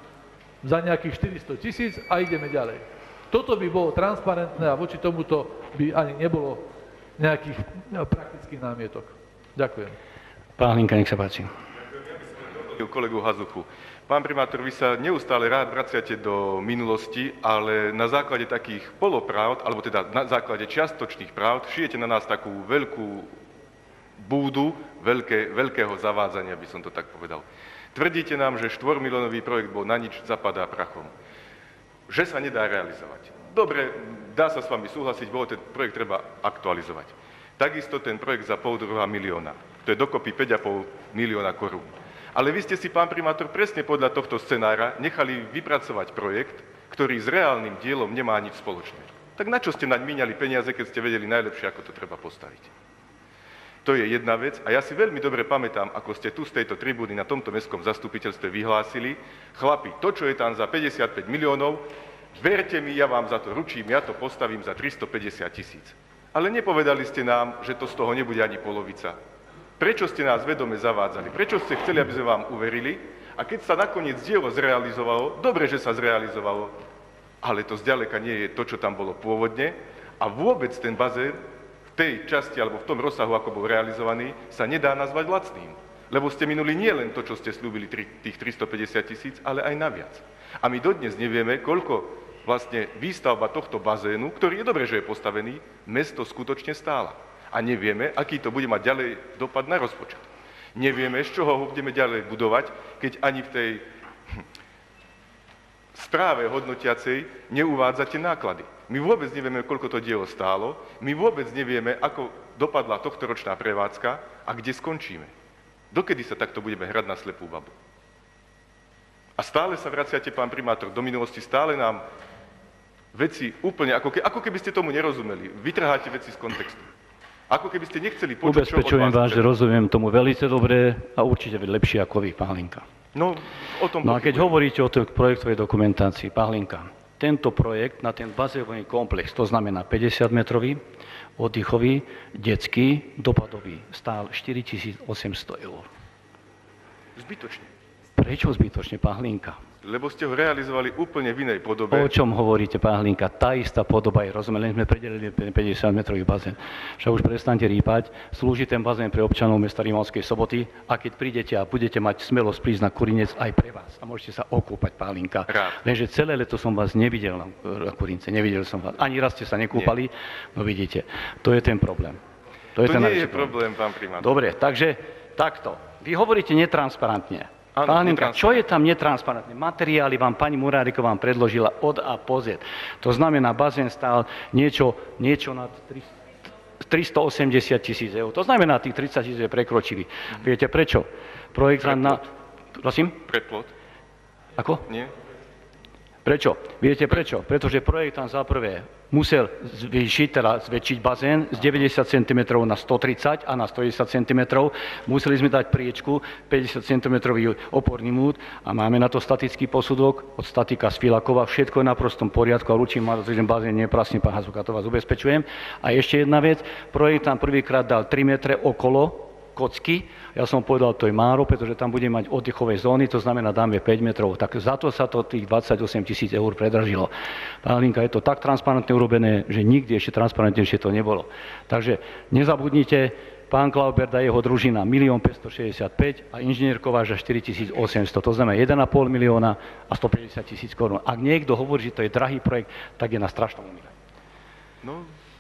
za nejakých štyristo tisíc a ideme ďalej. Toto by bolo transparentné a voči tomuto by ani nebolo nejakých praktických námietok. Ďakujem. Pán Hlinka, nech sa páči. Kolegu Hazuchu. Pán primátor, vy sa neustále rád vraciate do minulosti, ale na základe takých polopravd, alebo teda na základe čiastočných pravd, šijete na nás takú veľkú búdu veľké, veľkého zavádzania, by som to tak povedal. Tvrdíte nám, že štvormiliónový projekt bol na nič, zapadá prachom. Že sa nedá realizovať. Dobre, dá sa s vami súhlasiť, bolo ten projekt treba aktualizovať. Takisto ten projekt za pol druhá milióna. To je dokopy päť a pol milióna korún. Ale vy ste si, pán primátor, presne podľa tohto scenára nechali vypracovať projekt, ktorý s reálnym dielom nemá nič spoločné. Tak na čo ste naň míňali peniaze, keď ste vedeli najlepšie, ako to treba postaviť? To je jedna vec. A ja si veľmi dobre pamätám, ako ste tu z tejto tribúny na tomto mestskom zastupiteľstve vyhlásili: chlapi, to, čo je tam za päťdesiatpäť miliónov, verte mi, ja vám za to ručím, ja to postavím za tristopäťdesiat tisíc. Ale nepovedali ste nám, že to z toho nebude ani polovica. Prečo ste nás vedome zavádzali? Prečo ste chceli, aby sme vám uverili? A keď sa nakoniec dielo zrealizovalo, dobre, že sa zrealizovalo, ale to zďaleka nie je to, čo tam bolo pôvodne, a vôbec ten bazén v tej časti alebo v tom rozsahu, ako bol realizovaný, sa nedá nazvať lacným. Lebo ste minuli nie len to, čo ste slúbili, tých tristopäťdesiat tisíc, ale aj naviac. A my dodnes nevieme, koľko vlastne výstavba tohto bazénu, ktorý je dobre, že je postavený, mesto skutočne stála. A nevieme, aký to bude mať ďalej dopad na rozpočet. Nevieme, z čoho ho budeme ďalej budovať, keď ani v tej správe hodnotiacej neuvádzate náklady. My vôbec nevieme, koľko to dielo stálo, my vôbec nevieme, ako dopadla tohtoročná prevádzka a kde skončíme. Dokedy sa takto budeme hrať na slepú babu? A stále sa vraciate, pán primátor, do minulosti, stále nám veci úplne, ako, ke, ako keby ste tomu nerozumeli. Vytrháte veci z kontextu. Ako keby ste nechceli počuť, čo od vás... Ubezpečujem vás, že rozumiem tomu veľmi dobre a určite lepšie ako vy, pán Hlinka. No, o tom no a keď hovoríte o tej projektovej dokumentácii, pán Hlinka, tento projekt na ten bazénový komplex, to znamená päťdesiatmetrový, oddychový, detský, dopadový, stál štyritisícosemsto eur. Zbytočne. Prečo zbytočne, pán Hlinka? Lebo ste ho realizovali úplne v inej podobe. O čom hovoríte, pán Hlinka? Tá istá podoba je, rozumiem, len sme predelili päťdesiatmetrový bazén. Však už prestaňte rýpať, slúži ten bazén pre občanov mesta Rimavskej Soboty a keď prídete a budete mať smelosť prísť na Kurinec aj pre vás a môžete sa okúpať, pán Hlinka. Rád. Lenže celé leto som vás nevidel na Kurince, nevidel som vás. Ani raz ste sa nekúpali, no vidíte, to je ten problém. To, to nie je problém, pán primátor. Dobre, takže takto. Vy hovoríte netransparentne. Pán Hlinka, čo je tam netransparentné? Materiály vám pani Muráriková vám predložila od A po Z. To znamená, bazén stál niečo, niečo nad tristoosemdesiat tisíc eur. To znamená, tých tridsať tisíc prekročili. Mm-hmm. Viete prečo? Projekt na... Prosím? Predplot. Ako? Nie. Prečo? Viete prečo? Pretože projekt tam za prvé musel zvýšiť, teda zväčšiť bazén z deväťdesiat centimetrov na stotridsať a na stodesať centimetrov. Museli sme dať priečku, päťdesiat centimetrový oporný múd a máme na to statický posudok od statika z Filakova. Všetko je na prostom poriadku a ručím, že ten bazén neprasný, pán Hazuka, to vás ubezpečujem. A ešte jedna vec, projekt tam prvýkrát dal tri metre okolo kocky. Ja som povedal, to je málo, pretože tam bude mať oddychové zóny, to znamená, dáme päť metrov. Tak za to sa to tých dvadsaťosem tisíc eur predražilo. Pán Hlinka, je to tak transparentne urobené, že nikdy ešte transparentnejšie to nebolo. Takže nezabudnite, pán Klaubert a jeho družina milión päťstošesťdesiatpäť a inžinier Kováč za štyritisícosemsto. To znamená jeden a pol milióna a stopäťdesiat tisíc korún. Ak niekto hovorí, že to je drahý projekt, tak je na strašnom umyle. No,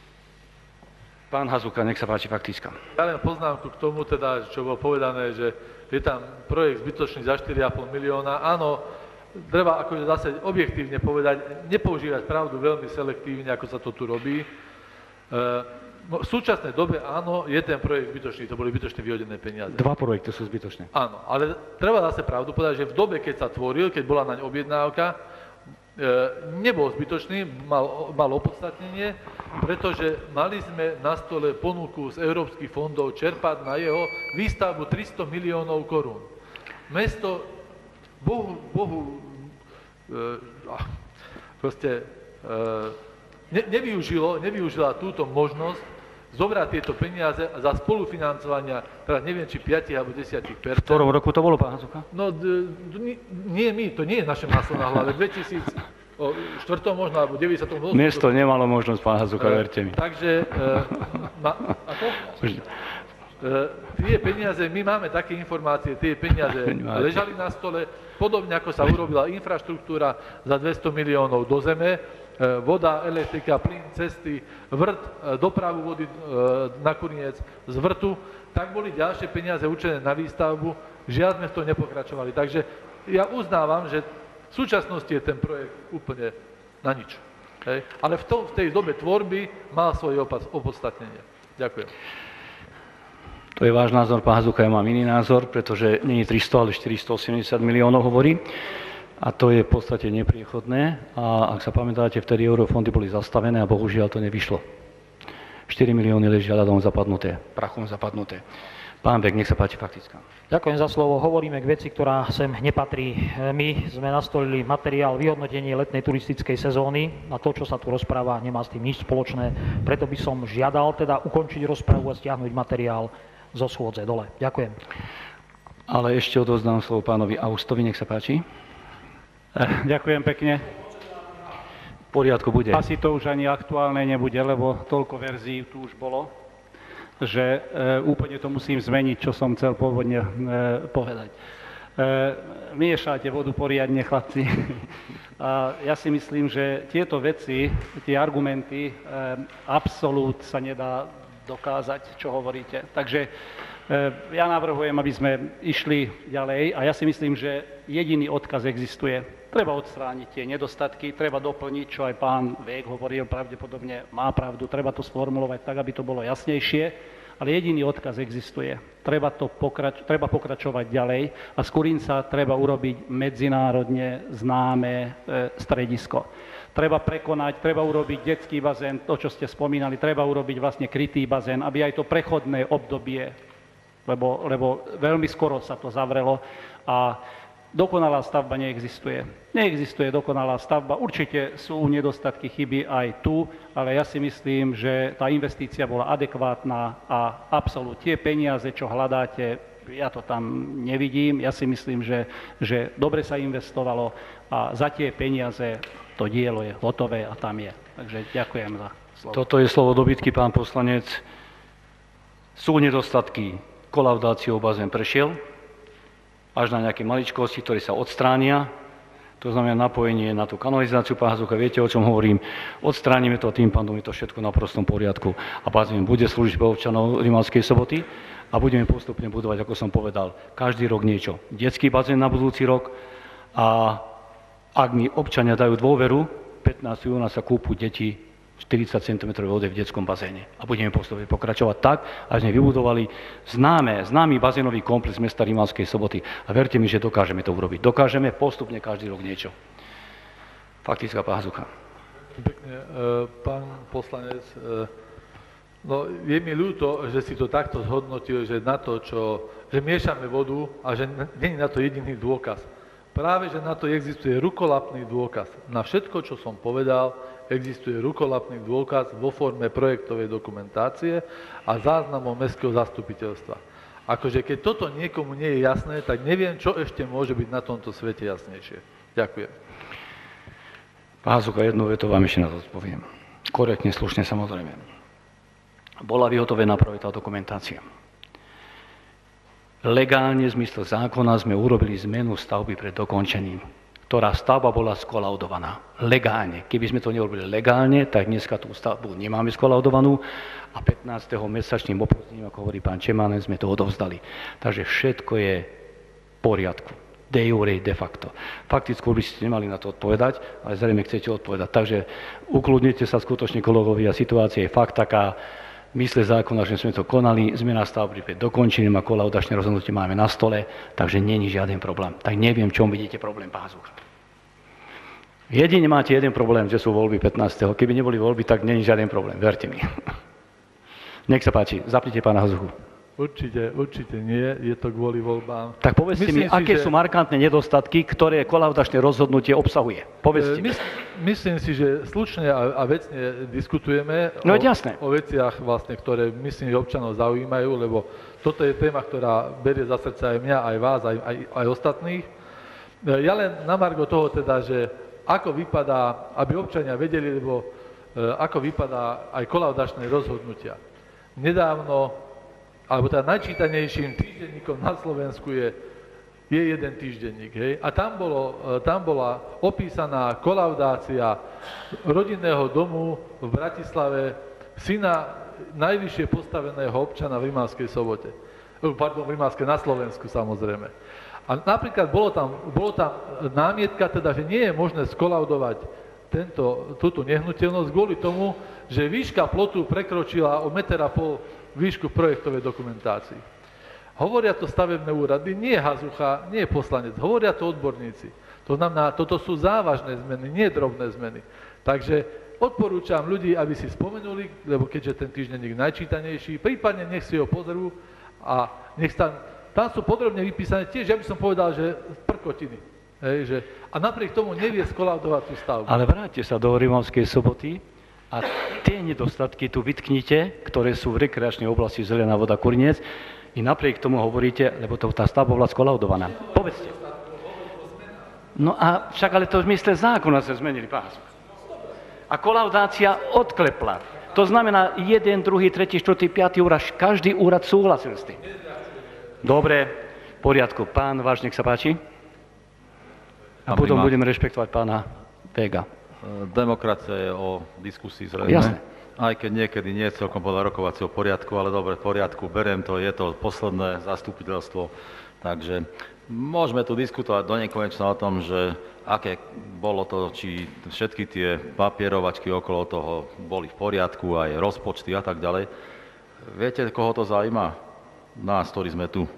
pán Hazuka, nech sa páči, faktická. Ja len poznámku k tomu, teda, čo bolo povedané, že je tam projekt zbytočný za štyri a pol milióna. Áno, treba akože zase objektívne povedať, nepoužívať pravdu veľmi selektívne, ako sa to tu robí. E, v súčasnej dobe, áno, je ten projekt zbytočný, to boli zbytočne vyhodené peniaze. Dva projekty sú zbytočné. Áno, ale treba zase pravdu povedať, že v dobe, keď sa tvoril, keď bola naň objednávka, nebol zbytočný, mal, mal opodstatnenie, pretože mali sme na stole ponuku z európskych fondov čerpať na jeho výstavbu tristo miliónov korún. Mesto Bohu, Bohu e, proste e, ne, nevyužilo, nevyužila túto možnosť zobrať tieto peniaze za spolufinancovania, teda neviem, či päť alebo desať percent. V ktorom roku to bolo, pán Hazuka? No, d, d, nie my, to nie je naše maslo na hlave. dvetisícštyri možno, alebo deväťdesiatom Mesto nemalo možnosť, pán Hazuka, verte mi. Takže, e, ma, ako? E, tie peniaze, my máme také informácie, tie peniaze ležali na stole, podobne ako sa urobila infraštruktúra za dvesto miliónov do zeme, voda, elektrika, plyn, cesty, vrt, dopravu vody na Kurienec z vrtu. tak boli ďalšie peniaze určené na výstavbu, žiaľ sme v tom nepokračovali. Takže ja uznávam, že v súčasnosti je ten projekt úplne na nič. Hej. Ale v, tom, v tej dobe tvorby mal svoje opodstatnenie. Ďakujem. To je váš názor, pán Hazucha, ja mám iný názor, pretože nie je tristo, ale štyristoosemdesiat miliónov hovorí. A to je v podstate nepriechodné. A ak sa pamätáte, vtedy eurofondy boli zastavené a bohužiaľ to nevyšlo. štyri milióny ležia ľadom zapadnuté, prachom zapadnuté. Pán Bek, nech sa páči, faktická. Ďakujem za slovo. Hovoríme k veci, ktorá sem nepatrí. My sme nastolili materiál vyhodnotenie letnej turistickej sezóny a to, čo sa tu rozpráva, nemá s tým nič spoločné. Preto by som žiadal teda ukončiť rozpravu a stiahnuť materiál zo schôdze dole. Ďakujem. Ale ešte odozdám slovo pánovi Austovi, nech sa páči. Ďakujem pekne. V poriadku bude. Asi to už ani aktuálne nebude, lebo toľko verzií tu už bolo, že e, úplne to musím zmeniť, čo som chcel pôvodne e, povedať. E, miešate vodu poriadne, chlapci. A ja si myslím, že tieto veci, tie argumenty, e, absolút sa nedá dokázať, čo hovoríte. Takže e, ja navrhujem, aby sme išli ďalej a ja si myslím, že jediný odkaz existuje. Treba odstrániť tie nedostatky, treba doplniť, čo aj pán Vék hovoril, pravdepodobne má pravdu, treba to sformulovať tak, aby to bolo jasnejšie, ale jediný odkaz existuje. Treba, to pokrač- treba pokračovať ďalej a z Kurinca treba urobiť medzinárodne známe e, stredisko. Treba prekonať, treba urobiť detský bazén, to, čo ste spomínali, treba urobiť vlastne krytý bazén, aby aj to prechodné obdobie, lebo, lebo veľmi skoro sa to zavrelo a dokonalá stavba neexistuje. Neexistuje dokonalá stavba. Určite sú nedostatky, chyby aj tu, ale ja si myslím, že tá investícia bola adekvátna a absolút tie peniaze, čo hľadáte, ja to tam nevidím. Ja si myslím, že, že dobre sa investovalo a za tie peniaze to dielo je hotové a tam je. Takže ďakujem za slovo. Toto je slovo dobytky, pán poslanec. Sú nedostatky. Kolaudáciou bazén prešiel až na nejaké maličkosti, ktoré sa odstránia. To znamená napojenie na tú kanalizáciu, pán Hazucha, viete, o čom hovorím. Odstránime to a tým pádom je to všetko na prostom poriadku. A bazén bude slúžiť pre občanov Rimavskej Soboty a budeme postupne budovať, ako som povedal, každý rok niečo. Detský bazén na budúci rok a ak mi občania dajú dôveru, pätnásteho júna sa kúpu deti štyridsať centimetrov vody v detskom bazéne. A budeme postupne pokračovať tak, až sme vybudovali známe, známy bazénový komplex mesta Rimavskej Soboty. A verte mi, že dokážeme to urobiť. Dokážeme postupne každý rok niečo. Faktická, pán Hazucha. Pekne, pán poslanec, no je mi ľúto, že si to takto zhodnotil, že na to, čo, že miešame vodu a že nie je na to jediný dôkaz. Práve, že na to existuje rukolapný dôkaz. Na všetko, čo som povedal, existuje rukolapný dôkaz vo forme projektovej dokumentácie a záznamov mestského zastupiteľstva. Akože keď toto niekomu nie je jasné, tak neviem, čo ešte môže byť na tomto svete jasnejšie. Ďakujem. Pán Hazucha, jednu vetu vám ešte na to odpoviem. Korektne, slušne, samozrejme. Bola vyhotovená projektová dokumentácia. Legálne v zmysle zákona sme urobili zmenu stavby pred dokončením, ktorá stavba bola skolaudovaná. Legálne. Keby sme to neurobili legálne, tak dneska tú stavbu nemáme skolaudovanú a pätnásteho mesačným opozdením, ako hovorí pán Čemanen, sme to odovzdali. Takže všetko je v poriadku. De jure, de facto. Fakticky by ste nemali na to odpovedať, ale zrejme chcete odpovedať. Takže ukludnite sa skutočne, kolegovia, situácia je fakt taká, mysle zákona, že sme to konali, zmena stavby pred dokončením a kolaudačné rozhodnutie máme na stole, takže není žiaden problém. Tak neviem, v čom vidíte problém, pán Hazucha. Jedine máte jeden problém, že sú voľby pätnásteho Keby neboli voľby, tak není žiaden problém, verte mi. Nech sa páči, zapnite pána Hazuchu. Určite, určite nie, je to kvôli voľbám. Tak povedzte myslím mi, si, aké že... sú markantné nedostatky, ktoré kolaudačné rozhodnutie obsahuje. Povedzte. Mys- myslím si, že slušne a, a vecne diskutujeme no, o, jasné. o veciach, vlastne, ktoré myslím, že občanov zaujímajú, lebo toto je téma, ktorá berie za srdce aj mňa, aj vás, aj, aj, aj ostatných. Ja len na margo toho teda, že ako vypadá, aby občania vedeli, lebo ako vypadá aj kolaudačné rozhodnutia. Nedávno alebo teda najčítanejším týždenníkom na Slovensku je, je jeden týždenník. Hej? A tam, bolo, tam bola opísaná kolaudácia rodinného domu v Bratislave syna najvyššie postaveného občana v Rimavskej Sobote. Pardon, v Rimavskej, na Slovensku samozrejme. A napríklad bolo tam, bolo tam námietka, teda, že nie je možné skolaudovať tento, túto nehnuteľnosť kvôli tomu, že výška plotu prekročila o meter a pol výšku projektovej dokumentácii. Hovoria to stavebné úrady, nie Hazucha, nie poslanec, hovoria to odborníci. To znamená, toto sú závažné zmeny, nie drobné zmeny. Takže odporúčam ľudí, aby si spomenuli, lebo keďže ten týždenník najčítanejší, prípadne nech si ho pozrú a nech tam, tam sú podrobne vypísané tiež, ja by som povedal, že prkotiny. Hej, že, a napriek tomu nevie skolaudovať tú stavbu. Ale vráťte sa do Rimavskej Soboty a tie nedostatky tu vytknite, ktoré sú v rekreačnej oblasti Zelená voda Kurniec, i napriek tomu hovoríte, lebo to, tá stavba bola skolaudovaná. Povedzte. No a však ale to v zmysle zákona sa zmenili, pán Hazucha. A kolaudácia odklepla. To znamená, jeden, druhý, tretí, štvrtý, piatý úrad, každý úrad súhlasil s tým. Dobre, v poriadku. Pán Váš, nech sa páči. A Pán potom primár. budeme rešpektovať pána Vega. Demokracia je o diskusii zrejme. Jasne. Aj keď niekedy nie je celkom podľa rokovacieho poriadku, ale dobre, v poriadku, beriem to, je to posledné zastupiteľstvo. Takže môžeme tu diskutovať do nekonečna o tom, že aké bolo to, či všetky tie papierovačky okolo toho boli v poriadku, aj rozpočty a tak ďalej. Viete, koho to zaujíma? Nás, ktorí sme tu.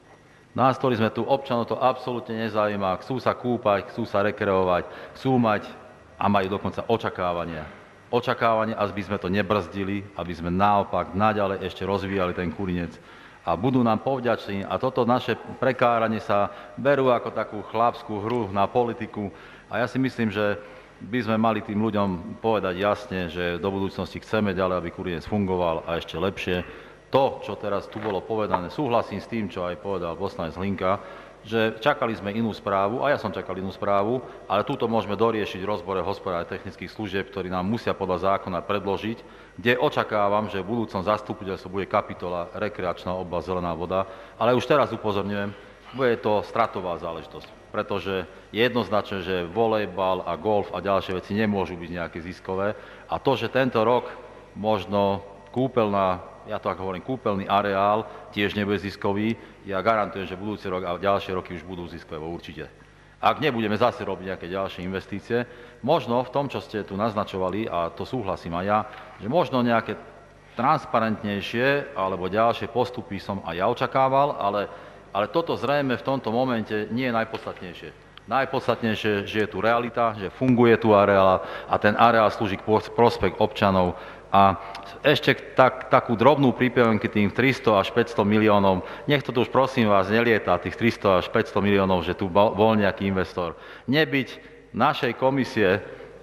Nás, ktorí sme tu, občanov to absolútne nezaujíma. Chcú sa kúpať, chcú sa rekreovať, chcú mať a majú dokonca očakávania. Očakávania, aby sme to nebrzdili, aby sme naopak naďalej ešte rozvíjali ten Kurinec. A budú nám povďační. A toto naše prekáranie sa berú ako takú chlapskú hru na politiku. A ja si myslím, že by sme mali tým ľuďom povedať jasne, že do budúcnosti chceme ďalej, aby Kurinec fungoval a ešte lepšie. To, čo teraz tu bolo povedané, súhlasím s tým, čo aj povedal poslanec Hlinka, že čakali sme inú správu, a ja som čakal inú správu, ale túto môžeme doriešiť v rozbore hospodárnych technických služieb, ktorí nám musia podľa zákona predložiť, kde očakávam, že v budúcom zastupiteľstve bude kapitola rekreačná oblasť Zelená voda, ale už teraz upozorňujem, bude to stratová záležitosť, pretože je jednoznačné, že volejbal a golf a ďalšie veci nemôžu byť nejaké ziskové a to, že tento rok možno kúpeľná, ja to ako hovorím, kúpeľný areál tiež nebude ziskový, ja garantujem, že budúci rok a ďalšie roky už budú ziskové, určite. Ak nebudeme zase robiť nejaké ďalšie investície, možno v tom, čo ste tu naznačovali, a to súhlasím aj ja, že možno nejaké transparentnejšie alebo ďalšie postupy som aj ja očakával, ale, ale toto zrejme v tomto momente nie je najpodstatnejšie. Najpodstatnejšie, že je tu realita, že funguje tu areál a ten areál slúži k prospech občanov. A ešte tak, takú drobnú prípevenky tým tristo až päťsto miliónov, nech to tu už prosím vás nelieta, tých tristo až päťsto miliónov, že tu bol nejaký investor. Nebyť našej komisie,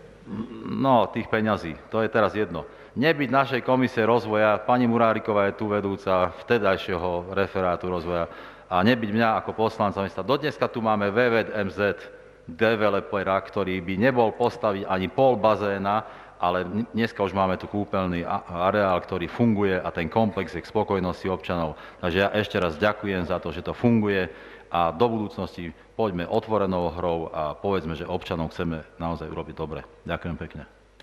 no tých peňazí, to je teraz jedno. Nebyť našej komisie rozvoja, pani Muráriková je tu vedúca vtedajšieho referátu rozvoja, a nebyť mňa ako poslanca mesta. Dodneska tu máme vé vé em zet developera, ktorý by nebol postaviť ani pol bazéna, ale dneska už máme tu kúpeľný areál, ktorý funguje a ten komplex je k spokojnosti občanov. Takže ja ešte raz ďakujem za to, že to funguje a do budúcnosti poďme otvorenou hrou a povedzme, že občanom chceme naozaj urobiť dobre. Ďakujem pekne.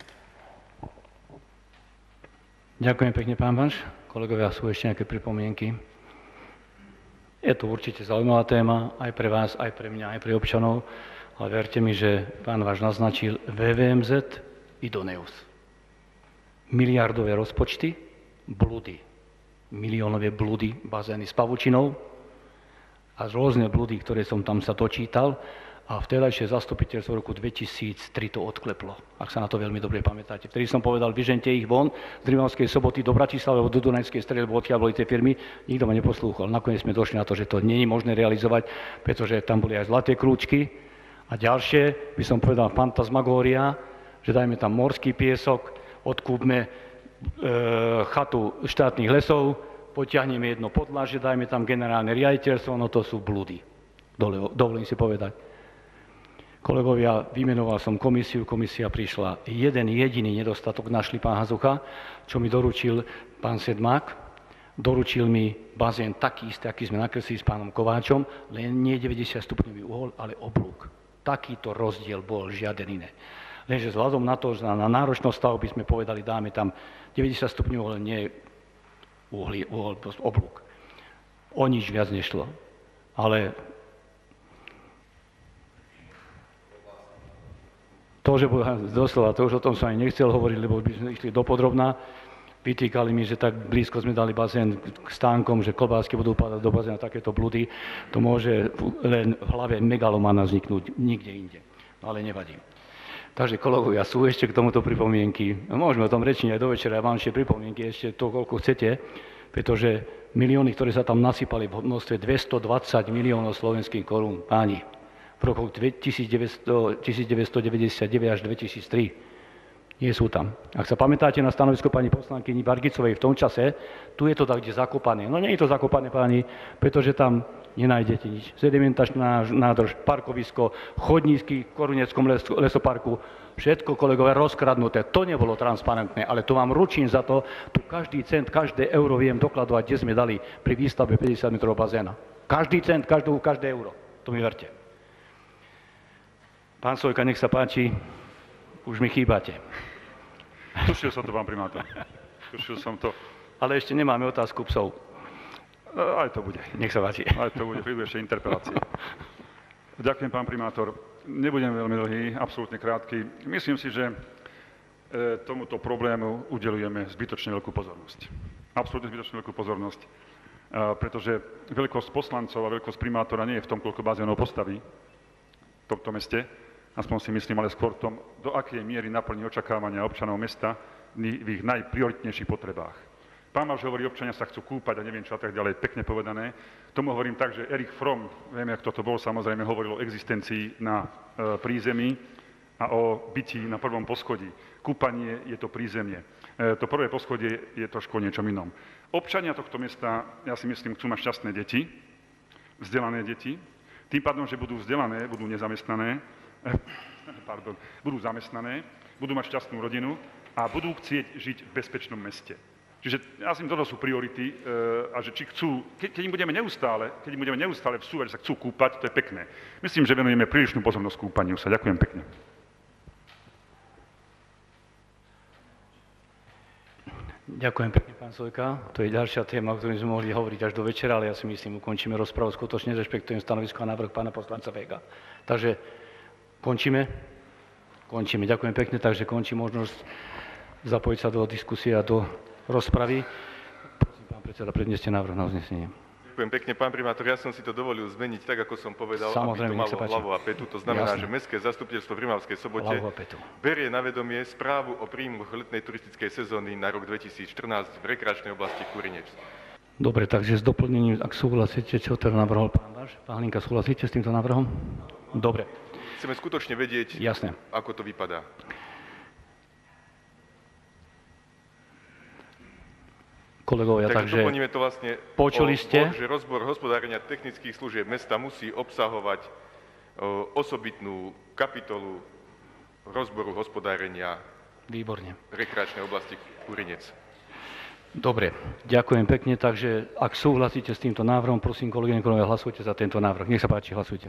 Ďakujem pekne, pán Vanš. Kolegovia, sú ešte nejaké pripomienky? Je to určite zaujímavá téma aj pre vás, aj pre mňa, aj pre občanov, ale verte mi, že pán Vanš naznačil vé vé em zet Idoneus. Miliardové rozpočty, blúdy. Miliónové blúdy, bazény s pavučinou a rôzne blúdy, ktoré som tam sa dočítal a vtedajšie zastupiteľstvo v roku dvetisíctri to odkleplo, ak sa na to veľmi dobre pamätáte. Vtedy som povedal, vyžente ich von z Rimavskej Soboty do Bratislavy, do Dunajskej Stredy, lebo odkiaľ boli tie firmy, nikto ma neposlúchal. Nakoniec sme došli na to, že to nie je možné realizovať, pretože tam boli aj zlaté krúčky a ďalšie, by som povedal, fantasmagória, že dajme tam morský piesok, odkúpme e, chatu štátnych lesov, potiahneme jedno podlažie, dajme tam generálne riaditeľstvo, no to sú blúdy. Dovolím si povedať. Kolegovia, vymenoval som komisiu, komisia prišla. Jeden jediný nedostatok našli pán Hazucha, čo mi doručil pán Sedmák. Doručil mi bazén taký istý, aký sme nakreslili s pánom Kováčom, len nie deväťdesiat stupňový uhol, ale oblúk. Takýto rozdiel bol, žiaden iné. Lenže vzhľadom na to, že na náročnosť stavby sme povedali, dáme tam deväťdesiat stupňov, ale nie uhlie, uhol, oblúk. O nič viac nešlo. Ale to, že doslova, to už o tom som ani nechcel hovoriť, lebo by sme išli dopodrobná. Vytýkali mi, že tak blízko sme dali bazén k stánkom, že klobásky budú padať do bazéna, takéto blúdy. To môže len v hlave megalomana vzniknúť, nikde inde. No ale nevadí. Takže kolegovia, sú ešte k tomuto pripomienky. Môžeme o tom rečiť aj do večera, ja mám ešte pripomienky, ešte to, koľko chcete, pretože milióny, ktoré sa tam nasypali v množstve dvestodvadsať miliónov slovenských korún, páni, v rokoch devätnásťstodeväťdesiatdeväť až dvetisíctri. Nie sú tam. Ak sa pamätáte na stanovisko pani poslankyni Bargicovej v tom čase, tu je to tak, kde zakopané. No nie je to zakopané, páni, pretože tam nenájdete nič. Sedimentačná nádrž, parkovisko, chodníky v Koruneckom les, lesoparku, všetko, kolegové, rozkradnuté. To nebolo transparentné, ale to vám ručím za to, tu každý cent, každé euro viem dokladovať, kde sme dali pri výstavbe päťdesiat metrov bazéna. Každý cent, každú, každé euro. To mi verte. Pán Sojka, nech sa páči, už mi chýbate. Tušil som to, pán primátor. Tušil som to. Ale ešte nemáme otázku psov. Aj to bude. Nech sa páči. Aj to bude, prídu ešte interpelácie. Ďakujem, pán primátor. Nebudem veľmi dlhý, absolútne krátky. Myslím si, že tomuto problému udeľujeme zbytočne veľkú pozornosť. Absolútne zbytočne veľkú pozornosť, pretože veľkosť poslancov a veľkosť primátora nie je v tom, koľko bazénov postaví v tomto meste, aspoň si myslím, ale skôr v tom, do akej miery naplní očakávania občanov mesta v ich najprioritnejších potrebách. Pán Marš hovorí, občania sa chcú kúpať a neviem čo a tak ďalej, pekne povedané. Tomu hovorím tak, že Erich Fromm, vieme, jak toto bol, samozrejme hovoril o existencii na e, prízemí a o bytí na prvom poschodí. Kúpanie je to prízemie. E, to prvé poschodie je trošku o niečom inom. Občania tohto mesta, ja si myslím, chcú mať šťastné deti, vzdelané deti. Tým pádom, že budú vzdelané, budú nezamestnané, Pardon, budú zamestnané, budú mať šťastnú rodinu a budú chcieť žiť v bezpečnom meste. Čiže ja si toto sú priority a že či chcú, ke, keď im budeme neustále, keď im budeme neustále vsúvať, že sa chcú kúpať, to je pekné. Myslím, že venujeme prílišnú pozornosť kúpaniu sa. Ďakujem pekne. Ďakujem pekne, pán Sojka. To je ďalšia téma, o ktorej sme mohli hovoriť až do večera, ale ja si myslím, ukončíme rozpravu. Skutočne rešpektujem stanovisko a návrh pána poslanca Vega. Takže končíme? Končíme. Ďakujem pekne, takže končím možnosť zapojiť sa do diskusie a do rozpravy. Prosím, pán predseda, predneste návrh na uznesenie. Ďakujem pekne, pán primátor. Ja som si to dovolil zmeniť tak, ako som povedal, Samozrejme, aby to malo hlavu a petu. To znamená, Jasne. že Mestské zastupiteľstvo v Rimavskej Sobote berie na vedomie správu o príjmoch letnej turistickej sezóny na rok dvetisícštrnásť v rekreačnej oblasti Kurinec. Dobre, takže s doplnením, ak súhlasíte, čo teda navrhol pán Baš? Pán Hlinka, súhlasíte s týmto návrhom? Dobre. Chceme skutočne vedieť, Jasne. ako to vypadá. Kolegovia, takže, takže doplníme to vlastne počuli o, ste? O, že rozbor hospodárenia technických služieb mesta musí obsahovať o, osobitnú kapitolu rozboru hospodárenia Výborne. rekreačnej oblasti Kurinec. Dobre, ďakujem pekne, takže ak súhlasíte s týmto návrhom, prosím, kolegyne, kolegovia, hlasujte za tento návrh. Nech sa páči, hlasujte.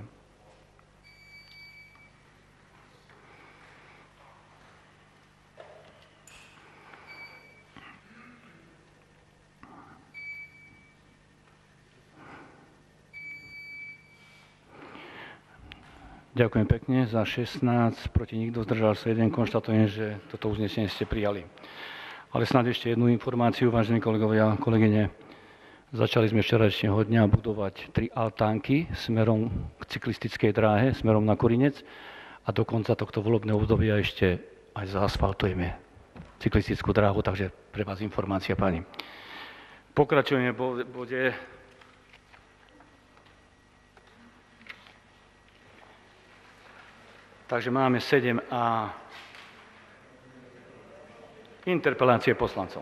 Ďakujem pekne, za šestnásť, proti nikto, zdržal sa jeden, konštatujem, že toto uznesenie ste prijali. Ale snáď ešte jednu informáciu, vážení kolegovia a kolegyne. Začali sme včerajšieho dňa budovať tri altánky smerom k cyklistickej dráhe, smerom na Kurinec a do konca tohto volebného obdobia ešte aj zaasfaltujeme cyklistickú dráhu, takže pre vás informácia, páni. Pokračujeme v bode Takže máme sedem a interpelácie poslancov.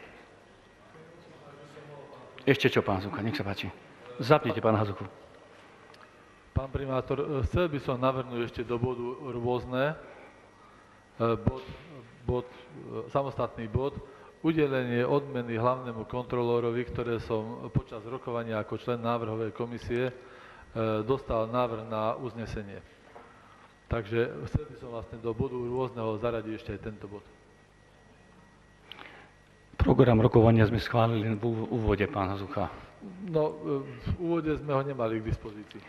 Ešte čo, pán Hazucha, nech sa páči. Zapnite, pán Hazuchu. Pán primátor, chcel by som navrhnúť ešte do bodu rôzne, bod, bod, samostatný bod, udelenie odmeny hlavnému kontrolórovi, ktoré som počas rokovania ako člen návrhovej komisie dostal návrh na uznesenie. Takže chcel by som vlastne do bodu rôzneho zaradiť ešte aj tento bod. Program rokovania sme schválili len v úvode, pán Hazucha. No, v úvode sme ho nemali k dispozícii.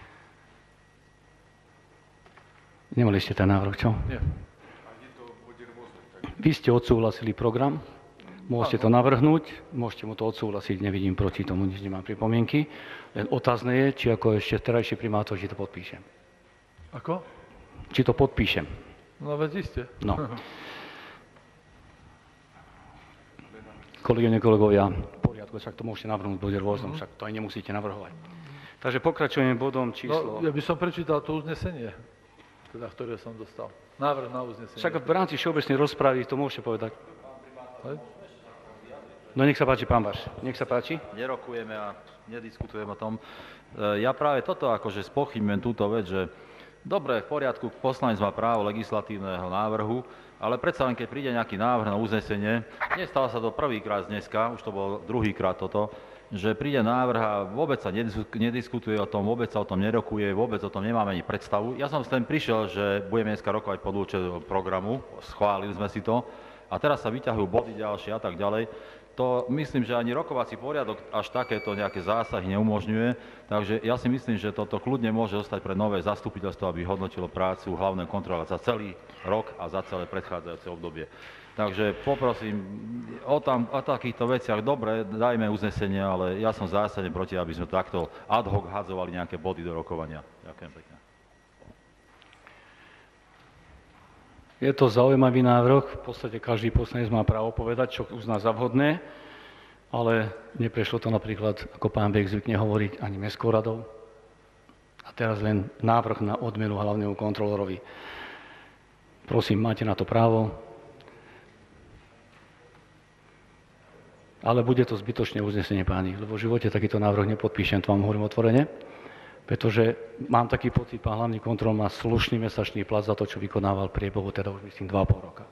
Nemali ste ten návrh, čo? Nie. Vy ste odsúhlasili program, môžete to navrhnúť, môžete mu to odsúhlasiť, nevidím proti tomu, nič nemám pripomienky. Len otázne je, či ako ešte terajší primátor, či to podpíšem. Ako? Či to podpíšem. No veď iste. No. Kolegyne, kolegovia, v poriadku, však to môžete navrhnúť, bude rôznom, však to aj nemusíte navrhovať. Takže pokračujeme bodom číslo... No, ja by som prečítal to uznesenie, teda, ktoré som dostal. Návrh na uznesenie. Však v rámci všeobecnej rozpravy to môžete povedať. Hej. No nech sa páči, pán Baš, nech sa páči. Nerokujeme a nediskutujeme o tom. Ja práve toto akože spochybňujem túto vec, že dobre, v poriadku, poslanec má právo legislatívneho návrhu, ale predsa len keď príde nejaký návrh na uznesenie, nestalo sa to prvýkrát dneska, už to bol druhýkrát toto, že príde návrh a vôbec sa nediskutuje o tom, vôbec sa o tom nerokuje, vôbec o tom nemáme ani predstavu. Ja som s tým prišiel, že budeme dneska rokovať podľa určitého programu, schválili sme si to a teraz sa vyťahujú body ďalšie a tak ďalej. To myslím, že ani rokovací poriadok až takéto nejaké zásahy neumožňuje, takže ja si myslím, že toto kľudne môže zostať pre nové zastupiteľstvo, aby hodnotilo prácu hlavného kontrolora za celý rok a za celé predchádzajúce obdobie. Takže poprosím o, tam, o takýchto veciach, dobre, dajme uznesenie, ale ja som zásadne proti, aby sme takto ad hoc hadzovali nejaké body do rokovania. Ďakujem pekne. Je to zaujímavý návrh, v podstate každý poslanec má právo povedať, čo uzná za vhodné, ale neprešlo to napríklad, ako pán Bek zvykne hovoriť, ani mestskou radou. A teraz len návrh na odmenu hlavnému kontrolorovi. Prosím, máte na to právo, ale bude to zbytočné uznesenie, páni, lebo v živote takýto návrh nepodpíšem, to vám hovorím otvorene. Pretože mám taký pocit, pán hlavný kontrol má slušný mesačný plat za to, čo vykonával priebehu, teda už myslím dva a pol roka.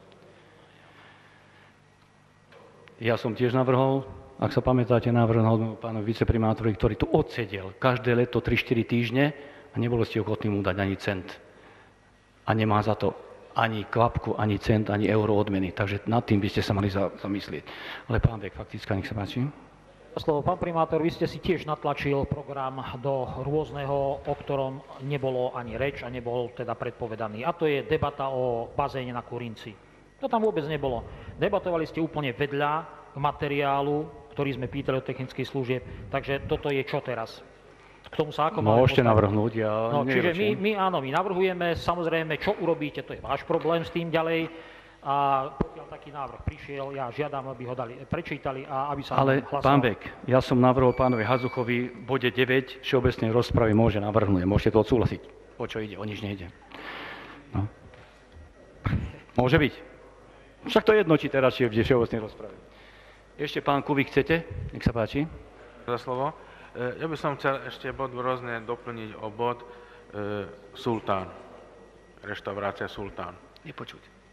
Ja som tiež navrhol, ak sa pamätáte, navrhol pánovi viceprimátovi, ktorý tu odsedel každé leto tri štyri týždne a nebolo ste ochotní mu dať ani cent. A nemá za to ani kvapku, ani cent, ani euro odmeny. Takže nad tým by ste sa mali zamyslieť. Ale pán Bek, faktická, nech sa páči. Slovo, pán primátor, vy ste si tiež natlačil program do rôzneho, o ktorom nebolo ani reč a nebol teda predpovedaný. A to je debata o bazéne na Kurinci. To tam vôbec nebolo. Debatovali ste úplne vedľa k materiálu, ktorý sme pýtali od technických služieb. Takže toto je čo teraz? K tomu sa ako máme Môžete navrhnúť, ja no, čiže my, my, áno, my navrhujeme, samozrejme, čo urobíte, to je váš problém s tým ďalej. A pokiaľ taký návrh prišiel, ja žiadam, aby ho dali, prečítali a aby sa Ale hlasoval. pán Bek, ja som navrhol pánovi Hazuchovi v bode deväť všeobecnej rozpravy môže navrhnúť. Môžete to odsúhlasiť. O čo ide? O nič nejde. No. Môže byť. Však to je jedno, či teraz, či je v všeobecnej rozprave. Ešte pán Kubík chcete? Nech sa páči. Za slovo. Ja by som chcel ešte bod rôzne doplniť o bod e, Sultán. Reštaurácia Sultán. Nepočuť.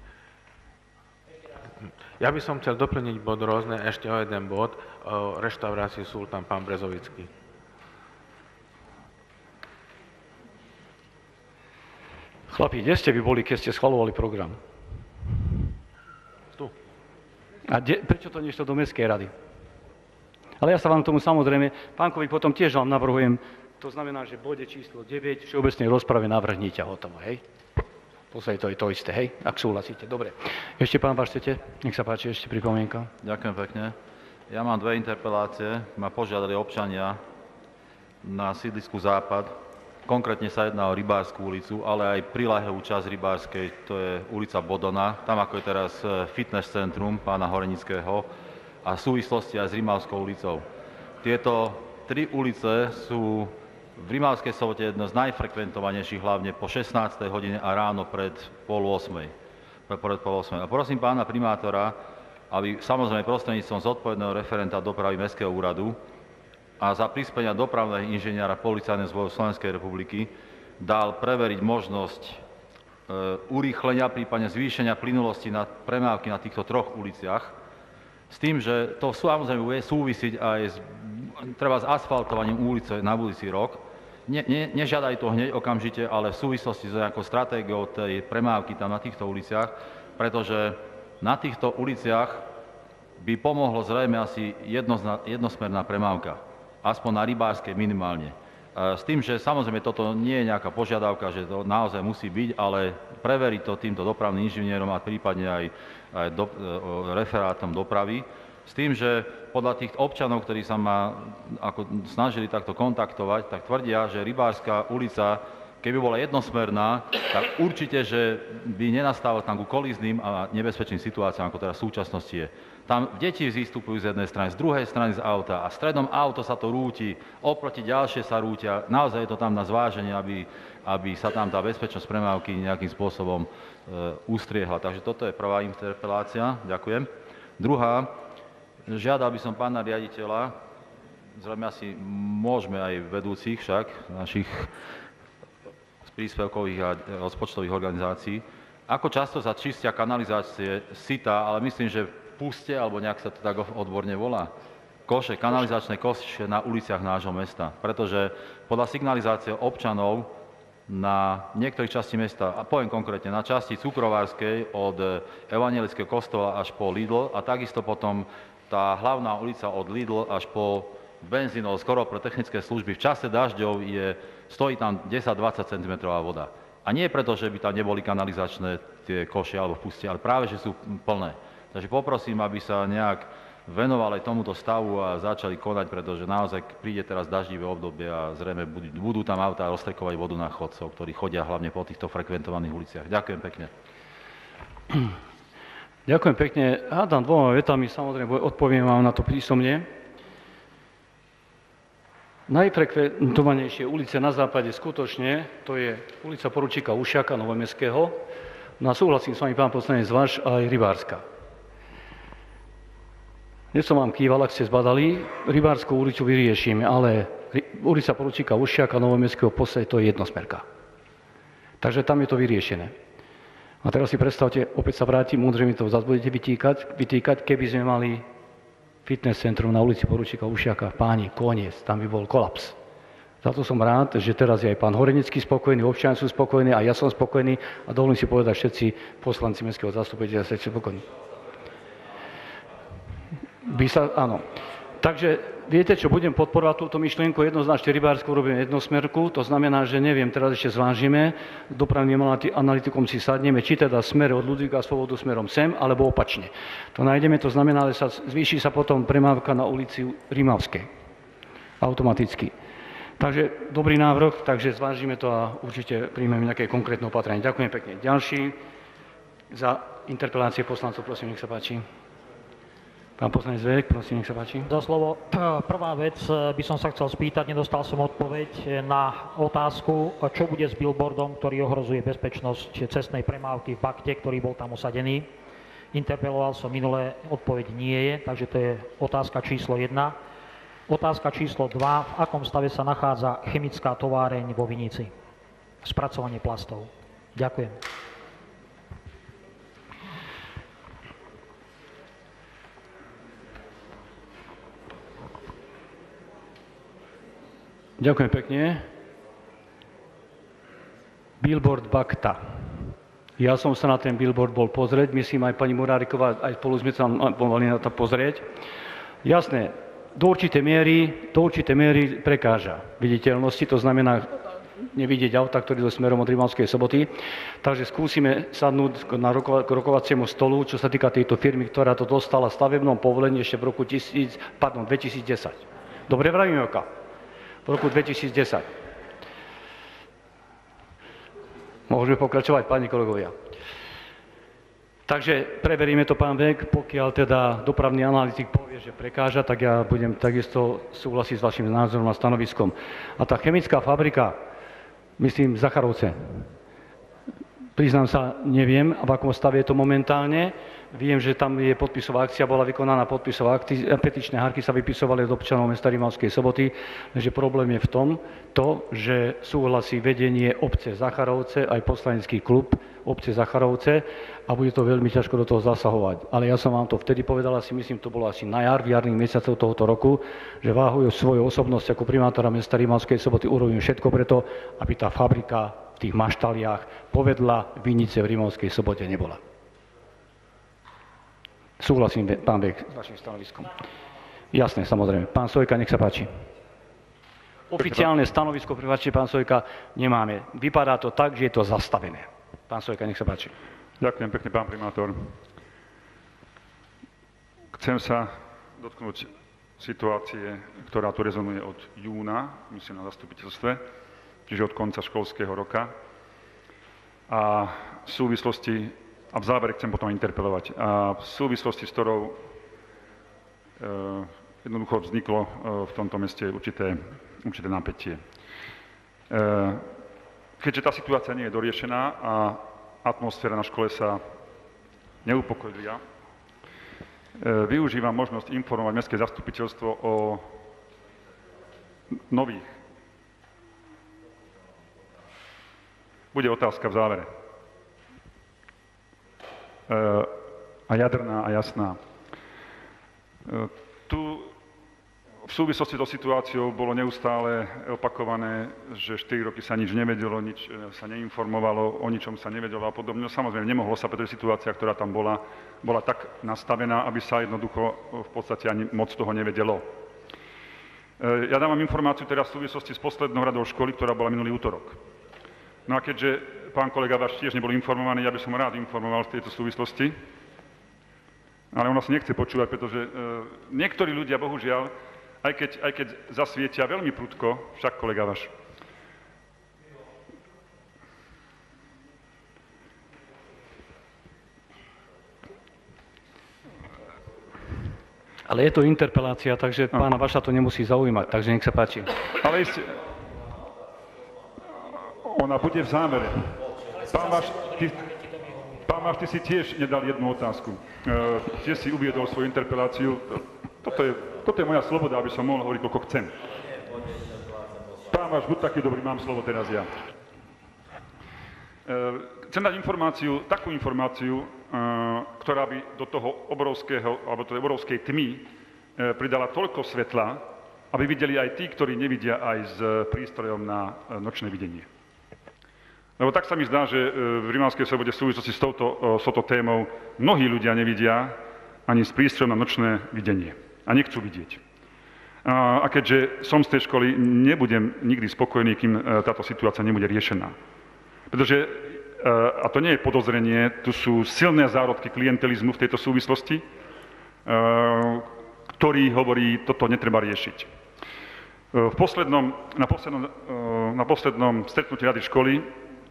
Ja by som chcel doplniť bod rôzne ešte o jeden bod o reštaurácii Sultán, pán Brezovický. Chlapi, kde ste vy boli, keď ste schvaľovali program? Tu. A de, prečo to nešlo do mestskej rady? Ale ja sa vám tomu samozrejme, pánkovi potom tiež vám navrhujem, to znamená, že v bode číslo deväť všeobecnej rozprave navrhnite a hotovo, hej? V podstate to je to isté, hej? Ak súhlasíte. Dobre. Ešte pán Baš, chcete? Nech sa páči, ešte pripomienka. Ďakujem pekne. Ja mám dve interpelácie. Ma požiadali občania na sídlisku Západ. Konkrétne sa jedná o Rybárskú ulicu, ale aj priľahlú časť Rybárskej, to je ulica Bodona. Tam ako je teraz fitness centrum pána Horenického a v súvislosti aj s Rimavskou ulicou. Tieto tri ulice sú v Rimavskej Sobote jedno z najfrekventovanejších, hlavne po šestnástej hodine a ráno pred pol ôsmej. Pred pol ôsmej. A prosím pána primátora, aby samozrejme prostredníctvom zodpovedného referenta dopravy Mestského úradu a za prispenia dopravného inžiniera Policajného zboru Slovenskej republiky dal preveriť možnosť e, urýchlenia, prípadne zvýšenia plynulosti na premávky na týchto troch uliciach, s tým, že to samozrejme bude súvisiť aj s, treba s asfaltovaním ulice na budúci rok. ne, ne, nežiadali to hneď okamžite, ale v súvislosti s nejakou stratégiou tej premávky tam na týchto uliciach, pretože na týchto uliciach by pomohlo zrejme asi jednozna, jednosmerná premávka, aspoň na rybárskej minimálne. S tým, že samozrejme toto nie je nejaká požiadavka, že to naozaj musí byť, ale preveriť to týmto dopravným inžinierom a prípadne aj, aj do, referátom dopravy. S tým, že podľa tých občanov, ktorí sa ma ako snažili takto kontaktovať, tak tvrdia, že Rybárska ulica, keby bola jednosmerná, tak určite, že by nenastával tam ku kolízným a nebezpečným situáciám, ako teraz v súčasnosti je. Tam deti vystupujú z jednej strany, z druhej strany z auta a stredom auto sa to rúti, oproti ďalšie sa rútia. Naozaj je to tam na zváženie, aby, aby sa tam tá bezpečnosť premávky nejakým spôsobom e, ustriehla. Takže toto je prvá interpelácia. Ďakujem. Druhá, žiadal by som pána riaditeľa, zrejme asi môžeme aj vedúcich však, našich príspevkových a rozpočtových organizácií, ako často sa čistia kanalizácie sita, ale myslím, že puste, alebo nejak sa to tak odborne volá, koše, kanalizačné koše na uliciach nášho mesta. Pretože podľa signalizácie občanov na niektorých časti mesta, a poviem konkrétne, na časti Cukrovárskej od Evangelického kostola až po Lidl a takisto potom tá hlavná ulica od Lidl až po benzínov, skoro pre technické služby, v čase dažďov je, stojí tam desať až dvadsať centimetrov voda. A nie preto, že by tam neboli kanalizačné tie koše alebo puste, ale práve, že sú plné. Takže poprosím, aby sa nejak venoval aj tomuto stavu a začali konať, pretože naozaj príde teraz daždivé obdobie a zrejme budú, budú tam autá roztrekovať vodu na chodcov, ktorí chodia hlavne po týchto frekventovaných uliciach. Ďakujem pekne. Ďakujem pekne. Hádam dvoma vetami, samozrejme odpoviem vám na to písomne. Najfrekventovanejšie ulice na západe skutočne, to je ulica poručíka Ušiaka Novomestského. No a súhlasím s vami, pán poslanec Váš, aj Rybárska. Dnes som vám kýval, ak ste zbadali, Rybárskú ulicu vyriešime, ale ulica poručíka Ušiaka Novomestského posledne to je jednosmerka. Takže tam je to vyriešené. A teraz si predstavte, opäť sa vrátim, múdre mi to zase budete vytýkať, vytýkať, keby sme mali fitness centrum na ulici poručíka Ušiaka. Páni, koniec, tam by bol kolaps. Za to som rád, že teraz je aj pán Horenický spokojný, občania sú spokojní a ja som spokojný a dovolím si povedať, všetci poslanci mestského zastupiteľa sú spokojní. By sa, áno. Takže viete čo, budem podporovať túto myšlienku, jednoznačne Rybársku robíme jednosmerku, to znamená, že neviem, teraz ešte zvážime, dopravným analytikom si sadneme, či teda smer od Ludvíka Svobodu smerom sem, alebo opačne. To nájdeme, to znamená, že sa zvýši sa potom premávka na ulici Rimavskej. Automaticky. Takže dobrý návrh, takže zvážime to a určite príjmeme nejaké konkrétne opatrenie. Ďakujem pekne. Ďalší za interpelácie poslancov, prosím, nech sa páči. Pán poslanec Vek, prosím, nech sa páči. Za slovo. Prvá vec by som sa chcel spýtať, nedostal som odpoveď na otázku, čo bude s billboardom, ktorý ohrozuje bezpečnosť cestnej premávky v Bakte, ktorý bol tam osadený. Interpeloval som minulé, odpoveď nie je, takže to je otázka číslo jedna. Otázka číslo dva, v akom stave sa nachádza chemická továreň vo Vinici? Spracovanie plastov. Ďakujem. Ďakujem pekne. Billboard Bakta. Ja som sa na ten billboard bol pozrieť, myslím aj pani Muráriková, aj spolu sme sa mohli na to pozrieť. Jasné, do určitej miery, do určitej miery prekáža viditeľnosti, to znamená nevidieť auta, ktoré idú smerom od Rimavskej Soboty. Takže skúsime sadnúť na roko, k rokovaciemu stolu, čo sa týka tejto firmy, ktorá to dostala v stavebnom povolení ešte v roku tisíc, pardon, dvetisícdesať. Dobre vravím, oka? V roku dvetisícdesať. Môžeme pokračovať, páni kolegovia. Takže preveríme to, pán Vek, pokiaľ teda dopravný analytik povie, že prekáža, tak ja budem takisto súhlasiť s vašim názorom a stanoviskom. A tá chemická fabrika, myslím, Zacharovce, priznám sa, neviem, v akom stave je to momentálne. Viem, že tam je podpisová akcia, bola vykonaná podpisová akcia, petičné hárky sa vypisovali od občanov mesta Rimavskej Soboty, že problém je v tom, to, že súhlasí vedenie obce Zacharovce aj poslanecký klub obce Zacharovce a bude to veľmi ťažko do toho zasahovať. Ale ja som vám to vtedy povedal, asi myslím, to bolo asi na jar, v jarných mesiacoch tohoto roku, že váhujú svoju osobnosť ako primátora mesta Rimavskej Soboty, urobím všetko preto, aby tá fabrika v tých maštaliach povedla vinice v Rimavskej Sobote nebola. Súhlasím, pán Bek, s vašim stanoviskom. Jasné, samozrejme. Pán Sojka, nech sa páči. Oficiálne stanovisko, prepáčte, pán Sojka, nemáme. Vypadá to tak, že je to zastavené. Pán Sojka, nech sa páči. Ďakujem pekne, pán primátor. Chcem sa dotknúť situácie, ktorá tu rezonuje od júna, myslím na zastupiteľstve, čiže od konca školského roka. A v súvislosti, a v závere chcem potom interpelovať, a v súvislosti s ktorou e, jednoducho vzniklo e, v tomto meste určité určité napätie. Keďže tá situácia nie je doriešená a atmosféra na škole sa neupokojila, využívam možnosť informovať mestské zastupiteľstvo o nových. Bude otázka v závere. A jadrná a jasná. Tu v súvislosti so situáciou bolo neustále opakované, že štyri roky sa nič nevedelo, nič sa neinformovalo, o ničom sa nevedelo a podobne. No, samozrejme, nemohlo sa, pretože situácia, ktorá tam bola, bola tak nastavená, aby sa jednoducho v podstate ani moc toho nevedelo. Ja dávam informáciu teraz v súvislosti s poslednou radou školy, ktorá bola minulý útorok. No a keďže pán kolega váš tiež nebol informovaný, ja by som rád informoval v tejto súvislosti, ale on asi nechce počúvať, pretože e, niektorí ľudia, bohužiaľ, Aj keď, aj keď zasvietia veľmi prudko, však kolega váš. Ale je to interpelácia, takže pána Vaša to nemusí zaujímať, takže nech sa páči. Ale ešte... Ona bude v závere. Pán Vaš, ty, pán Vaš, ty si tiež nedal jednu otázku. Uh, tiež si uviedol svoju interpeláciu. Toto je, toto je moja sloboda, aby som mohol hovoriť, koľko chcem. Pán Váš, buď taký dobrý, mám slovo teraz ja. Chcem dať informáciu, takú informáciu, ktorá by do toho obrovského, alebo do tej obrovskej tmy pridala toľko svetla, aby videli aj tí, ktorí nevidia aj s prístrojom na nočné videnie. Lebo tak sa mi zdá, že v Rimavskej Sobote v súvislosti s touto, s touto témou mnohí ľudia nevidia ani s prístrojom na nočné videnie. A nechcú vidieť. A keďže som z tej školy, nebudem nikdy spokojný, kým táto situácia nebude riešená. Pretože, a to nie je podozrenie, tu sú silné zárodky klientelizmu v tejto súvislosti, ktorý hovorí, toto netreba riešiť. V poslednom, na, poslednom, na poslednom stretnutí rady školy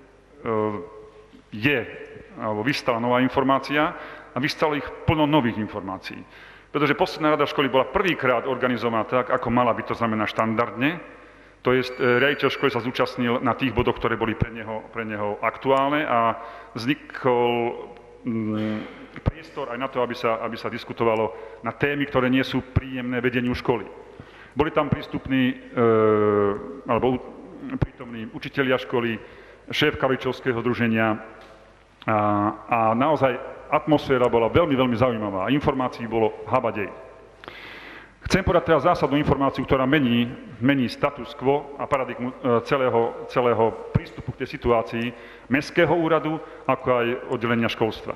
je, alebo vystala nová informácia a vystalo ich plno nových informácií. Pretože posledná rada školy bola prvýkrát organizovaná tak, ako mala byť, to znamená štandardne. To je, riaditeľ školy sa zúčastnil na tých bodoch, ktoré boli pre neho, pre neho aktuálne a vznikol mm, priestor aj na to, aby sa, aby sa diskutovalo na témy, ktoré nie sú príjemné vedeniu školy. Boli tam prístupní, e, alebo prítomní učitelia školy, šéf Karličovského združenia a, a naozaj atmosféra bola veľmi, veľmi zaujímavá a informácií bolo habadej. Chcem podať teraz zásadnú informáciu, ktorá mení, mení status quo a paradigmu celého, celého prístupu k tej situácii mestského úradu, ako aj oddelenia školstva.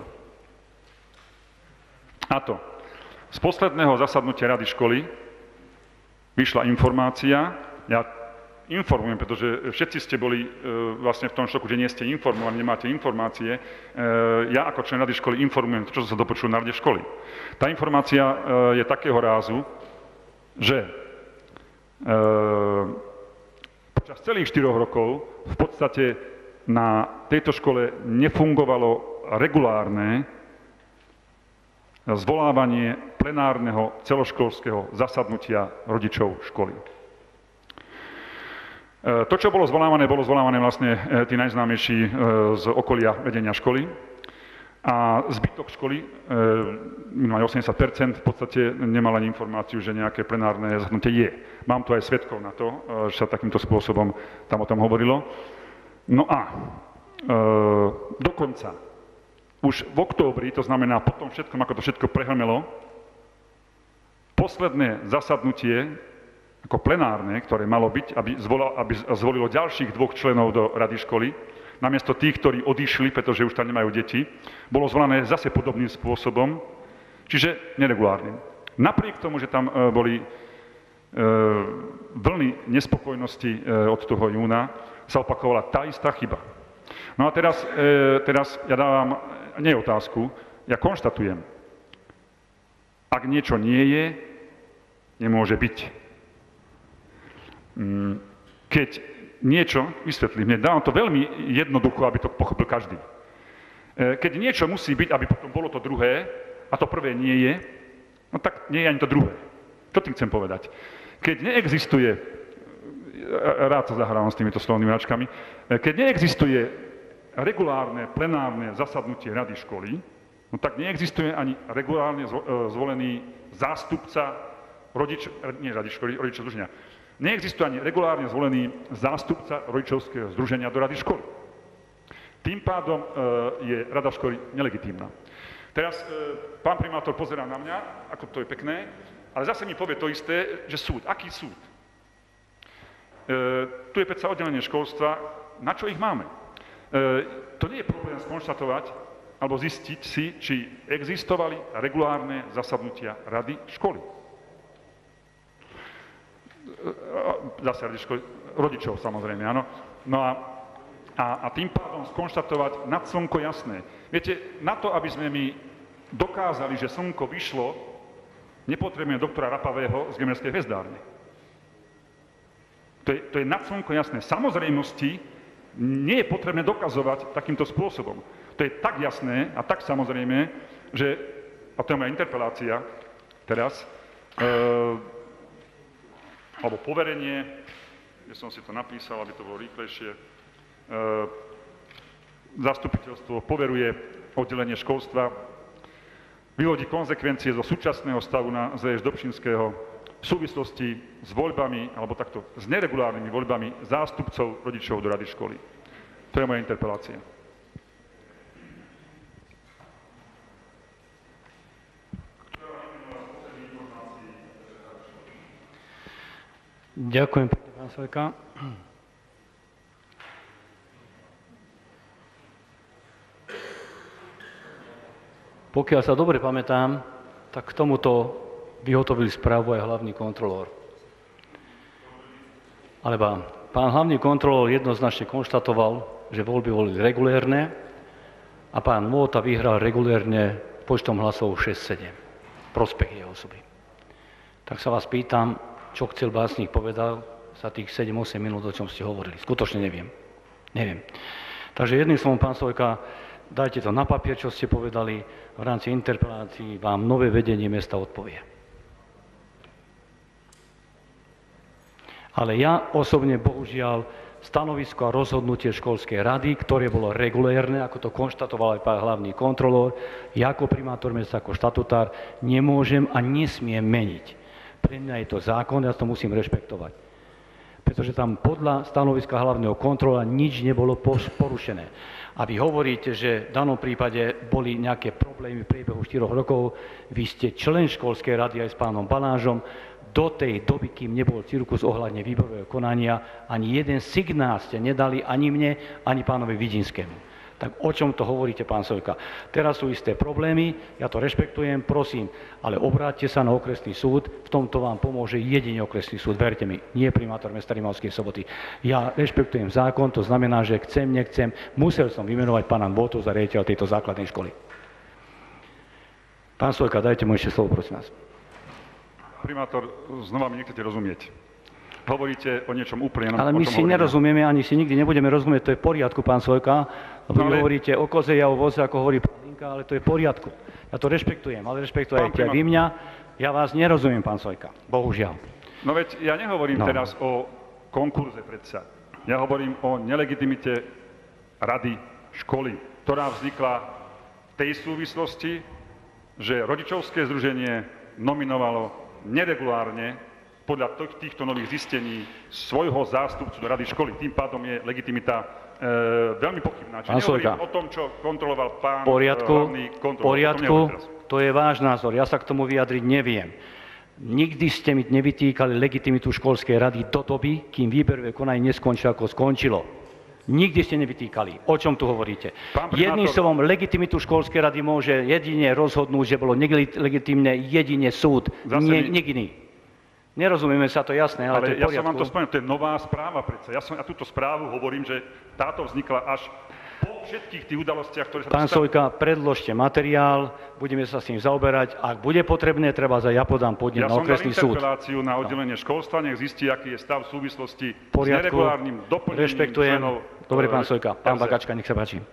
A to, z posledného zasadnutia rady školy vyšla informácia, ja informujem, pretože všetci ste boli e, vlastne v tom šoku, že nie ste informovaní, nemáte informácie. E, ja ako člen rady školy informujem, čo sa dopočul na rade školy. Tá informácia e, je takého rázu, že e, počas celých štyroch rokov v podstate na tejto škole nefungovalo regulárne zvolávanie plenárneho celoškolského zasadnutia rodičov školy. To, čo bolo zvolávané, bolo zvolávané vlastne tí najznámejší z okolia vedenia školy. A zbytok školy, minimálne osemdesiat percent, v podstate nemal ani informáciu, že nejaké plenárne zasadnutie je. Mám tu aj svedkov na to, že sa takýmto spôsobom tam o tom hovorilo. No a dokonca už v októbri, to znamená po tom všetkom, ako to všetko prehrmelo, posledné zasadnutie, ako plenárne, ktoré malo byť, aby, zvolal, aby zvolilo ďalších dvoch členov do rady školy, namiesto tých, ktorí odišli, pretože už tam nemajú deti, bolo zvolané zase podobným spôsobom, čiže neregulárnym. Napriek tomu, že tam e, boli e, vlny nespokojnosti e, od toho júna, sa opakovala tá istá chyba. No a teraz, e, teraz ja dávam, nie otázku, ja konštatujem, ak niečo nie je, nemôže byť. Keď niečo, vysvetlím, dávam to veľmi jednoducho, aby to pochopil každý. Keď niečo musí byť, aby potom bolo to druhé, a to prvé nie je, no tak nie je ani to druhé. Čo tým chcem povedať? Keď neexistuje, rád sa zahrávam s týmito slovnými hračkami, keď neexistuje regulárne, plenárne zasadnutie rady školy, no tak neexistuje ani regulárne zvolený zástupca rodič, nie rady školy, rodičov združenia. Neexistuje ani regulárne zvolený zástupca rodičovského združenia do rady školy. Tým pádom e, je rada školy nelegitímna. Teraz e, pán primátor pozerá na mňa, ako to je pekné, ale zase mi povie to isté, že súd. Aký súd? E, tu je predsa oddelenie školstva, na čo ich máme? E, to nie je problém skonštatovať alebo zistiť si, či existovali regulárne zasadnutia rady školy. Zase rodičov samozrejme, áno. No a, a, a tým pádom skonštatovať nad slnko jasné. Viete, na to, aby sme my dokázali, že slnko vyšlo, nepotrebujeme doktora Rapavého z Gemerskej hvezdárne. To je, to je nad slnko jasné. Samozrejmosti nie je potrebné dokazovať takýmto spôsobom. To je tak jasné a tak samozrejme, že, a to je moja interpelácia teraz, e, alebo poverenie, kde som si to napísal, aby to bolo rýchlejšie. E, zastupiteľstvo poveruje oddelenie školstva vyhodí konzekvencie zo súčasného stavu na zé es Dobšinského v súvislosti s voľbami, alebo takto s neregulárnymi voľbami zástupcov rodičov do rady školy. To je moja interpelácia. Ďakujem, pán Sojka. Pokiaľ sa dobre pamätám, tak k tomuto vyhotovili správu aj hlavný kontrolór. Alebo pán hlavný kontrolór jednoznačne konštatoval, že voľby boli regulérne a pán Môta vyhral regulérne počtom hlasov šesť sedem. Prospech jeho osoby. Tak sa vás pýtam, čo chcel básnik povedal za tých sedem osem minút, o čom ste hovorili. Skutočne neviem. Neviem. Takže jedným slovom, pán Sojka, dajte to na papier, čo ste povedali. V rámci interpelácií vám nové vedenie mesta odpovie. Ale ja osobne, bohužiaľ, stanovisko a rozhodnutie školskej rady, ktoré bolo regulérne, ako to konštatoval aj pán hlavný kontrolór, ja ako primátor mesta, ako štatutár, nemôžem a nesmiem meniť. Pre mňa je to zákon, ja to musím rešpektovať. Pretože tam podľa stanoviska hlavného kontrola nič nebolo porušené. A vy hovoríte, že v danom prípade boli nejaké problémy v priebehu štyroch rokov, vy ste člen školskej rady aj s pánom Balážom, do tej doby, kým nebol cirkus ohľadne výberového konania, ani jeden signál ste nedali ani mne, ani pánovi Vidinskému. Tak o čom to hovoríte, pán Sojka? Teraz sú isté problémy, ja to rešpektujem, prosím, ale obráťte sa na okresný súd, v tomto vám pomôže jedine okresný súd, verte mi, nie primátor mesta Rimavskej Soboty. Ja rešpektujem zákon, to znamená, že chcem, nechcem, musel som vymenovať pána Bótu za riaditeľa tejto základnej školy. Pán Sojka, dajte mu ešte slovo, prosím vás. Primátor, znova mi nechcete rozumieť. Hovoríte o niečom úplne... Ale my si hovoríme. Nerozumieme, ani si nikdy nebudeme rozumieť, to je v poriadku, pán Sojka. Lebo no, ale... vy hovoríte o koze a o voze, ako hovorí pán Linka, ale to je v poriadku. Ja to rešpektujem, ale rešpektujete aj vy mňa. Ja vás nerozumiem, pán Sojka. Bohužiaľ. No veď ja nehovorím no. teraz o konkurze predsa. Ja hovorím o nelegitimite rady školy, ktorá vznikla v tej súvislosti, že rodičovské združenie nominovalo neregulárne podľa týchto nových zistení svojho zástupcu do rady školy. Tým pádom je legitimita e, veľmi pochybná. Čiže nehovorím o tom, čo kontroloval pán poriadku, hlavný kontrolór. poriadku, to je váš názor, ja sa k tomu vyjadriť neviem. Nikdy ste mi nevytýkali legitimitu školskej rady do doby, kým výberové konanie neskončilo, ako skončilo. Nikdy ste nevytýkali. O čom tu hovoríte? Jedným slovom, legitimitu školskej rady môže jedine rozhodnúť, že bolo nelegitímne jedine súd, nie, nik iný. Nerozumieme sa, to jasné, ale, ale to je v poriadku. Ja som vám to spomenul, to je nová správa predsa. Ja som ja túto správu hovorím, že táto vznikla až po všetkých tých udalostiach, ktoré sa... Pán Sojka, predložte materiál, budeme sa s tým zaoberať. Ak bude potrebné, treba za ja podám podnet na okresný súd. Ja som dal interpeláciu na oddelenie školstva, nech zistí, aký je stav v súvislosti s neregulárnym doplnením rešpektujem. Členov... Dobre, pán Sojka. Pán Bagačka, nech sa páči.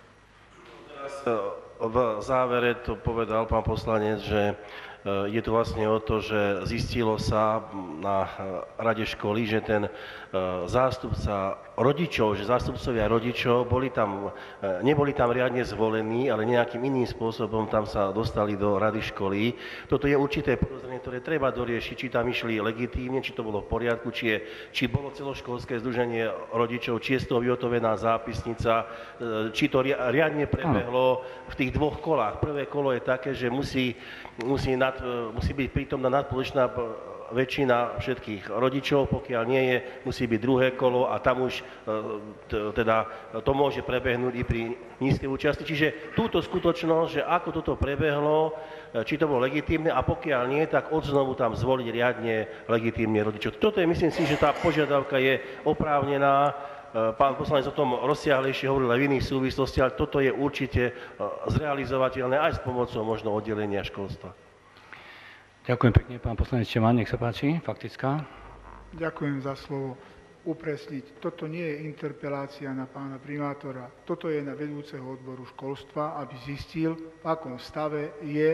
V závere to povedal pán poslanec, že je tu vlastne o to, že zistilo sa na rade školy, že ten zástupca rodičov, že zástupcovia rodičov boli tam, neboli tam riadne zvolení, ale nejakým iným spôsobom tam sa dostali do rady školy. Toto je určité podozrenie, ktoré treba doriešiť, či tam išli legitímne, či to bolo v poriadku, či, je, či bolo celoškolské združenie rodičov, či je z toho vyhotovená zápisnica, či to riadne prebehlo v tých dvoch kolách. Prvé kolo je také, že musí, musí, nad, musí byť prítomná nadpolovičná väčšina všetkých rodičov, pokiaľ nie je, musí byť druhé kolo a tam už teda to môže prebehnúť i pri nízkej účasti. Čiže túto skutočnosť, že ako toto prebehlo, či to bolo legitímne a pokiaľ nie, tak odznovu tam zvoliť riadne legitímne rodičov. Toto je, myslím si, že tá požiadavka je oprávnená. Pán poslanec o tom rozsiahlejšie hovoril aj v iných súvislostiach, ale toto je určite zrealizovateľné aj s pomocou možno oddelenia školstva. Ďakujem pekne, pán poslanec Čeman, nech sa páči, faktická. Ďakujem za slovo. Upresniť, toto nie je interpelácia na pána primátora, toto je na vedúceho odboru školstva, aby zistil, v akom stave je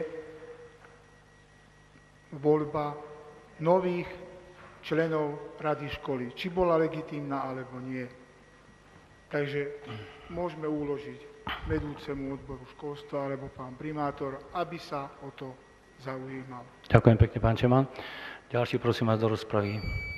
voľba nových členov rady školy, či bola legitímna alebo nie. Takže môžeme uložiť vedúcemu odboru školstva alebo pán primátor, aby sa o to zaujímal. Ďakujem pekne, pán Čeman. Ďalší, prosím vás, do rozpravy.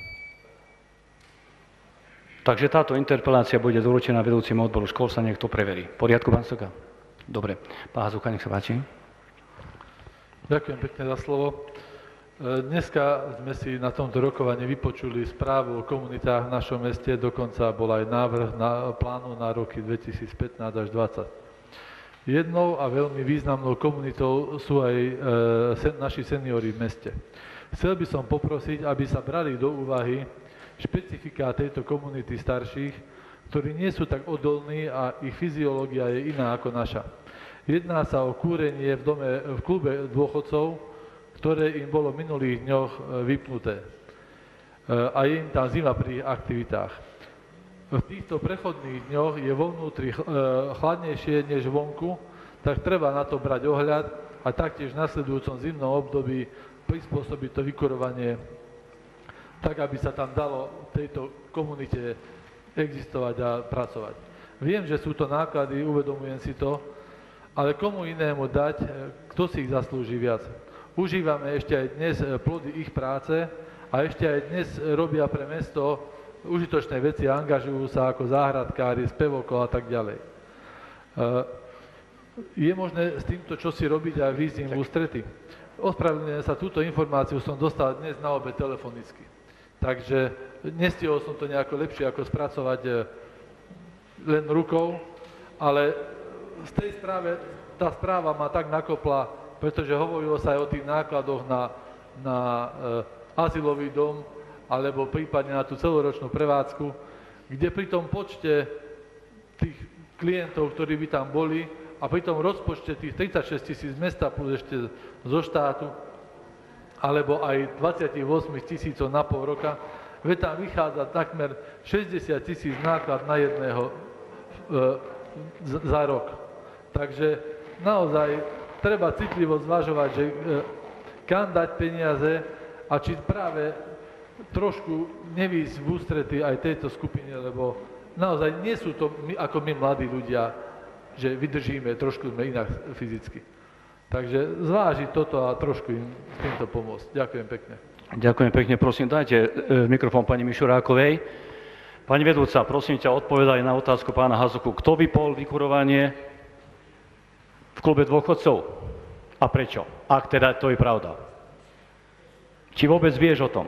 Takže táto interpelácia bude doručená vedúcemu odboru školstva, nech to preverí. V poriadku, pán Soka? Dobre. Pán Hazucha, nech sa páči. Ďakujem pekne za slovo. Dneska sme si na tomto rokovaní vypočuli správu o komunitách v našom meste, dokonca bol aj návrh na plánu na roky dvetisícpätnásť až dvadsať. Jednou a veľmi významnou komunitou sú aj e, sen, naši seniori v meste. Chcel by som poprosiť, aby sa brali do úvahy špecifiká tejto komunity starších, ktorí nie sú tak odolní a ich fyziológia je iná ako naša. Jedná sa o kúrenie v, dome, v klube dôchodcov, ktoré im bolo v minulých dňoch vypnuté. A je im tam zima pri aktivitách. V týchto prechodných dňoch je vo vnútri chladnejšie než vonku, tak treba na to brať ohľad a taktiež v nasledujúcom zimnom období prispôsobiť to vykurovanie tak, aby sa tam dalo v tejto komunite existovať a pracovať. Viem, že sú to náklady, uvedomujem si to, ale komu inému dať, kto si ich zaslúži viac. Užívame ešte aj dnes plody ich práce a ešte aj dnes robia pre mesto užitočné veci, angažujú sa ako záhradkári, spevokol a tak ďalej. Je možné s týmto čosi robiť a výjsť im v ústrety. Ospravedlňujem sa, túto informáciu som dostal dnes na obed telefonicky. Takže nestihol som to nejako lepšie, ako spracovať len rukou, ale z tej správe, tá správa ma tak nakopla, pretože hovorilo sa aj o tých nákladoch na, na e, azylový dom, alebo prípadne na tú celoročnú prevádzku, kde pri tom počte tých klientov, ktorí by tam boli, a pri tom rozpočte tých tridsaťšesť tisíc mesta plus ešte zo štátu, alebo aj dvadsaťosem tisícov na pol roka, veď tam vychádza takmer šesťdesiat tisíc náklad na jedného e, za rok. Takže naozaj treba citlivo zvažovať, že e, kam dať peniaze a či práve trošku nevýsť v ústrety aj tejto skupine, lebo naozaj nie sú to my, ako my mladí ľudia, že vydržíme, trošku sme inak fyzicky. Takže zvážiť toto a trošku im s týmto pomôcť. Ďakujem pekne. Ďakujem pekne, prosím, dajte e, mikrofón pani Mišurákovej. Pani vedúca, prosím ťa, odpovedaj na otázku pána Hazuku. Kto vypol vykurovanie v klube dôchodcov? A prečo? Ak teda to je pravda. Či vôbec vieš o tom?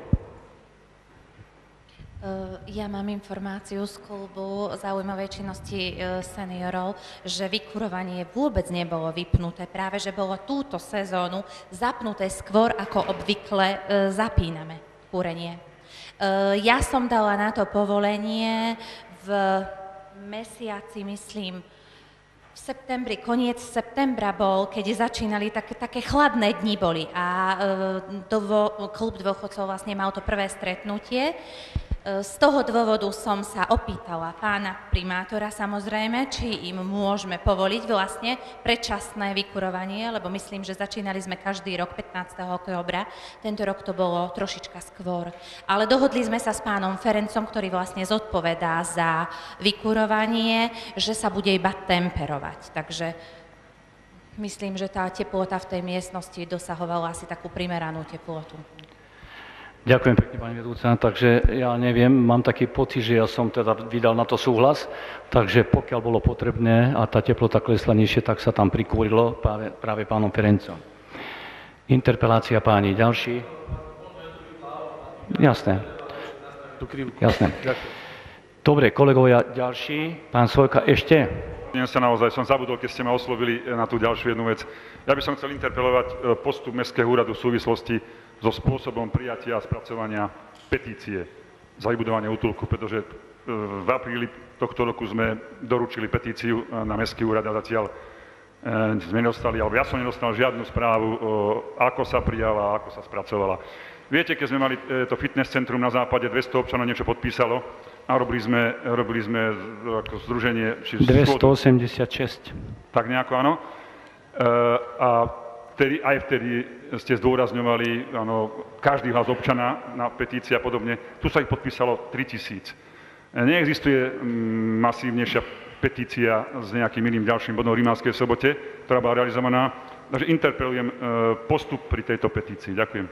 Ja mám informáciu z klubu zaujímavej činnosti seniorov, že vykurovanie vôbec nebolo vypnuté. Práve, že bolo túto sezónu zapnuté skôr, ako obvykle zapíname kúrenie. Ja som dala na to povolenie v mesiaci, myslím, v septembri, koniec septembra bol, keď začínali, tak, také chladné dni boli a dvo, klub dôchodcov vlastne mal to prvé stretnutie. Z toho dôvodu som sa opýtala pána primátora samozrejme, či im môžeme povoliť vlastne predčasné vykurovanie, lebo myslím, že začínali sme každý rok pätnásteho októbra, tento rok to bolo trošička skôr. Ale dohodli sme sa s pánom Ferencom, ktorý vlastne zodpovedá za vykurovanie, že sa bude iba temperovať. Takže myslím, že tá teplota v tej miestnosti dosahovala asi takú primeranú teplotu. Ďakujem pekne, pani vedúca. Takže ja neviem, mám taký pocit, že ja som teda vydal na to súhlas, takže pokiaľ bolo potrebné a tá teplota klesla nižšie, tak sa tam prikúrilo práve, práve pánom Ferencom. Interpelácia páni. Ďalší? Jasné. Jasné. Dobre, kolegovia, ďalší. Pán Svojka, ešte? Ja sa naozaj som zabudol, keď ste ma oslovili na tú ďalšiu jednu vec. Ja by som chcel interpelovať postup Mestského úradu v súvislosti so spôsobom prijatia a spracovania petície za vybudovanie útulku, pretože v apríli tohto roku sme doručili petíciu na Mestský úrad a zatiaľ sme nedostali, alebo ja som nedostal žiadnu správu, ako sa prijala, ako sa spracovala. Viete, keď sme mali to fitness centrum na západe, dvesto občanov niečo podpísalo a robili sme, robili sme ako združenie... Či dvestoosemdesiatšesť. Tak nejako, áno. A vtedy, aj vtedy ste zdôrazňovali áno, každý hlas občana na petícii a podobne. Tu sa ich podpísalo tritisíc. Neexistuje masívnejšia petícia s nejakým iným ďalším bodom v Rimavskej Sobote, ktorá bola realizovaná. Takže interpelujem postup pri tejto petícii. Ďakujem.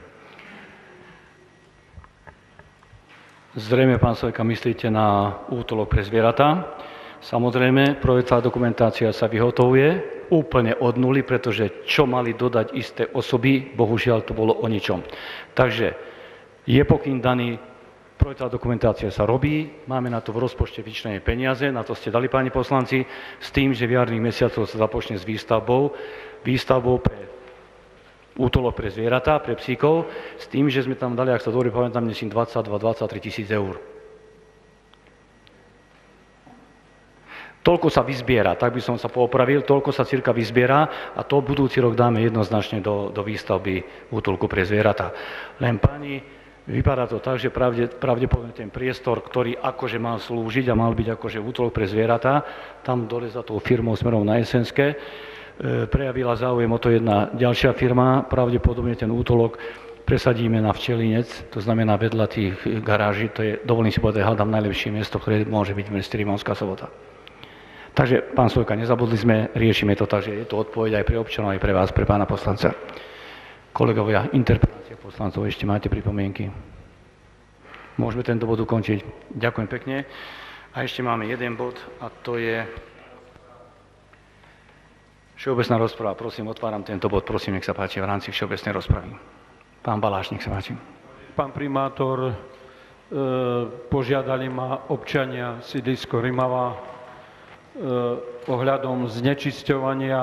Zrejme, pán Sojka, myslíte na útulok pre zvieratá. Samozrejme, projektová dokumentácia sa vyhotovuje úplne od nuly, pretože čo mali dodať isté osoby, bohužiaľ to bolo o ničom. Takže je pokyn daný, projektová dokumentácia sa robí, máme na to v rozpočte vyčlenené peniaze, na to ste dali, páni poslanci, s tým, že v jarných mesiacoch sa započne s výstavbou, výstavbou pre útulok pre zvieratá, pre psíkov, s tým, že sme tam dali, ak sa dobre pamätám, myslím dvadsaťdva dvadsaťtri tisíc eur. Toľko sa vyzbiera, tak by som sa poopravil, toľko sa cirka vyzbiera a to budúci rok dáme jednoznačne do, do výstavby útulku pre zvieratá. Len páni, vypadá to tak, že pravde, pravdepodobne ten priestor, ktorý akože mal slúžiť a mal byť akože útulok pre zvieratá, tam dole za tou firmou smerom na Jesenské, e, prejavila záujem o to jedna ďalšia firma, pravdepodobne ten útulok presadíme na Včelinec, to znamená vedľa tých garáží, to je, dovolím si povedať, hľadám najlepšie miesto, ktoré môže byť v meste Rimavská Sobota. Takže, pán Sojka, nezabudli sme, riešime to tak, že je to odpoveď aj pre občanov, aj pre vás, pre pána poslanca. Kolegovia, interpelácia poslancov, ešte máte pripomienky? Môžeme tento bod ukončiť. Ďakujem pekne. A ešte máme jeden bod, a to je všeobecná rozprava. Prosím, otváram tento bod, prosím, nech sa páči v rámci všeobecnej rozpravy. Pán Baláš, nech sa páči. Pán primátor, e, požiadali ma občania sídlisko Rimava ohľadom znečisťovania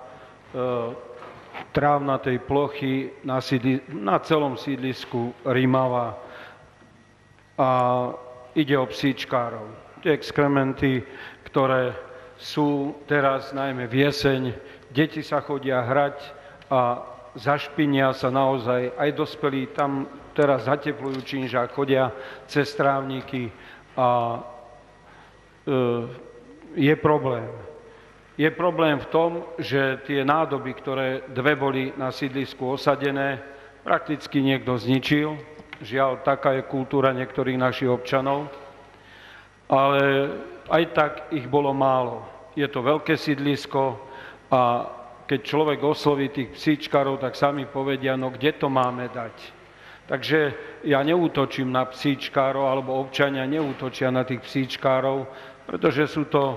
trávnatej plochy na, sídli, na celom sídlisku Rimava a ide o psíčkárov. Tie exkrementy, ktoré sú teraz najmä v jeseň, deti sa chodia hrať a zašpinia sa naozaj aj dospelí, tam teraz zateplujú činža, chodia cez trávniky a e, je problém. Je problém v tom, že tie nádoby, ktoré dve boli na sídlisku osadené, prakticky niekto zničil. Žiaľ, taká je kultúra niektorých našich občanov. Ale aj tak ich bolo málo. Je to veľké sídlisko a keď človek osloví tých psíčkarov, tak sami povedia, no kde to máme dať. Takže ja neútočím na psíčkárov, alebo občania neútočia na tých psíčkárov, pretože sú to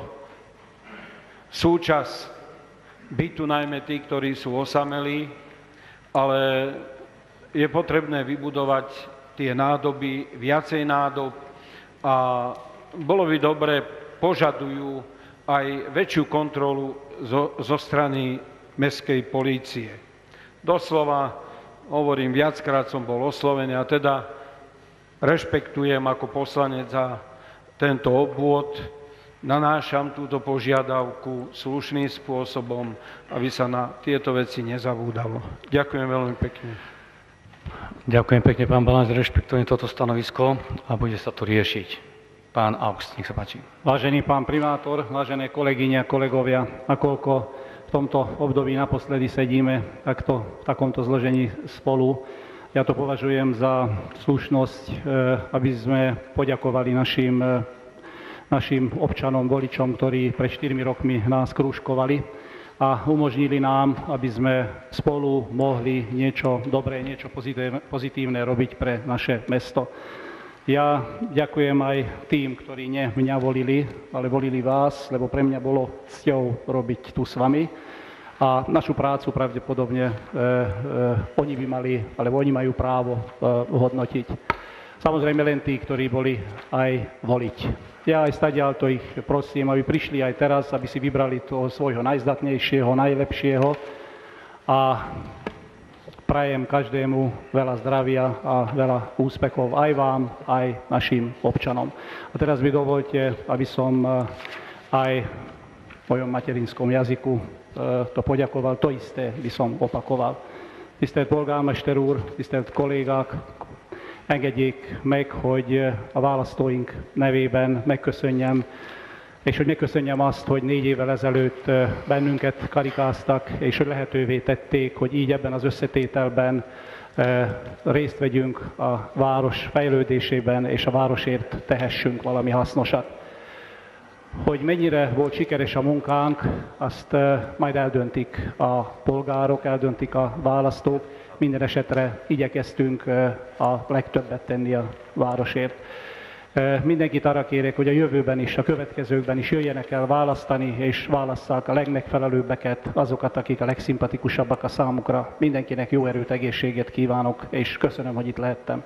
súčasť bytu, najmä tí, ktorí sú osamelí, ale je potrebné vybudovať tie nádoby, viacej nádob a bolo by dobre, požadujú aj väčšiu kontrolu zo, zo strany mestskej polície. Doslova, hovorím, viackrát som bol oslovený a teda rešpektujem ako poslanec za tento obvod, nanášam túto požiadavku slušným spôsobom, aby sa na tieto veci nezabúdalo. Ďakujem veľmi pekne. Ďakujem pekne, pán Baláš, rešpektujem toto stanovisko a bude sa to riešiť. Pán Augst, nech sa páči. Vážený pán primátor, vážené kolegyne a kolegovia, nakoľko v tomto období naposledy sedíme takto, v takomto zložení spolu, ja to považujem za slušnosť, aby sme poďakovali našim našim občanom, voličom, ktorí pred štyrmi rokmi nás krúžkovali a umožnili nám, aby sme spolu mohli niečo dobré, niečo pozitívne robiť pre naše mesto. Ja ďakujem aj tým, ktorí nie mňa volili, ale volili vás, lebo pre mňa bolo cťou robiť tu s vami a našu prácu pravdepodobne e, e, oni by mali, alebo oni majú právo e, hodnotiť. Samozrejme len tí, ktorí boli aj voliť. Ja aj stadiaľ to ich prosím, aby prišli aj teraz, aby si vybrali toho svojho najzdatnejšieho, najlepšieho a prajem každému veľa zdravia a veľa úspechov aj vám, aj našim občanom. A teraz mi dovolte, aby som aj v mojom materinskom jazyku to poďakoval, to isté by som opakoval. Tisztelt polgármester úr, tisztelt kollégák, engedjék meg, hogy a választóink nevében megköszönjem, és hogy megköszönjem azt, hogy négy évvel ezelőtt bennünket karikáztak, és hogy lehetővé tették, hogy így ebben az összetételben részt vegyünk a város fejlődésében, és a városért tehessünk valami hasznosat. Hogy mennyire volt sikeres a munkánk, azt majd eldöntik a polgárok, eldöntik a választók. Minden esetre igyekeztünk a legtöbbet tenni a városért. Mindenkit arra kérek, hogy a jövőben is, a következőkben is jöjjenek el választani, és válasszák a legmegfelelőbbeket, azokat, akik a legszimpatikusabbak a számukra. Mindenkinek jó erőt, egészséget kívánok, és köszönöm, hogy itt lehettem.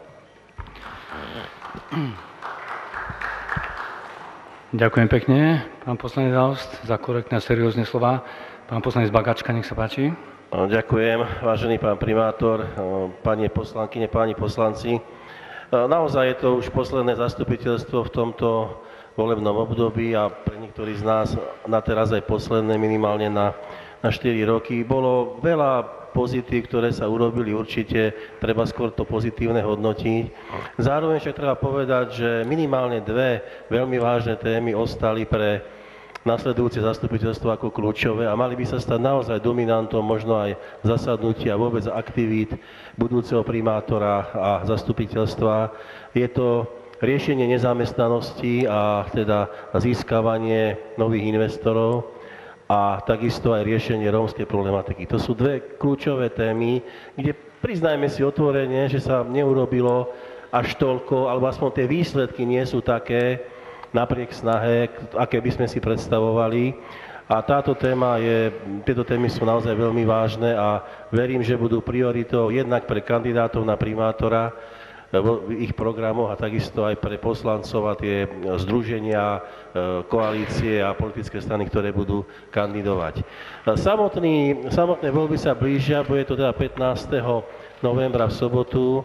Ďakujem pekne, pán poslanec Aust, za korektné a seriózne slova. Pán poslanec Bagačka, nech sa páči. Ďakujem, vážený pán primátor, pani poslankyne, páni poslanci. Naozaj je to už posledné zastupiteľstvo v tomto volebnom období a pre niektorých z nás na teraz aj posledné, minimálne na, na štyri roky. Bolo veľa pozitív, ktoré sa urobili, určite treba skôr to pozitívne hodnotiť. Zároveň však treba povedať, že minimálne dve veľmi vážne témy ostali pre nasledujúce zastupiteľstvo ako kľúčové a mali by sa stať naozaj dominantom možno aj zasadnutia a vôbec aktivít budúceho primátora a zastupiteľstva. Je to riešenie nezamestnanosti a teda získavanie nových investorov a takisto aj riešenie rómskej problematiky. To sú dve kľúčové témy, kde priznajme si otvorene, že sa neurobilo až toľko, alebo aspoň tie výsledky nie sú také, napriek snahe, aké by sme si predstavovali. A táto téma je, tieto témy sú naozaj veľmi vážne a verím, že budú prioritou jednak pre kandidátov na primátora v ich programoch a takisto aj pre poslancov a tie združenia, koalície a politické strany, ktoré budú kandidovať. Samotný, samotné voľby sa blížia, bude to teda pätnásteho novembra v sobotu.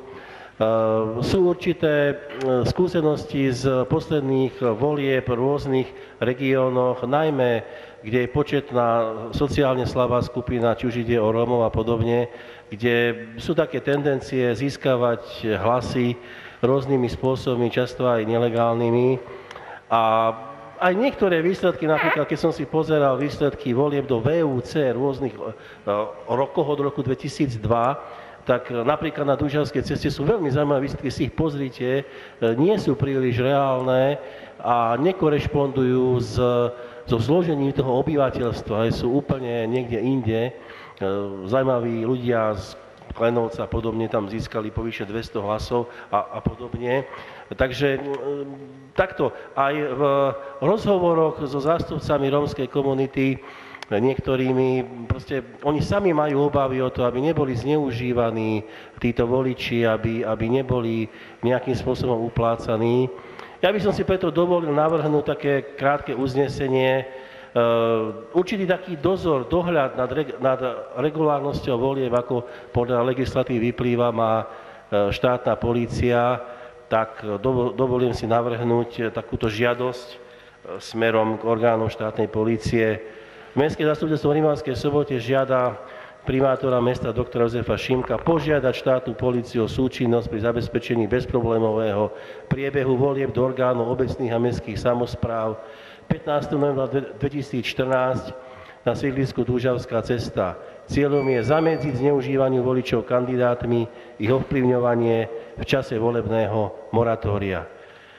Sú určité skúsenosti z posledných volieb v rôznych regiónoch, najmä kde je početná sociálne slabá skupina, či už ide o Rómov a podobne, kde sú také tendencie získavať hlasy rôznymi spôsobmi, často aj nelegálnymi. A aj niektoré výsledky, napríklad keď som si pozeral výsledky volieb do vé ú cé rôznych rokov od roku dvetisícdva, tak napríklad na Dužanskej ceste sú veľmi zaujímavé výsledky, si ich pozrite, nie sú príliš reálne a nekorešpondujú s, so zložením toho obyvateľstva, sú úplne niekde inde. Zaujímaví ľudia, Klenovca a podobne tam získali po vyše dvesto hlasov a, a podobne. Takže takto, aj v rozhovoroch so zástupcami rómskej komunity, niektorými, proste oni sami majú obavy o to, aby neboli zneužívaní títo voliči, aby, aby neboli nejakým spôsobom uplácaní. Ja by som si preto dovolil navrhnúť také krátke uznesenie, uh, určitý taký dozor, dohľad nad, reg, nad regulárnosťou volieb, ako podľa legislatívy vyplýva, má uh, štátna polícia, tak do, dovolím si navrhnúť takúto žiadosť uh, smerom k orgánom štátnej polície. Mestské zastupiteľstvo v Rimavskej Sobote žiada primátora mesta doktora Jozefa Šimka požiadať štátnu políciu o súčinnosť pri zabezpečení bezproblémového priebehu volieb do orgánov obecných a mestských samospráv pätnásteho novembra dvetisícštrnásť na sídlisku Dúžavská cesta. Cieľom je zamedziť zneužívaniu voličov kandidátmi, ich ovplyvňovanie v čase volebného moratória.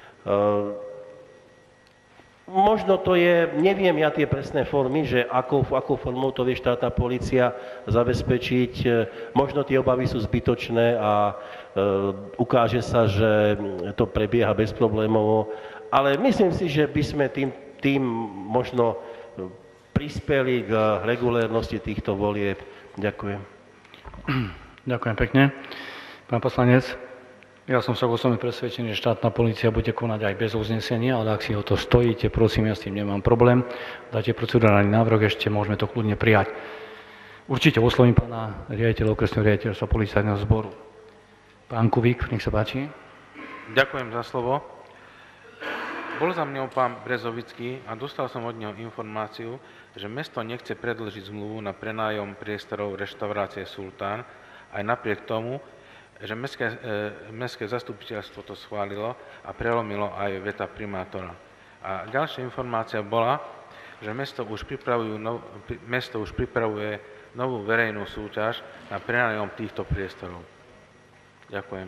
Možno to je, neviem ja tie presné formy, že akou, akou formou to vie štátna polícia zabezpečiť. Možno tie obavy sú zbytočné a e, ukáže sa, že to prebieha bezproblémovo. Ale myslím si, že by sme tým, tým možno prispeli k regulérnosti týchto volieb. Ďakujem. Ďakujem pekne. Pán poslanec. Ja som sa osobne presvedčený, že štátna polícia bude konať aj bez uznesenia, ale ak si o to stojíte, prosím, ja s tým nemám problém. Dáte procedurálny návrh, ešte môžeme to kľudne prijať. Určite oslovím pána riaditeľa okresného riaditeľstva policajného zboru. Pán Kubík, nech sa páči. Ďakujem za slovo. Bol za mňou pán Brezovický a dostal som od neho informáciu, že mesto nechce predĺžiť zmluvu na prenájom priestorov reštaurácie Sultán, aj napriek tomu, že mestské, e, mestské zastupiteľstvo to schválilo a prelomilo aj veta primátora. A ďalšia informácia bola, že mesto už, pripravujú nov, mesto už pripravuje novú verejnú súťaž na prenájom týchto priestorov. Ďakujem.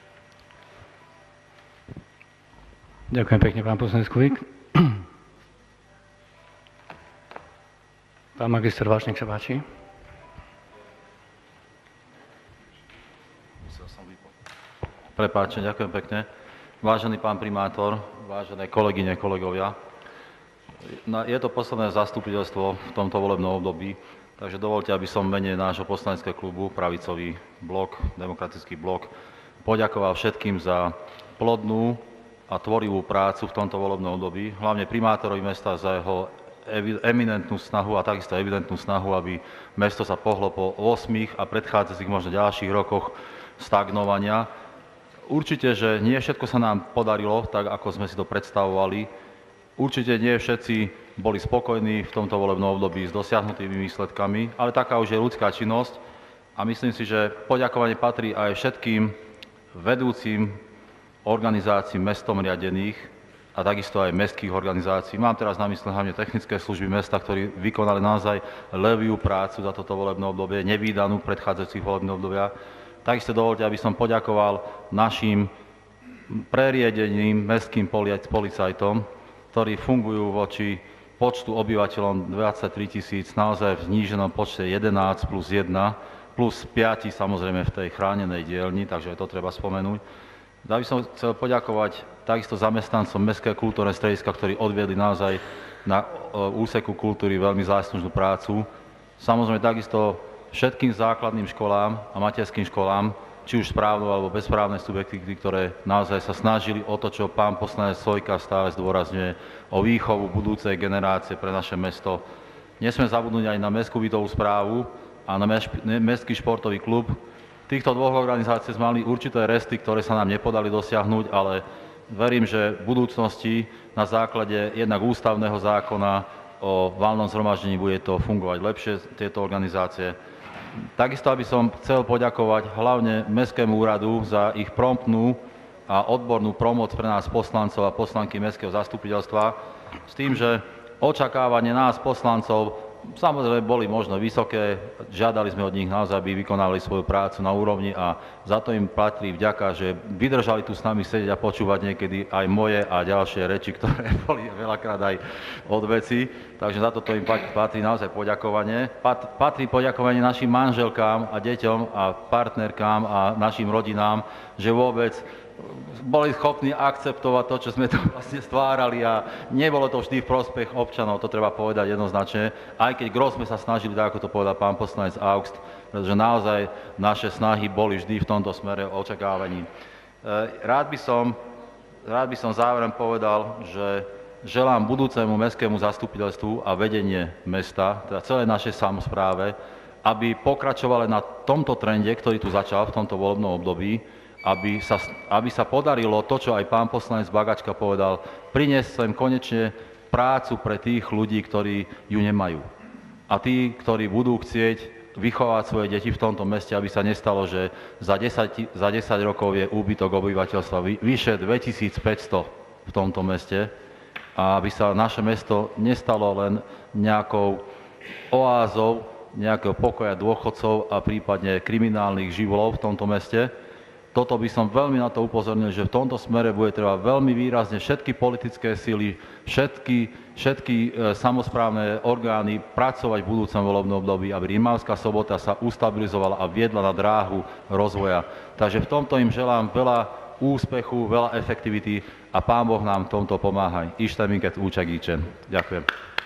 Ďakujem pekne, pán poslanec Kubík. Pán magister Váš, nech sa páči. Prepáčte, ďakujem pekne. Vážený pán primátor, vážené kolegyne, kolegovia, je to posledné zastupiteľstvo v tomto volebnom období, takže dovolte, aby som v mene nášho poslaneckého klubu Pravicový blok, Demokratický blok, poďakoval všetkým za plodnú a tvorivú prácu v tomto volebnom období, hlavne primátorovi mesta za jeho eminentnú snahu a takisto evidentnú snahu, aby mesto sa pohlo po ôsmich a predchádzajúcich možno ďalších rokoch stagnovania. Určite, že nie všetko sa nám podarilo, tak ako sme si to predstavovali. Určite nie všetci boli spokojní v tomto volebnom období s dosiahnutými výsledkami, ale taká už je ľudská činnosť a myslím si, že poďakovanie patrí aj všetkým vedúcim organizácií mestom riadených a takisto aj mestských organizácií. Mám teraz na mysle hlavne technické služby mesta, ktorí vykonali naozaj leviu prácu za toto volebné obdobie, nevídanú v predchádzajúcich volebných obdobiach. Takisto dovolte, aby som poďakoval našim preriedeným mestským policajtom, ktorí fungujú voči počtu obyvateľom dvadsaťtri tisíc, naozaj v zníženom počte jedenásť plus jeden, plus päť samozrejme v tej chránenej dielni, takže to treba spomenúť. Ja by som chcel poďakovať takisto zamestnancom Mestského kultúrneho strediska, ktorí odviedli naozaj na úseku kultúry veľmi záslužnú prácu. Samozrejme takisto všetkým základným školám a materským školám, či už správne alebo bezprávne subjekty, ktoré naozaj sa snažili o to, čo pán poslanec Sojka stále zdôrazňuje, o výchovu budúcej generácie pre naše mesto. Nesme zabudnúť aj na mestskú bytovú správu a na mestský športový klub. V týchto dvoch organizáciách sme mali určité resty, ktoré sa nám nepodali dosiahnuť, ale verím, že v budúcnosti na základe jednak ústavného zákona o valnom zhromaždení bude to fungovať lepšie, tieto organizácie. Takisto by som chcel poďakovať hlavne Mestskému úradu za ich promptnú a odbornú pomoc pre nás poslancov a poslanky Mestského zastupiteľstva s tým, že očakávanie nás poslancov samozrejme boli možno vysoké, žiadali sme od nich naozaj, aby vykonali svoju prácu na úrovni a za to im patrí vďaka, že vydržali tu s nami sedieť a počúvať niekedy aj moje a ďalšie reči, ktoré boli veľakrát aj od veci. Takže za toto im patrí naozaj poďakovanie. Pat, patrí poďakovanie našim manželkám a deťom a partnerkám a našim rodinám, že vôbec boli schopní akceptovať to, čo sme tu vlastne stvárali a nebolo to vždy v prospech občanov, to treba povedať jednoznačne, aj keď gros sme sa snažili, tak ako to povedal pán poslanec Augst, pretože naozaj naše snahy boli vždy v tomto smere očakávaní. Rád by som, rád by som záverom povedal, že želám budúcemu mestskému zastupiteľstvu a vedenie mesta, teda celej našej samospráve, aby pokračovali na tomto trende, ktorý tu začal v tomto volebnom období, Aby sa, aby sa podarilo to, čo aj pán poslanec Bagačka povedal, priniesť sem konečne prácu pre tých ľudí, ktorí ju nemajú. A tí, ktorí budú chcieť vychovať svoje deti v tomto meste, aby sa nestalo, že za desať, za desať rokov je úbytok obyvateľstva vyše dvetisícpäťsto v tomto meste a aby sa naše mesto nestalo len nejakou oázou nejakého pokoja dôchodcov a prípadne kriminálnych živolov v tomto meste. Toto by som veľmi na to upozornil, že v tomto smere bude treba veľmi výrazne všetky politické sily, všetky, všetky e, samosprávne orgány pracovať v budúcom volebnom období, aby Rimavská Sobota sa ustabilizovala a viedla na dráhu rozvoja. Takže v tomto im želám veľa úspechu, veľa efektivity a Pán Boh nám v tomto pomáhaj. Isten minket účagíčen. Ďakujem.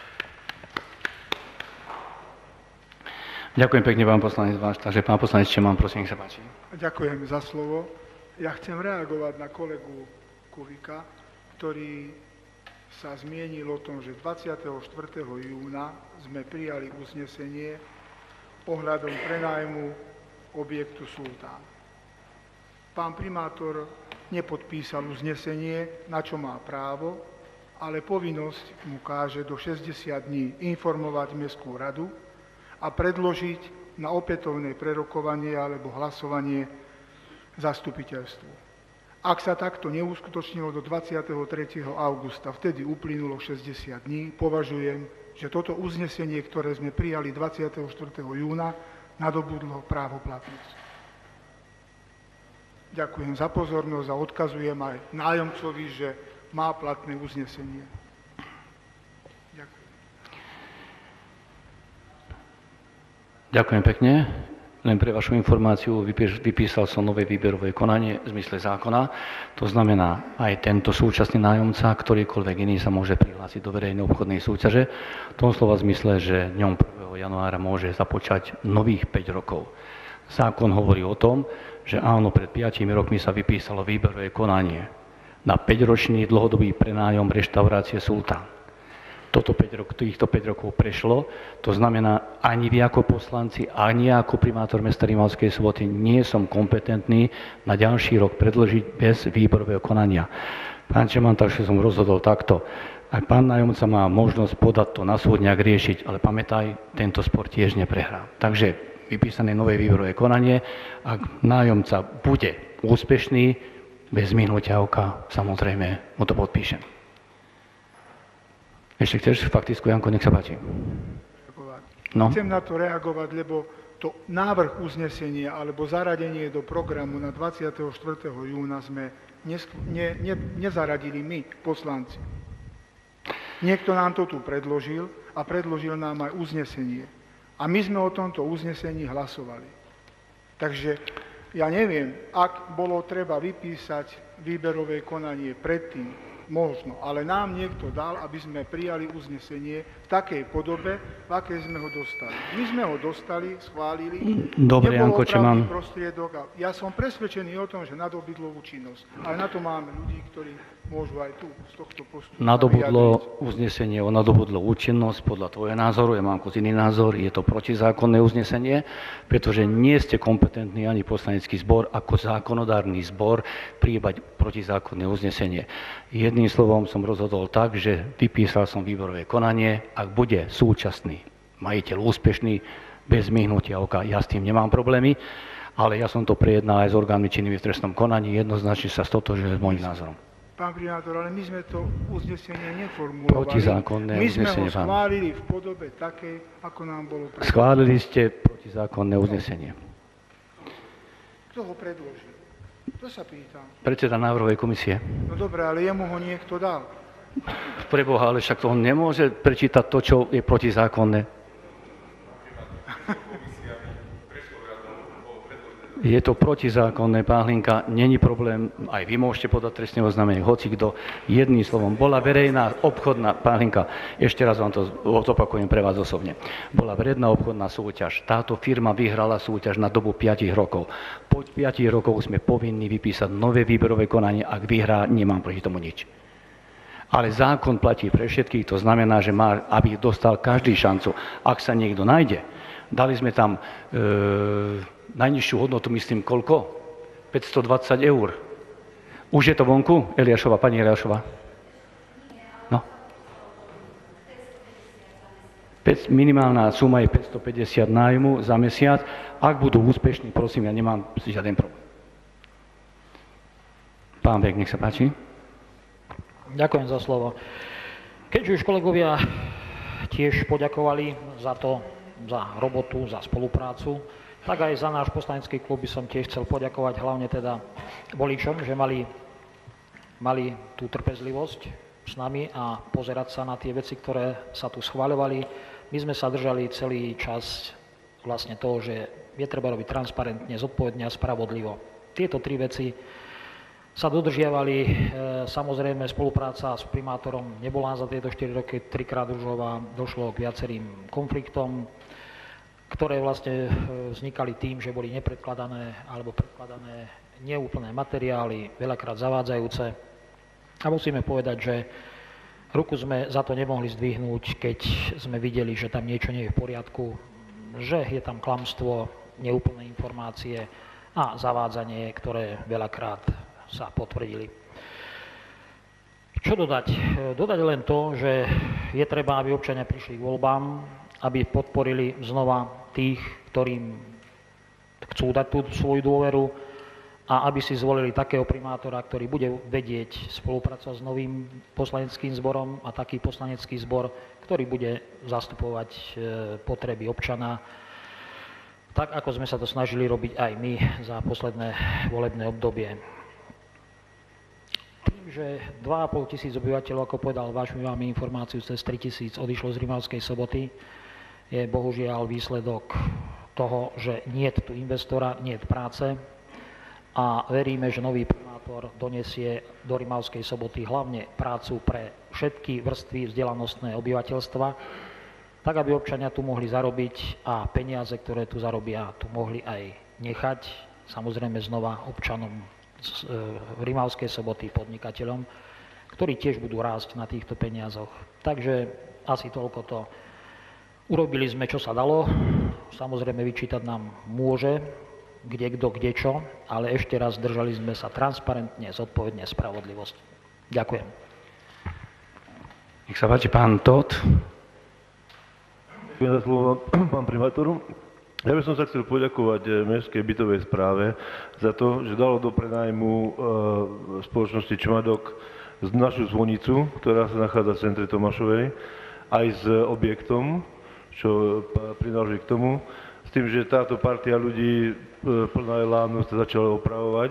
Ďakujem pekne, pán poslanec Váš. Takže pán poslanec Čeman, prosím, nech sa páči. Ďakujem za slovo. Ja chcem reagovať na kolegu Kulika, ktorý sa zmienil o tom, že dvadsiateho štvrtého júna sme prijali uznesenie ohľadom prenájmu objektu Sultán. Pán primátor nepodpísal uznesenie, na čo má právo, ale povinnosť mu káže do šesťdesiat dní informovať Mestskú radu a predložiť na opätovné prerokovanie alebo hlasovanie zastupiteľstvu. Ak sa takto neuskutočnilo do dvadsiateho tretieho augusta, vtedy uplynulo šesťdesiat dní, považujem, že toto uznesenie, ktoré sme prijali dvadsiateho štvrtého júna, nadobudlo právoplatnosť. Ďakujem za pozornosť a odkazujem aj nájomcovi, že má platné uznesenie. Ďakujem pekne. Len pre vašu informáciu vypísal som nové výberové konanie v zmysle zákona. To znamená, aj tento súčasný nájomca, ktorýkoľvek iný sa môže prihlásiť do verejnej obchodnej súťaže. V tom slova zmysle, že dňom prvého januára môže započať nových päť rokov. Zákon hovorí o tom, že áno, pred piatimi rokmi sa vypísalo výberové konanie na päťročný dlhodobý prenájom reštaurácie Sultán. Toto päť rok, týchto päť rokov prešlo, to znamená, ani vy ako poslanci, ani ako primátor mesta Rimavskej Soboty nie som kompetentný na ďalší rok predložiť bez výberového konania. Pán Čeman, takže som rozhodol takto. Aj pán nájomca má možnosť podať to na súd nejak riešiť, ale pamätaj, tento spor tiež neprehrá. Takže vypísané nové výberové konanie, ak nájomca bude úspešný, bez mihnutia oka, samozrejme mu to podpíšem. Ešte chceš faktickú, Janko, nech sa páči. No. Chcem na to reagovať, lebo to návrh uznesenia alebo zaradenie do programu na dvadsiateho štvrtého júna sme ne, ne, ne, nezaradili my, poslanci. Niekto nám to tu predložil a predložil nám aj uznesenie. A my sme o tomto uznesení hlasovali. Takže ja neviem, ak bolo treba vypísať výberové konanie predtým, možno, ale nám niekto dal, aby sme prijali uznesenie v takej podobe, v akej sme ho dostali. My sme ho dostali, schválili, Dobre, nebolo Janko, Čeman. prostriedok a ja som presvedčený o tom, že nadobudlo účinnosť. Ale na to máme ľudí, ktorí môžu aj tu z tohto postupu Nadobudlo uznesenie, nadobudlo účinnosť podľa tvojho názoru, ja mám iný názor, je to protizákonné uznesenie, pretože nie ste kompetentní ani poslanecký zbor ako zákonodárny zbor prijímať protizákonné uznesenie. Jedným slovom som rozhodol tak, že vypísal som výborové konanie, ak bude súčasný majiteľ úspešný, bez myhnutia oka, ja s tým nemám problémy, ale ja som to prejednal aj s orgánmi činnými v trestnom konaní, jednoznačne sa stotožujem s môjim názorom. Pán primátor, ale my sme to uznesenie neformulovali. Protizákonné my sme uznesenie, ho schválili v podobe takej, ako nám bolo predložené. Schválili ste protizákonné uznesenie. Kto ho predložil? To sa pýtam. Predseda návrhovej komisie. No dobre, ale jemu ho niekto dal. Preboha, ale však to on nemôže prečítať to, čo je protizákonné. Je to protizákonné, pán Hlinka, není problém, aj vy môžete podať trestné oznámenie, hoci kto, jedným slovom, bola verejná obchodná, pán Hlinka, ešte raz vám to zopakujem pre vás osobne, bola verejná obchodná súťaž, táto firma vyhrala súťaž na dobu päť rokov. Po päť rokov sme povinní vypísať nové výberové konanie, ak vyhrá, nemám proti tomu nič. Ale zákon platí pre všetkých, to znamená, že má, aby dostal každý šancu, ak sa niekto nájde. Dali sme tam e, najnižšiu hodnotu, myslím, koľko? päťstodvadsať eur. Už je to vonku, Eliášova, pani Eliášova? No. Minimálna suma je päťstopäťdesiat nájmu za mesiac. Ak budú úspešní, prosím, ja nemám žiaden problém. Pán Bek, nech sa páči. Ďakujem za slovo. Keďže už kolegovia tiež poďakovali za to, za robotu, za spoluprácu, tak aj za náš poslanecký klub by som tiež chcel poďakovať hlavne teda voličom, že mali, mali tú trpezlivosť s nami a pozerať sa na tie veci, ktoré sa tu schváľovali. My sme sa držali celý čas vlastne toho, že je treba robiť transparentne, zodpovedne a spravodlivo. Tieto tri veci sa dodržiavali. E, samozrejme, spolupráca s primátorom nebola za tieto štyri roky trikrát ružová, došlo k viacerým konfliktom, ktoré vlastne vznikali tým, že boli nepredkladané alebo predkladané neúplné materiály, veľakrát zavádzajúce. A musíme povedať, že ruku sme za to nemohli zdvihnúť, keď sme videli, že tam niečo nie je v poriadku, že je tam klamstvo, neúplné informácie a zavádzanie, ktoré veľakrát sa potvrdili. Čo dodať? Dodať len to, že je treba, aby občania prišli k voľbám, aby podporili znova tých, ktorým chcú dať tú svoju dôveru a aby si zvolili takého primátora, ktorý bude vedieť spolupracovať s novým poslaneckým zborom a taký poslanecký zbor, ktorý bude zastupovať potreby občana, tak ako sme sa to snažili robiť aj my za posledné volebné obdobie. Tým, že dva a pol tisíc obyvateľov, ako povedal váš, my máme informáciu, cez tri tisíc odišlo z Rimavskej Soboty, je bohužiaľ výsledok toho, že nie je tu investora, nie je práce a veríme, že nový primátor donesie do Rimavskej Soboty hlavne prácu pre všetky vrstvy vzdelanostné obyvateľstva, tak aby občania tu mohli zarobiť a peniaze, ktoré tu zarobia, tu mohli aj nechať, samozrejme znova občanom z Rimavskej Soboty, podnikateľom, ktorí tiež budú rásť na týchto peniazoch. Takže asi toľko to. Urobili sme, čo sa dalo. Samozrejme, vyčítať nám môže, kde kto, kde čo, ale ešte raz držali sme sa transparentne, zodpovedne, spravodlivosť. Ďakujem. Nech sa páči, pán Tóth. Ďakujem za slovo, pán primátor. Ja by som sa chcel poďakovať Mestskej bytovej správe za to, že dalo do prenájmu e, spoločnosti Čmadok našu zvonicu, ktorá sa nachádza v centre Tomášovej, aj s objektom, čo prináleží k tomu, s tým, že táto partia ľudí e, plná elánu sa začala opravovať.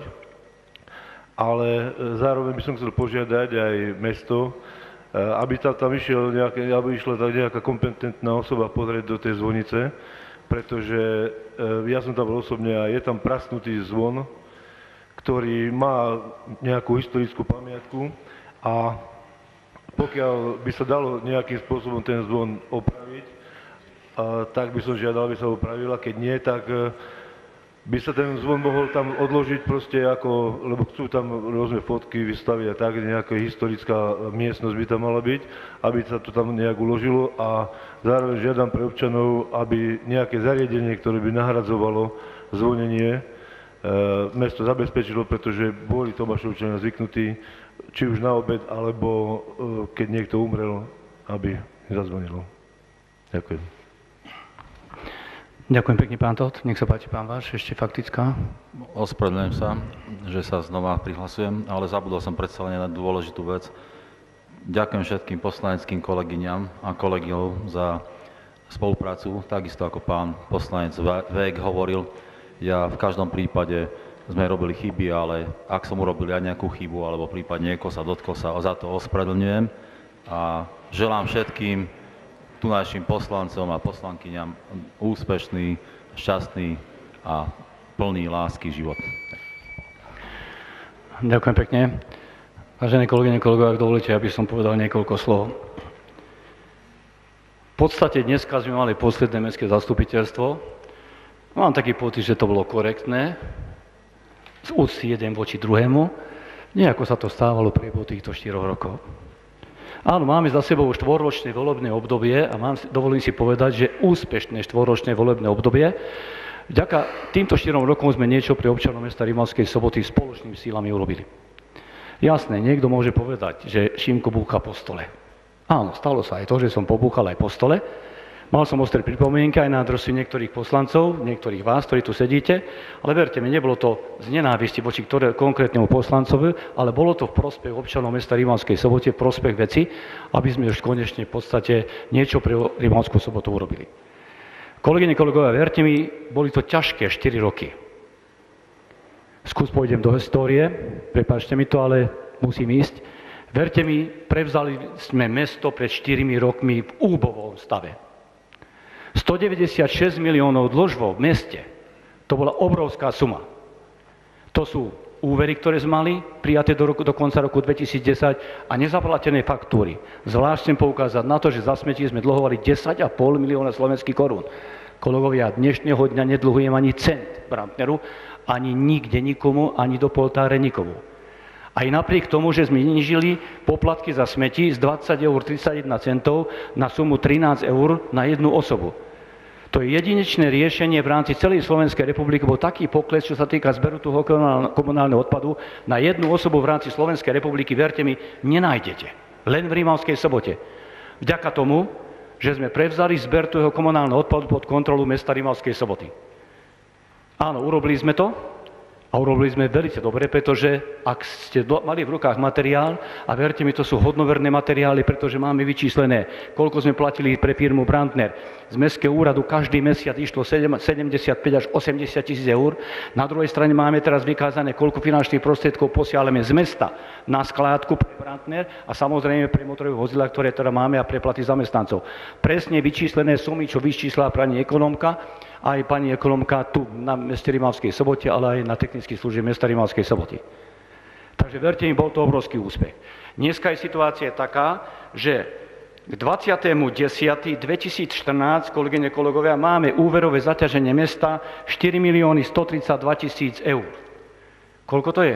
Ale zároveň by som chcel požiadať aj mesto, e, aby tam, tam išiel nejaké, aby išla tam nejaká kompetentná osoba pozrieť do tej zvonice, pretože ja som tam bol osobne a je tam prasknutý zvon, ktorý má nejakú historickú pamiatku a pokiaľ by sa dalo nejakým spôsobom ten zvon opraviť, tak by som žiadal, aby sa opravil, a keď nie, tak by sa ten zvon mohol tam odložiť proste ako, lebo chcú tam rôzne fotky vystaviť a tak, nejaká historická miestnosť by tam mala byť, aby sa to tam nejak uložilo, a zároveň žiadam pre občanov, aby nejaké zariadenie, ktoré by nahradzovalo zvonenie, e, mesto zabezpečilo, pretože boli Tomášovčania zvyknutí, či už na obed, alebo e, keď niekto umrel, aby zazvonilo. Ďakujem. Ďakujem pekne, pán Todt. Nech sa páči, pán Váš, ešte faktická. Ospravedlňujem sa, že sa znova prihlasujem, ale zabudol som predsa len na dôležitú vec. Ďakujem všetkým poslaneckým kolegyňam a kolegov za spoluprácu, takisto ako pán poslanec Vek hovoril. Ja v každom prípade sme robili chyby, ale ak som urobil ja nejakú chybu, alebo prípadne niekoho sa dotkol, sa za to ospravedlňujem a želám všetkým tu našim poslancom a poslankyňam úspešný, šťastný a plný lásky život. Ďakujem pekne. Vážené kolegyne, kolegovia, ak dovolíte, aby som povedal niekoľko slov. V podstate dneska sme mali posledné mestské zastupiteľstvo. Mám taký pocit, že to bolo korektné, z úcty jeden voči druhému, nie ako sa to stávalo v priebehu týchto štyroch rokov. Áno, máme za sebou štvorročné volebné obdobie a mám, dovolím si povedať, že úspešné štvorročné volebné obdobie. Vďaka týmto štyrom rokom sme niečo pre občanov mesta Rimavskej Soboty spoločnými sílami urobili. Jasné, niekto môže povedať, že Šimko búcha po stole. Áno, stalo sa aj to, že som pobúchal aj po stole. Mal som ostré pripomienky aj na adresu niektorých poslancov, niektorých vás, ktorí tu sedíte, ale verte mi, nebolo to z nenávisti voči ktoré, konkrétnemu poslancovi, ale bolo to v prospech občanov mesta Rimavskej Sobote, v prospech veci, aby sme už konečne v podstate niečo pre Rimavskú Sobotu urobili. Kolegyne, kolegovia, verte mi, boli to ťažké štyri roky. Skús pôjdem do histórie, prepáčte mi to, ale musím ísť. Verte mi, prevzali sme mesto pred štyrimi rokmi v úbovom stave. stodeväťdesiatšesť miliónov dlžbov v meste, to bola obrovská suma. To sú úvery, ktoré sme mali, prijaté do, roku, do konca roku dvetisícdesať a nezaplatené faktúry. Zvlášť chcem poukázať na to, že za smetí sme dlhovali desať a pol milióna slovenských korún. Kolegovia, dnešného dňa nedlhujem ani cent Brantneru, ani nikde nikomu, ani do poltáre nikomu. Aj napriek tomu, že sme znížili poplatky za smeti z dvadsať eur tridsaťjeden centov na sumu trinásť eur na jednu osobu. To je jedinečné riešenie v rámci celej Slovenskej republiky, bol taký pokles, čo sa týka zberu toho komunálneho odpadu na jednu osobu v rámci Slovenskej republiky, verte mi, nenájdete. Len v Rimavskej Sobote. Vďaka tomu, že sme prevzali zber toho komunálneho odpadu pod kontrolu mesta Rimavskej Soboty. Áno, urobili sme to. A urobili sme veľmi dobre, pretože ak ste do, mali v rukách materiál, a verte mi, to sú hodnoverné materiály, pretože máme vyčíslené, koľko sme platili pre firmu Brandner. Z mestského úradu každý mesiac išlo sedemdesiatpäť až osemdesiat tisíc eur. Na druhej strane máme teraz vykázané, koľko finančných prostriedkov posielame z mesta na skládku pre Brandner a samozrejme pre motorové vozidlá, ktoré teda máme a pre platy zamestnancov. Presne vyčíslené sumy, čo vyčísla pani ekonomka, aj pani ekonomka tu na meste Rimavskej Sobote, ale aj na technických služieb mesta Rimavskej Soboty. Takže verte mi, bol to obrovský úspech. Dneska je situácia taká, že k dvadsiateho októbra dvetisícštrnásť, kolegyne, kolegovia, máme úverové zaťaženie mesta štyri milióny stotridsaťdva tisíc eur. Koľko to je?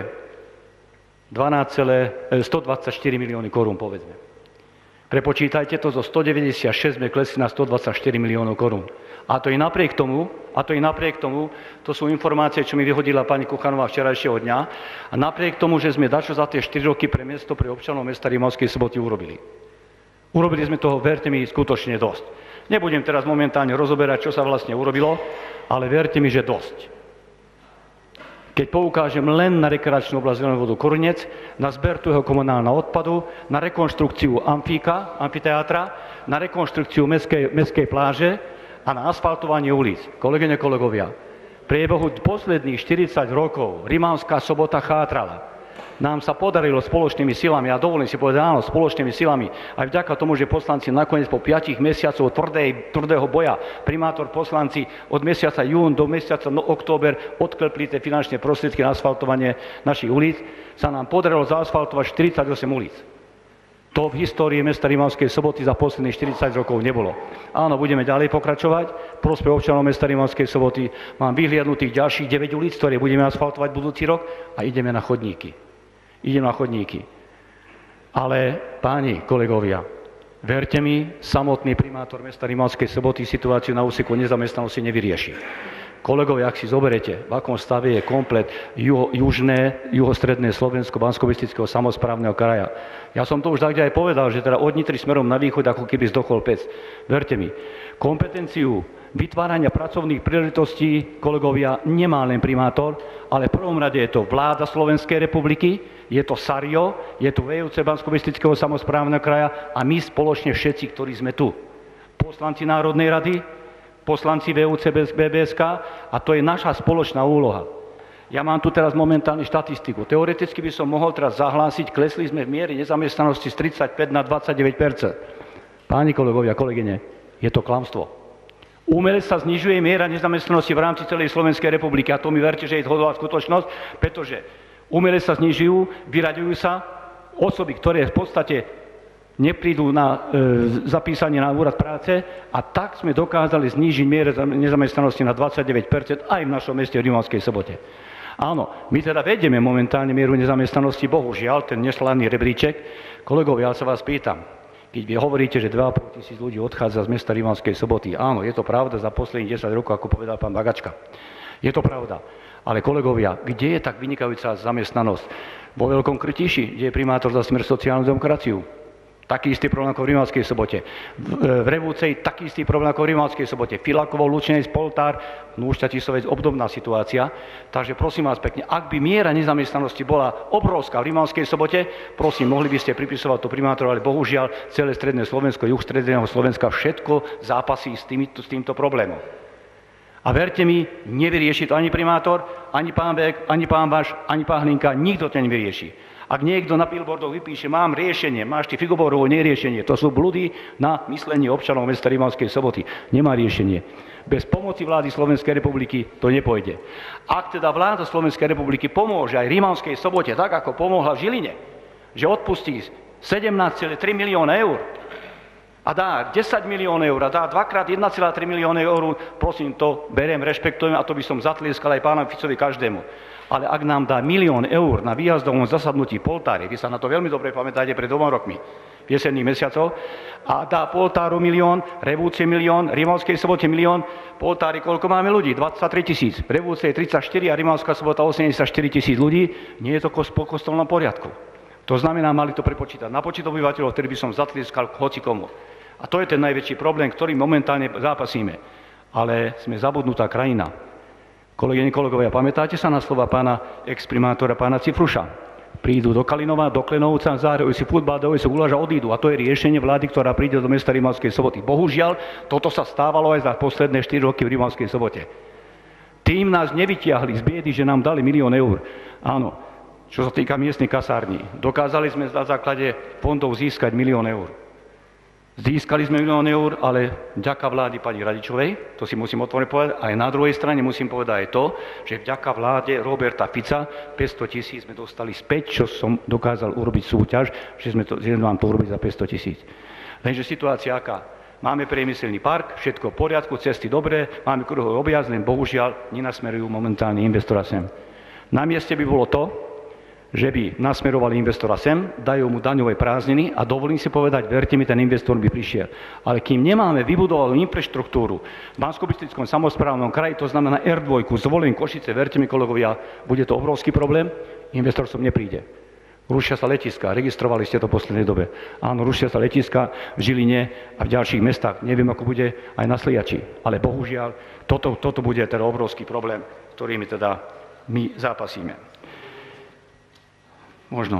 stodvadsaťštyri milióny korún, povedzme. Prepočítajte to, zo stodeväťdesiatšesť sme klesli na stodvadsaťštyri miliónov korún. A to i napriek tomu, a to i napriek tomu, to sú informácie, čo mi vyhodila pani Kuchanová včerajšieho dňa, a napriek tomu, že sme dačo za tie štyri roky pre mesto, pre občanov mesta Rimavskej Soboty urobili. Urobili sme toho, verte mi, skutočne dosť. Nebudem teraz momentálne rozoberať, čo sa vlastne urobilo, ale verte mi, že dosť. Keď poukážem len na rekreačnú oblasť zeleného vodu Korunec, na zber toho komunálneho odpadu, na rekonštrukciu amfíka, amfiteátra, na rekonštrukciu mestskej, mestskej pláže, a na asfaltovanie ulic. Kolegyne, kolegovia, v priebehu posledných štyridsať rokov Rimavská Sobota chátrala. Nám sa podarilo spoločnými silami, a dovolím si povedať, áno, spoločnými silami, aj vďaka tomu, že poslanci nakoniec po piatich mesiacov tvrdej, tvrdého boja, primátor poslanci od mesiaca jún do mesiaca no, október odklepli tie finančné prostriedky na asfaltovanie našich ulic, sa nám podarilo zaasfaltovať štyridsaťosem ulic. To v histórii mesta Rimavskej Soboty za posledných štyridsať rokov nebolo. Áno, budeme ďalej pokračovať. Prospech občanov mesta Rimavskej Soboty mám vyhliadnutých ďalších deväť ulic, ktoré budeme asfaltovať budúci rok a ideme na chodníky. Ideme na chodníky. Ale, páni, kolegovia, verte mi, samotný primátor mesta Rimavskej Soboty situáciu na úseku nezamestnanosti nevyrieši. Kolegovia, ak si zoberete, v akom stave je komplet juho, južné, juhostredné Slovensko Banskobystrického samosprávneho kraja. Ja som to už takde aj povedal, že teda od Nitry smerom na východ ako keby zdochol pec. Verte mi, kompetenciu vytvárania pracovných príležitostí, kolegovia, nemá len primátor, ale v prvom rade je to vláda Slovenskej republiky, je to SARIO, je tu vé ú cé Banskobystrického samosprávneho kraja a my spoločne všetci, ktorí sme tu. Poslanci Národnej rady, poslanci vé ú cé bé bé es ká a to je naša spoločná úloha. Ja mám tu teraz momentálne štatistiku. Teoreticky by som mohol teraz zahlásiť, klesli sme v miere nezamestnanosti z tridsaťpäť na dvadsaťdeväť percent. Páni kolegovia, kolegyne, je to klamstvo. Umele sa znižuje miera nezamestnanosti v rámci celej Slovenskej republiky a to mi verte, že je hodová skutočnosť, pretože umele sa znižujú, vyraďujú sa osoby, ktoré v podstate neprídu na e, zapísanie na úrad práce a tak sme dokázali znížiť miere nezamestnanosti na dvadsaťdeväť percent aj v našom meste v Rimavskej Sobote. Áno, my teda vedieme momentálne mieru nezamestnanosti, bohužiaľ, ten neslavný rebríček. Kolegovia, ja sa vás pýtam, keď vy hovoríte, že dva a pol tisíc ľudí odchádza z mesta Rimavskej Soboty, áno, je to pravda za posledných desať rokov, ako povedal pán Bagačka. Je to pravda. Ale kolegovia, kde je tak vynikajúca zamestnanosť? Vo Veľkom Krtiši, kde je primátor za Smer sociálnu demokraciu. Taký istý problém ako v Rimavskej Sobote. V Revúcej taký istý problém ako v Rimavskej Sobote. Filakovo, Lučenec, Poltár, Núšťa, Tisovec, obdobná situácia. Takže prosím vás pekne, ak by miera nezamestnanosti bola obrovská v Rimavskej Sobote, prosím, mohli by ste pripisovať to primátorovi, ale bohužiaľ celé stredné Slovensko, juh stredného Slovenska, všetko zápasí s, týmito, s týmto problémom. A verte mi, nevyrieši to ani primátor, ani pán Bek, ani pán Baš, ani pán Hlinka, nikto to nevyrieši. Ak niekto na billboardoch vypíše, mám riešenie, máš ty figoborovo neriešenie, to sú blúdy na myslenie občanov mesta Rimavskej Soboty. Nemá riešenie. Bez pomoci vlády Slovenskej republiky to nepôjde. Ak teda vláda Slovenskej republiky pomôže aj Rimavskej Sobote, tak ako pomohla v Žiline, že odpustí sedemnásť celá tri milióna eur a dá desať miliónov eur a dá dvakrát jeden celá tri milióna eur, prosím, to beriem, rešpektujem a to by som zatlieskal aj pánovi Ficovi každému. Ale ak nám dá milión eur na výjazdovom zasadnutí Poltári, vy sa na to veľmi dobre pamätáte pred dvoma rokmi, v jesenných mesiacoch, a dá Poltáru milión, Revúcie milión, Rimavskej Sobote milión, Poltári koľko máme ľudí? dvadsaťtri tisíc, Revúcie tridsaťštyri a Rimavská Sobota osemdesiatštyri tisíc ľudí, nie je to po kostolnom poriadku. To znamená, mali to prepočítať na počet obyvateľov, ktorý by som zatlieskal hocikomu. A to je ten najväčší problém, ktorý momentálne zápasíme. Ale sme zabudnutá krajina. Kolegyne, kolegovia, pamätáte sa na slova pána exprimátora, pána Cifruša? Prídu do Kalinova, do Klenovca, zahrajú si futbal, dajú si guláš a odídu. A to je riešenie vlády, ktorá príde do mesta Rimavskej Soboty. Bohužiaľ, toto sa stávalo aj za posledné štyri roky v Rimavskej Sobote. Tým nás nevytiahli z biedy, že nám dali milión eur. Áno, čo sa týka miestnej kasárni. Dokázali sme na základe fondov získať milión eur. Získali sme milión eur, ale vďaka vlády pani Radičovej, to si musím otvorene povedať, ale na druhej strane musím povedať aj to, že vďaka vláde Roberta Fica päťsto tisíc sme dostali späť, čo som dokázal urobiť súťaž, že sme to, že mám to urobiť za päťsto tisíc. Lenže situácia aká? Máme priemyselný park, všetko v poriadku, cesty dobré, máme kruhový objazd, len bohužiaľ nenasmerujú momentálne investora sem. Na mieste by bolo to, že by nasmerovali investora sem, dajú mu daňové prázdniny a dovolím si povedať, verte mi, ten investor by prišiel. Ale kým nemáme vybudovanú infraštruktúru v Banskobystrickom samosprávnom kraji, to znamená er dva, Zvolím, Košice, verte mi, kolegovia, bude to obrovský problém, investor som nepríde. Rušia sa letiska, registrovali ste to v poslednej dobe. Áno, rušia sa letiska v Žiline a v ďalších mestách. Neviem, ako bude aj na Sliači. Ale bohužiaľ, toto, toto bude teda obrovský problém, ktorými teda my zápasíme. Možno.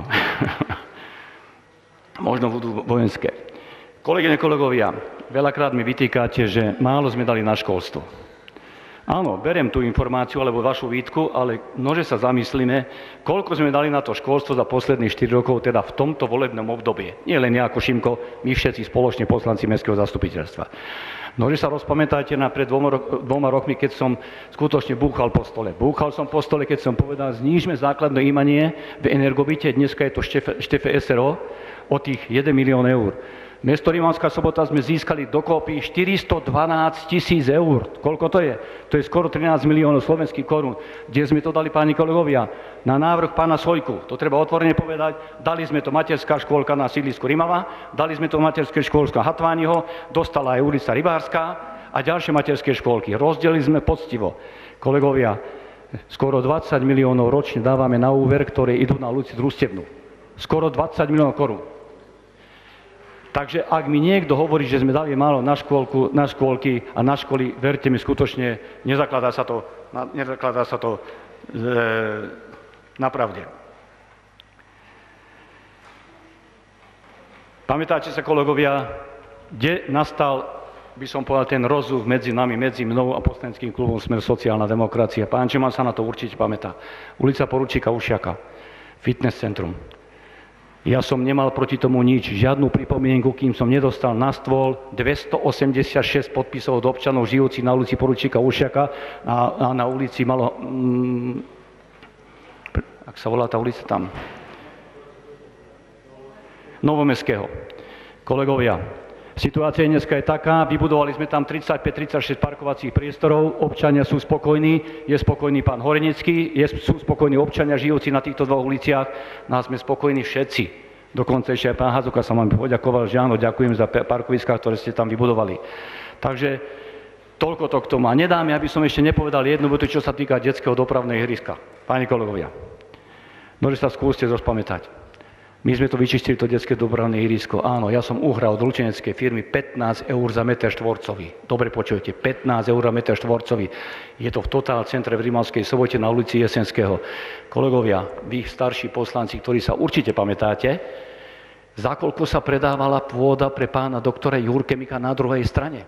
Možno budú vojenské. Kolegyne, kolegovia, veľakrát mi vytýkáte, že málo sme dali na školstvo. Áno, beriem tú informáciu alebo vašu výtku, ale nože sa zamyslíme, koľko sme dali na to školstvo za posledných štyri rokov, teda v tomto volebnom období. Nie len ja ako Šimko, my všetci spoločne poslanci Mestského zastupiteľstva. Nože sa rozpamätáte na pred dvoma, rok, dvoma rokmi, keď som skutočne búchal po stole. Búchal som po stole, keď som povedal, znížme základné imanie v Energobite, dneska je to Štefe, Štefe es er o, o tých jeden milión eur. Mesto Rimavská Sobota sme získali dokopy štyristodvanásť tisíc eur. Koľko to je? To je skoro trinásť miliónov slovenských korún. Kde sme to dali, páni kolegovia? Na návrh pána Sojku. To treba otvorene povedať. Dali sme to materská škôlka na sídlisku Rimava, dali sme to materské škôlka Hatványho, dostala aj ulica Rybárska a ďalšie materské škôlky. Rozdelili sme poctivo. Kolegovia, skoro dvadsať miliónov ročne dávame na úver, ktoré idú na ulici Družstevnú. Skoro dvadsať miliónov korún. Takže ak mi niekto hovorí, že sme dali málo na, škôlku, na škôlky a na školy, verte mi, skutočne nezakladá sa to, nezakladá sa to e, na pravde. Pamätáte sa, kolegovia, kde nastal, by som povedal, ten rozruch medzi nami, medzi mnou a poslaneckým klubom Smer sociálna demokracia. Pán Čeman sa na to určite pamätá. Ulica poručíka Ušiaka, fitness centrum. Ja som nemal proti tomu nič, žiadnu pripomienku, kým som nedostal na stôl dvestoosemdesiatšesť podpisov od občanov žijúcich na ulici poručíka Ušiaka a, a na ulici malo... Mm, ak sa volá tá ulica tam... Novomestského. Kolegovia, situácia dneska je taká, vybudovali sme tam tridsaťpäť tridsaťšesť parkovacích priestorov, občania sú spokojní, je spokojný pán Horenecký, je, sú spokojní občania žijúci na týchto dvoch uliciach, no a sme spokojní všetci. Dokonca ešte aj pán Hazuka sa vám poďakoval, že áno, ďakujem za parkoviská, ktoré ste tam vybudovali. Takže toľko to k tomu. A nedá mi, aby som ešte nepovedal jednu vetu, čo sa týka detského dopravného ihriska. Páni kolegovia, môžete sa skúste rozpamätať. My sme to vyčistili, to detské dopravné ihrisko. Áno, ja som uhral od lučeneckej firmy pätnásť eur za meter štvorcový. Dobre počujete, pätnásť eur za meter štvorcový. Je to v Total centre v Rimavskej Sobote na ulici Jesenského. Kolegovia, vy starší poslanci, ktorí sa určite pamätáte, za koľko sa predávala pôda pre pána doktora Jurkemika na druhej strane?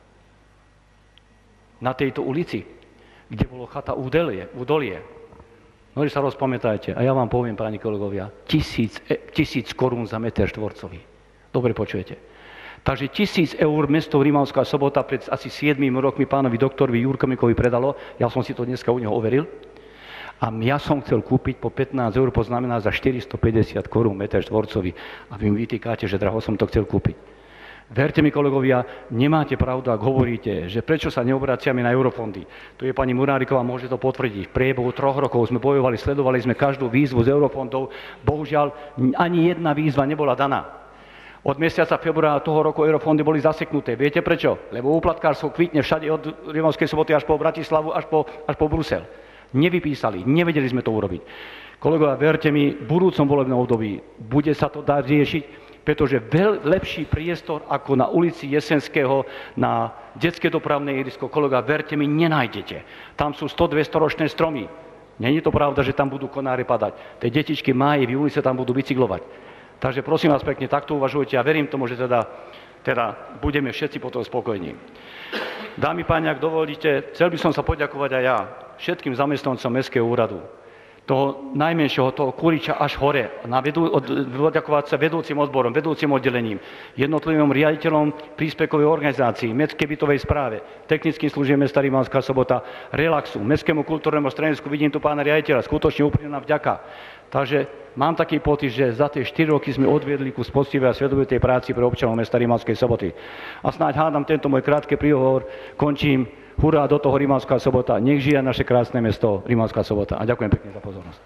Na tejto ulici, kde bolo chata Údolie. Údolie. No, sa rozpamätajte. A ja vám poviem, páni kolegovia, tisíc, tisíc korún za meter štvorcový. Dobre počujete. Takže tisíc eur mesto Rimavská Sobota pred asi siedmými rokmi pánovi doktorovi Jurkomikovi predalo. Ja som si to dneska u neho overil. A ja som chcel kúpiť po pätnásť eur, to znamená za štyristopäťdesiat korún meter štvorcový. A vy mi vytýkáte, že draho som to chcel kúpiť. Verte mi, kolegovia, nemáte pravdu, ak hovoríte, že prečo sa neobraciame na eurofondy. Tu je pani Muráriková, môže to potvrdiť. V priebehu troch rokov sme bojovali, sledovali sme každú výzvu z eurofondov. Bohužiaľ, ani jedna výzva nebola daná. Od mesiaca februára toho roku eurofondy boli zaseknuté. Viete prečo? Lebo úplatkárstvo kvitne všade od Rimavskej Soboty až po Bratislavu, až po, až po Brusel. Nevypísali, nevedeli sme to urobiť. Kolegovia, verte mi, v budúcom volebnom období bude sa to dať riešiť, pretože veľ lepší priestor ako na ulici Jesenského na detské dopravné ihrisko, kolega, verte mi, nenájdete. Tam sú sto dvesto ročné stromy. Není to pravda, že tam budú konáre padať. Tie detičky máje v júli sa tam budú bicyklovať. Takže prosím vás pekne, takto uvažujte a verím tomu, že teda, teda budeme všetci potom spokojní. Dámy páni, ak dovolíte, chcel by som sa poďakovať aj ja všetkým zamestnancom Mestského úradu. Toho najmenšieho, toho Kuriča až hore, na vedú, od, poďakovať sa vedúcim odborom, vedúcim oddelením, jednotlivým riaditeľom príspevkovej organizácii, Mestskej bytovej správe, technickým služieb mesta Rimavská Sobota, Relaxu, Mestskému kultúrnemu stredisku, vidím tu pána riaditeľa, skutočne úprimná vďaka. Takže mám taký pocit, že za tie štyri roky sme odviedli kus poctivej a svedomitej práci pre občanov mesta Rimavskej Soboty. A snáď hádam tento môj krátky príhovor, končím. Hurá do toho Rimavská Sobota. Nech žije naše krásne mesto Rimavská Sobota. A ďakujem pekne za pozornosť.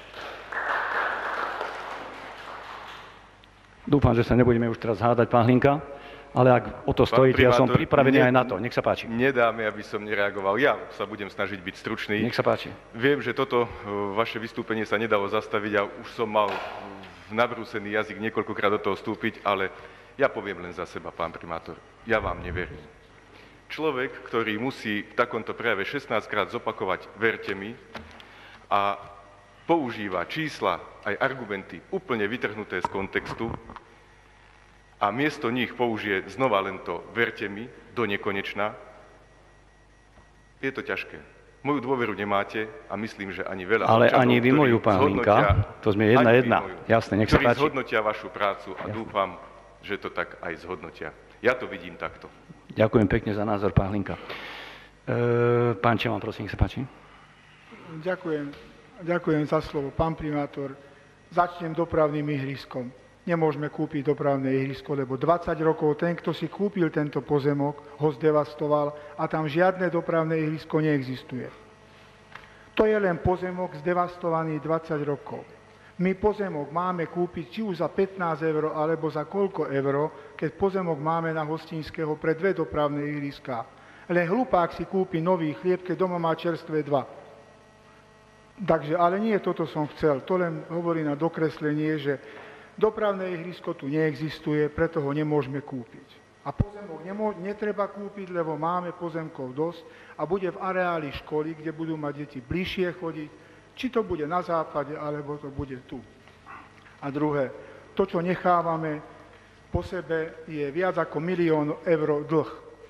Dúfam, že sa nebudeme už teraz hádať, pán Hlinka, ale ak o to stojíte, ja som pripravený ne, aj na to. Nech sa páči. Nedáme, aby som nereagoval. Ja sa budem snažiť byť stručný. Nech sa páči. Viem, že toto vaše vystúpenie sa nedalo zastaviť a už som mal nabrúsený jazyk niekoľkokrát do toho vstúpiť, ale ja poviem len za seba, pán primátor. Ja vám neverím. Človek, ktorý musí v takomto prejave šestnásťkrát zopakovať verte mi a používa čísla aj argumenty úplne vytrhnuté z kontextu a miesto nich použije znova len to verte mi do nekonečna, je to ťažké. Moju dôveru nemáte a myslím, že ani veľa ale občanov, ani vy moju, pán Hlinka, to sme jedna jedna. Jasne, nech sa páči. Ktorí zhodnotia vašu prácu a Jasne. Dúfam, že to tak aj zhodnotia. Ja to vidím takto. Ďakujem pekne za názor, pán Hlinka. E, pán Čeman, prosím, nech sa páči. Ďakujem, ďakujem za slovo. Pán primátor, začnem dopravným ihriskom. Nemôžeme kúpiť dopravné ihrisko, lebo dvadsať rokov ten, kto si kúpil tento pozemok, ho zdevastoval a tam žiadne dopravné ihrisko neexistuje. To je len pozemok zdevastovaný dvadsať rokov. My pozemok máme kúpiť či už za pätnásť eur, alebo za koľko eur, keď pozemok máme na Hostinského pre dve dopravné ihriská. Len hlupák si kúpi nový chlieb, keď doma má čerstvé dva. Takže, ale nie toto som chcel. To len hovorí na dokreslenie, že dopravné ihrisko tu neexistuje, preto ho nemôžeme kúpiť. A pozemok nemô- netreba kúpiť, lebo máme pozemkov dosť a bude v areáli školy, kde budú mať deti bližšie chodiť, či to bude na západe, alebo to bude tu. A druhé, to, čo nechávame po sebe, je viac ako milión eur dlh.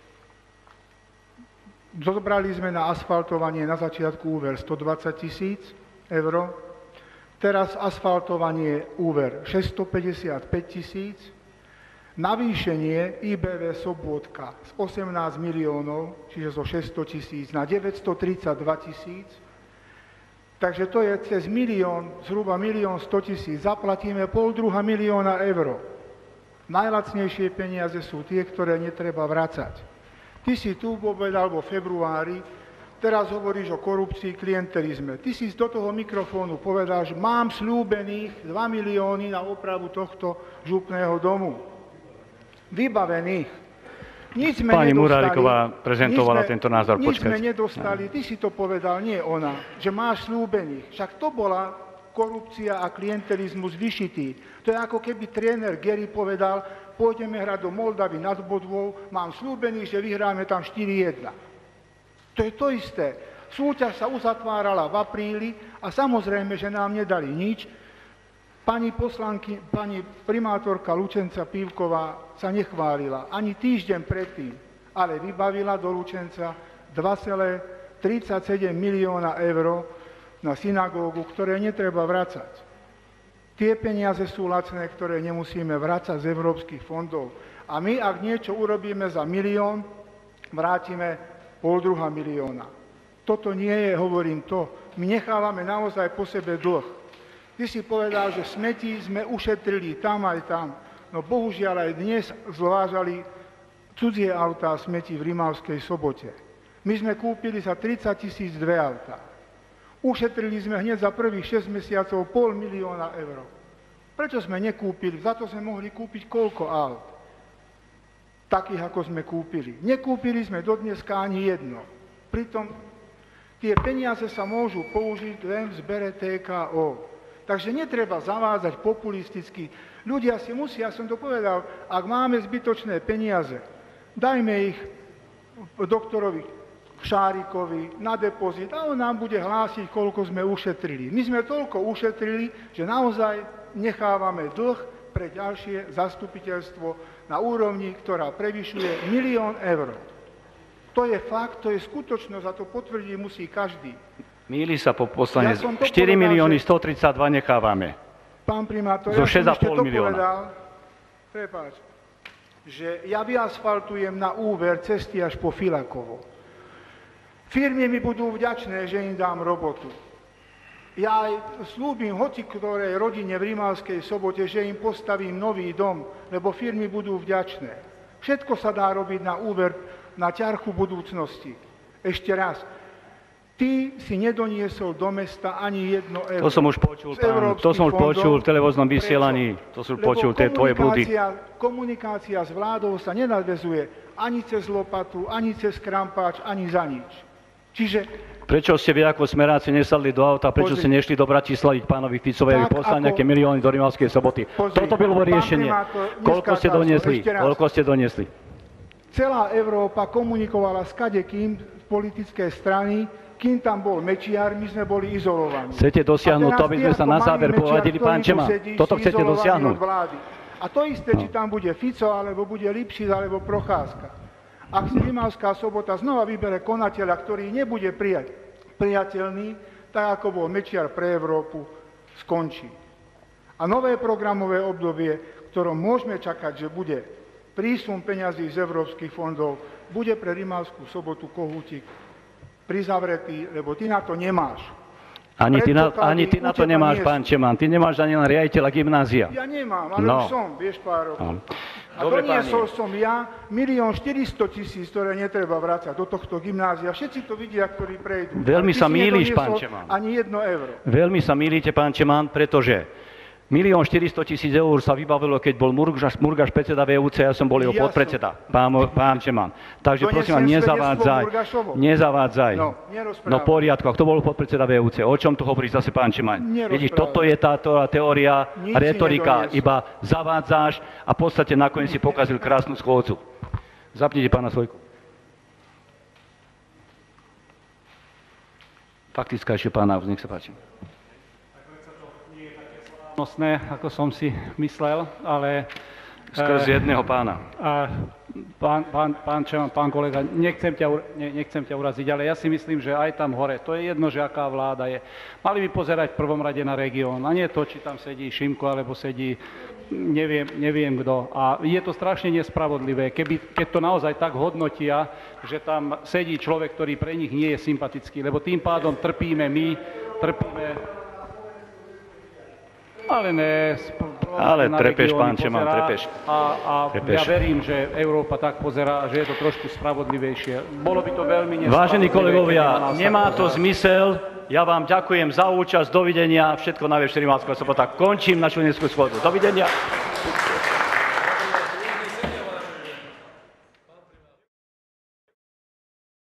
Zobrali sme na asfaltovanie na začiatku úver stodvadsať tisíc eur, teraz asfaltovanie úver šesťstopäťdesiatpäť tisíc, navýšenie í bé vé Sobôtka z osemnásť miliónov, čiže zo šesťsto tisíc na deväťstotridsaťdva tisíc, takže to je cez milión, zhruba milión sto tisíc, zaplatíme pol druha milióna eur. Najlacnejšie peniaze sú tie, ktoré netreba vracať. Ty si tu povedal vo februári, teraz hovoríš o korupcii, klientelizme. Ty si do toho mikrofónu povedal, že mám sľúbených dva milióny na opravu tohto župného domu. Vybavených. Nič sme Pani nedostali. Muráriková prezentovala Nič sme- tento názor. Nič sme Počkajte. nedostali, ty si to povedal, nie ona, že máš sľúbených. Však to bola korupcia a klientelizmus vyšitý. To je ako keby tréner Geri povedal, pôjdeme hrať do Moldavy nad Bodvou, mám sľúbených, že vyhráme tam štyri jedna. To je to isté. Súťaž sa uzatvárala v apríli a samozrejme, že nám nedali nič. Pani poslanky, pani primátorka Lučenca Pívková sa nechválila ani týždeň predtým, ale vybavila do Lučenca dva celé tridsaťsedem milióna eur na synagógu, ktoré netreba vracať. Tie peniaze sú lacné, ktoré nemusíme vracať z európskych fondov. A my, ak niečo urobíme za milión, vrátime pol druha milióna. Toto nie je, hovorím to, my nechávame naozaj po sebe dlh. Ty si povedal, že smetí sme ušetrili tam aj tam. No bohužiaľ aj dnes zvážali cudzie autá smetí v Rimavskej Sobote. My sme kúpili za tridsať tisíc dve autá. Ušetrili sme hneď za prvých šesť mesiacov pol milióna eur. Prečo sme nekúpili? Za to sme mohli kúpiť koľko aut? Takých, ako sme kúpili. Nekúpili sme dodneska ani jedno. Pritom tie peniaze sa môžu použiť len v zbere té ká ó. Takže netreba zavádzať populisticky. Ľudia si musia, ja som to povedal, ak máme zbytočné peniaze, dajme ich doktorovi Šárikovi na depozit a on nám bude hlásiť, koľko sme ušetrili. My sme toľko ušetrili, že naozaj nechávame dlh pre ďalšie zastupiteľstvo na úrovni, ktorá prevyšuje milión eur. To je fakt, to je skutočnosť a to potvrdiť musí každý. Mýli sa po poslanec. Ja som to štyri povedal, milióny že- stotridsaťdva nechávame. Pán primátor, Zo ja šesť a som ešte pol to milióna. povedal, prepáč, že ja vyasfaltujem na úver cesty až po Filakovo. Firmy mi budú vďačné, že im dám robotu. Ja aj slúbim hoci ktorej rodine v Rimavskej Sobote, že im postavím nový dom, lebo firmy budú vďačné. Všetko sa dá robiť na úver, na ťarchu budúcnosti. Ešte raz, ty si nedoniesol do mesta ani jedno euro. To som už počul, z pán, to európskych som už fondov. počul v televiznom Prečo? vysielaní. To sú Lebo počul, tie tvoje blúdy. komunikácia- Komunikácia s vládou sa nenadväzuje ani cez lopatu, ani cez krampáč, ani za nič. Čiže Prečo ste vy ako smeráci nesadli do auta, prečo Pozri. ste nešli do Bratislavy k pánovi Ficovi, aby Tak poslali ako- nejaké milióny do Rimavskej Soboty? Pozri, Toto bylo pán riešenie. primátor, Koľko ste neskákal som, doniesli? ešte raz. Koľko ste doniesli? celá Európa komunikovala s kadekým politické strany, kým tam bol Mečiar, my sme boli izolovaní. Chcete dosiahnuť A to, teraz aby ty sme ako sa na malý záver Mečiar, pohľadili, ktorý pán tu Čeman? sedíš, Toto si chcete izolovaný dosiahnuť? od vlády. A to isté, či tam bude Fico, alebo bude Lipšic, alebo Procházka. Ak si Rimavská Sobota znova vybere konateľa, ktorý nebude prijať, priateľný, tak ako bol Mečiar pre Európu, skončí. A nové programové obdobie, v ktorom môžeme čakať, že bude prísun peňazí z európskych fondov, bude pre Rimavskú Sobotu Kohútik prizavretý, lebo ty na to nemáš. Ani ty na, Predpoklady ani ty na u to teba nemáš, nie sú. pán Čeman. Ty nemáš ani na riaditeľa gymnázia. Ja nemám, ale No. už som, vieš, pár rokov. No. A Dobre, doniesol páni. som ja milión štyristo tisíc, ktoré netreba vrácať do tohto gymnázia. Všetci to vidia, ktorí prejdú. Veľmi Ale ty sa si mýliš, nedoniesol pán Čeman. Ani jedno euro. Veľmi sa mýlite, pán Čeman, pretože Milión štyristo tisíc eur sa vybavilo, keď bol Murgaš, Murgaš predseda vé ú cé, ja som bol jeho Ja podpredseda, pán, pán Čeman. Takže prosím vás, Donesiem nezavádzaj, svedectvo Murgašovo. nezavádzaj. No, No nerozprávaj. v poriadku, a kto bol podpredseda vé ú cé? O čom tu hovorí zase pán Čeman? Nerozprávaj. Vidíš, toto je táto teória, Nič si retorika, nedoniesol. iba zavádzáš a v podstate nakoniec si pokazil krásnu schôdzu. Zapnite pána Svojku. Faktická ešte pán Návod, nech sa páči. Nosné, ako som si myslel, ale... Skrz eh, jedného pána. A pán, pán, pán, Čeman, pán kolega, nechcem ťa, ur- ne, nechcem ťa uraziť, ale ja si myslím, že aj tam hore, to je jedno, že aká vláda je. Mali by pozerať v prvom rade na región, a nie to, či tam sedí Šimko, alebo sedí neviem, neviem kto. A je to strašne nespravodlivé, keby, keď to naozaj tak hodnotia, že tam sedí človek, ktorý pre nich nie je sympatický, lebo tým pádom trpíme my, trpíme... Ale ne, Ale na trepeš, regióny pán Čeman, pozerá trepeš. A, a Trepeš. ja verím, že Európa tak pozerá, že je to trošku spravodlivejšie. Bolo by to veľmi nespravodlivé. Vážení kolegovia, keby na nás nemá tak to pozerali. zmysel. Ja vám ďakujem za účasť. Dovidenia. Všetko najlepšie, Rimavská Sobota. Končím našu dneskú schôdzu. Dovidenia.